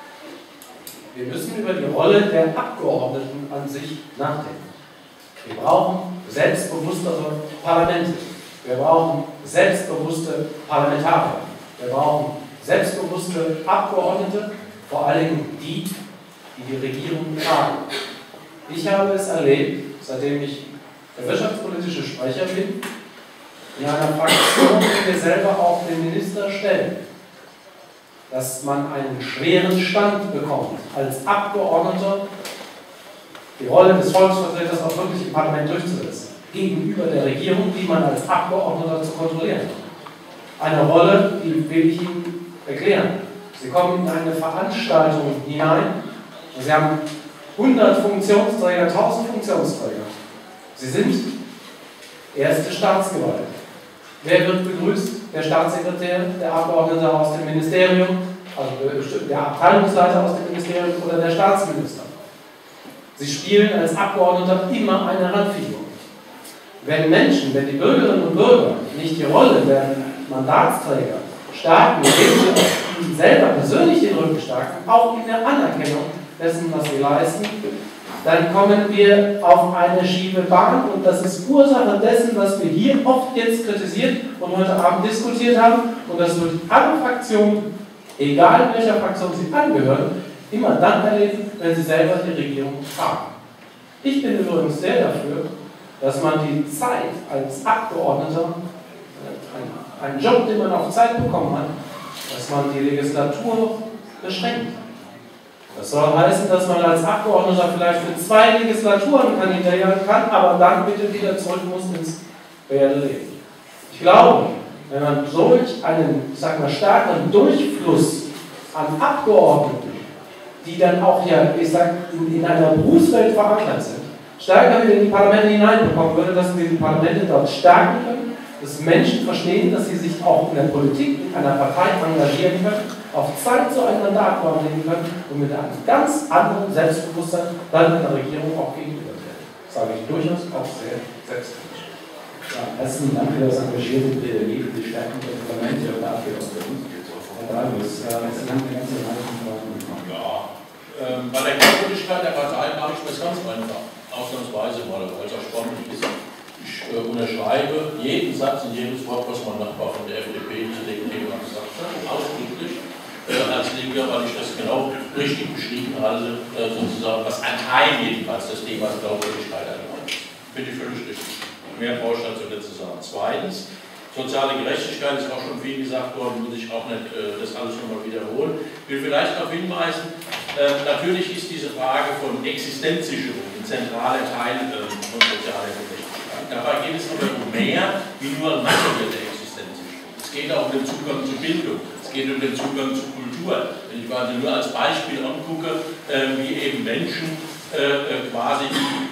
wir müssen über die Rolle der Abgeordneten an sich nachdenken. Wir brauchen selbstbewusstere Parlamente. Wir brauchen selbstbewusste Parlamentarier. Wir brauchen selbstbewusste Abgeordnete, vor allem die Regierung tragen. Ich habe es erlebt, seitdem ich der wirtschaftspolitische Sprecher bin, in einer Fraktion, die wir selber auch den Minister stellen, dass man einen schweren Stand bekommt, als Abgeordneter die Rolle des Volksvertreters auch wirklich im Parlament durchzusetzen, gegenüber der Regierung, die man als Abgeordneter zu kontrollieren hat. Eine Rolle, die will ich Ihnen erklären. Sie kommen in eine Veranstaltung hinein und Sie haben 100 Funktionsträger, 1000 Funktionsträger. Sie sind erste Staatsgewalt. Wer wird begrüßt? Der Staatssekretär, der Abgeordnete aus dem Ministerium, also der Abteilungsleiter aus dem Ministerium oder der Staatsminister. Sie spielen als Abgeordneter immer eine Randfigur. Wenn die Bürgerinnen und Bürger nicht die Rolle der Mandatsträger stärken, indem sie selber persönlich den Rücken stärken, auch in der Anerkennung dessen, was sie leisten, dann kommen wir auf eine schiefe Bahn und das ist Ursache dessen, was wir hier oft jetzt kritisiert und heute Abend diskutiert haben und das wird alle Fraktionen, egal welcher Fraktion sie angehören, immer dann erleben, wenn sie selber die Regierung tragen. Ich bin übrigens sehr dafür, dass man die Zeit als Abgeordneter, einen Job, den man auf Zeit bekommen hat, dass man die Legislatur beschränkt. Das soll heißen, dass man als Abgeordneter vielleicht für 2 Legislaturen kandidieren kann, aber dann bitte wieder zurück muss ins reelle Leben. Ich glaube, wenn man solch einen, stärkeren Durchfluss an Abgeordneten, die dann auch in einer Berufswelt verankert sind, stärker wieder in die Parlamente hineinbekommen würde, dass wir die Parlamente dort stärken können, dass Menschen verstehen, dass sie sich auch in der Politik, in einer Partei engagieren können, auf Zeit so ein Mandat wahrnehmen können und mit einem ganz anderen Selbstbewusstsein dann in der Regierung auch gegenübertreten. Das sage ich durchaus auch sehr selbstkritisch. Ja, herzlichen Dank für das engagierte Plädoyer für die Stärkung der Parlamente und der Abgeordneten. Herr Davis, herzlichen Dank für die ganze Fragen. Ja, bei der Glaubwürdigkeit der Partei mache ich das ganz einfach. Ausnahmsweise mal, weil es auch spannend ist. Ich unterschreibe jeden Satz und jedes Wort, was mein Nachbar von der FDP, die Thema gesagt hat, ausdrücklich als Linker, weil ich das genau richtig beschrieben halte, sozusagen, was ein Teil jedenfalls des Themas Glaubwürdigkeit anbelangt. Finde ich völlig richtig. Mehr brauche ich dazu nicht zu sagen. Zweitens, soziale Gerechtigkeit ist auch schon viel gesagt worden, muss ich auch nicht das alles nochmal wiederholen. Ich will vielleicht darauf hinweisen, natürlich ist diese Frage von Existenzsicherung ein zentraler Teil von sozialer Gerechtigkeit. Dabei geht es aber um mehr wie nur materielle Existenzsicherung. Es geht auch um den Zugang zur Bildung, es geht um den Zugang zur Kultur. Wenn ich mal nur als Beispiel angucke, wie eben Menschen quasi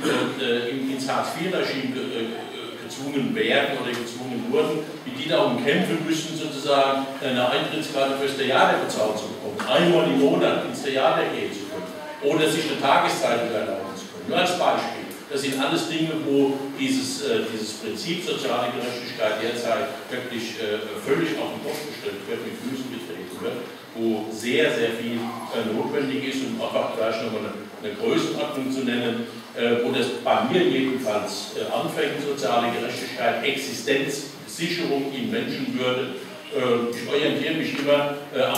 ins Hartz-IV-Regime gezwungen werden oder gezwungen wurden, wie die darum kämpfen müssen, sozusagen eine Eintrittskarte fürs Theater bezahlt zu bekommen, einmal im Monat ins Theater gehen zu können oder sich eine Tageszeitung erlauben zu können. Nur als Beispiel. Das sind alles Dinge, wo dieses Prinzip soziale Gerechtigkeit derzeit wirklich völlig auf den Kopf gestellt wird, mit Füßen getreten wird, wo sehr, sehr viel notwendig ist, um einfach gleich nochmal eine Größenordnung zu nennen, wo das bei mir jedenfalls anfängt, soziale Gerechtigkeit, Existenzsicherung in Menschenwürde. Ich orientiere mich immer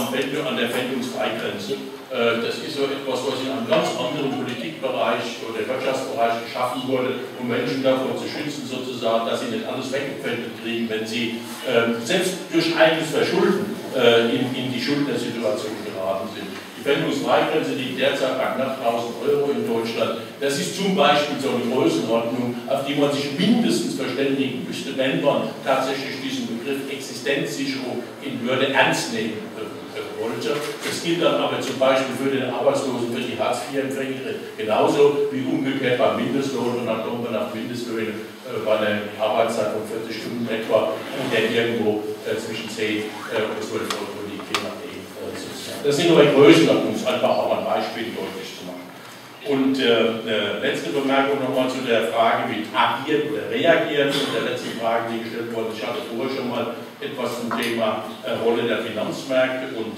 an der Pfändungsfreigrenze. Das ist so etwas, was in einem ganz anderen Politikbereich oder Wirtschaftsbereich geschaffen wurde, um Menschen davor zu schützen, sozusagen, dass sie nicht alles weggepfändet kriegen, wenn sie selbst durch eigenes Verschulden in die Schuldnersituation geraten sind. Die Pfändungsfreigrenze liegt derzeit bei knapp 1.000 € in Deutschland. Das ist zum Beispiel so eine Größenordnung, auf die man sich mindestens verständigen müsste, wenn man tatsächlich diesen Begriff Existenzsicherung in Würde ernst nehmen wollte. Das gilt dann aber zum Beispiel für den Arbeitslosen, für die Hartz-IV-Empfänger, genauso wie umgekehrt beim Mindestlohn, und dann kommen wir nach Mindestlöhnen bei einer Arbeitszeit von 40 Stunden etwa, der irgendwo zwischen 10 und 12 € liegt, je nachdem. Das sind nur Größenordnungen, um einfach auch ein Beispiel deutlich zu machen. Und letzte Bemerkung nochmal zu der Frage, wie agiert oder reagiert, und der letzten Frage, die gestellt wurde. Ich hatte vorher schon mal etwas zum Thema Rolle der Finanzmärkte und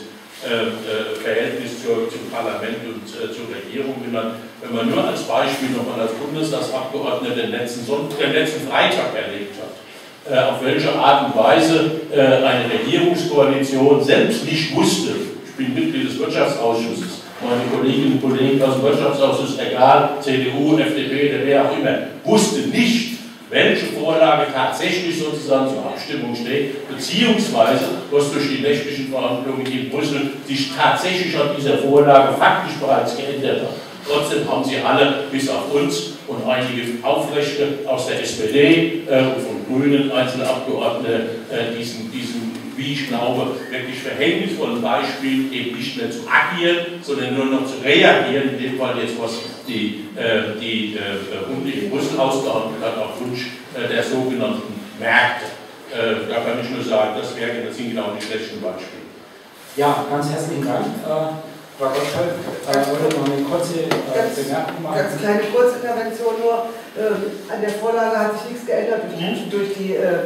Verhältnis zum Parlament und zur Regierung genannt. Wenn man nur als Beispiel nochmal als Bundestagsabgeordneter den letzten Freitag erlebt hat, auf welche Art und Weise eine Regierungskoalition selbst nicht wusste, ich bin Mitglied des Wirtschaftsausschusses, meine Kolleginnen und Kollegen aus dem Wirtschaftsausschuss, egal, CDU, FDP, oder wer auch immer, wusste nicht, welche Vorlage tatsächlich sozusagen zur Abstimmung steht, beziehungsweise was durch die nächtlichen Verhandlungen in Brüssel sich tatsächlich an dieser Vorlage faktisch bereits geändert hat. Trotzdem haben sie alle, bis auf uns und einige Aufrechte aus der SPD und von Grünen, einzelne Abgeordnete, diesen, wie ich glaube, wirklich verhängnisvollen Beispiel eben nicht mehr zu agieren, sondern nur noch zu reagieren, in dem Fall jetzt, was die Runde in Brüssel ausgehandelt hat, auf Wunsch der sogenannten Märkte. Da kann ich nur sagen, das sind genau die schlechten Beispiele. Ja, ganz herzlichen Dank. Frau Gottschalk, wollte noch eine kurze Bemerkung machen. Ganz kleine Kurzintervention nur. An der Vorlage hat sich nichts geändert durch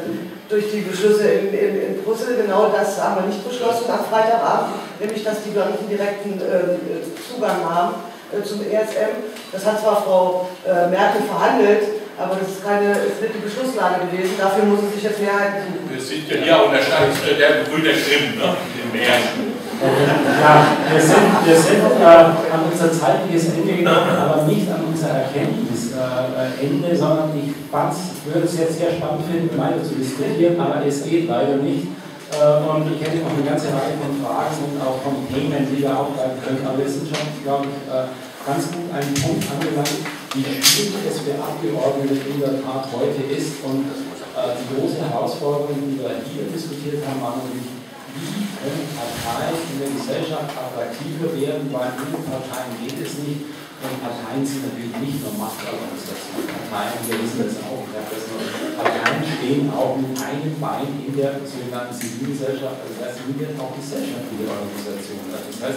die Beschlüsse in Brüssel. Genau das haben wir nicht beschlossen am Freitagabend, nämlich dass die Banken direkten Zugang haben zum ESM. Das hat zwar Frau Merkel verhandelt, aber das ist nicht die Beschlusslage gewesen. Dafür muss es sich jetzt Mehrheiten suchen. Wir sind ja hier unter Stand der Brüder Grimm, ne? Den Märchen. Ja, wir sind an unser zeitliches Ende gekommen, aber nicht an unser Erkenntnisende, sondern würde es jetzt sehr spannend finden, weiter zu diskutieren, aber es geht leider nicht. Und ich hätte noch eine ganze Reihe von Fragen und auch von Themen, die wir aufgreifen können, aber wir sind schon, glaube ich, ganz gut an den Punkt angelangt, wie schwierig es für Abgeordnete in der Tat heute ist. Und die große Herausforderung, die wir hier diskutiert haben, war nämlich, wie können Parteien in der Gesellschaft attraktiver werden, weil ohne Parteien geht es nicht. Und Parteien sind natürlich nicht nur Machtorganisationen. Parteien, wir wissen das auch, Parteien stehen auch mit einem Bein in der sogenannten Zivilgesellschaft, also das heißt, sind wir auch gesellschaftliche Organisationen. Das heißt,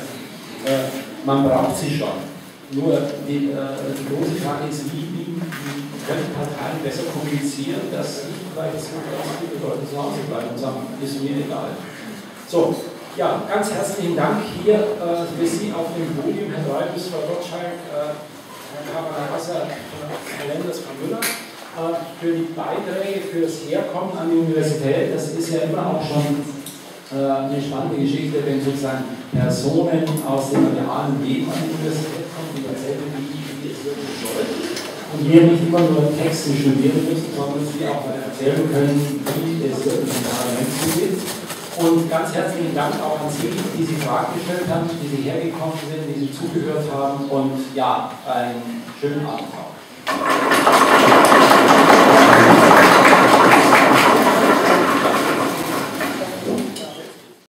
man braucht sie schon. Nur die große Frage ist, wie können Parteien besser kommunizieren, dass nicht vielleicht so ganz viele Leute zu Hause bleiben und sagen, ist mir egal. So, ja, ganz herzlichen Dank hier für Sie auf dem Podium, Herr Reibus, Frau Gottschalk, Herr Kamerasser, Herr Lenders, Frau Müller, für die Beiträge, für das Herkommen an die Universität. Das ist ja immer auch schon eine spannende Geschichte, wenn sozusagen Personen aus dem realen Leben an die Universität kommen, die erzählen, wie es wirklich läuft. Und wir nicht immer nur Texte studieren müssen, sondern sie auch erzählen können, wie es wirklich im Parlament zugeht. Und ganz herzlichen Dank auch an Sie, die Sie Fragen gestellt haben, die Sie hergekommen sind, die Sie zugehört haben und ja, einen schönen Abend auch.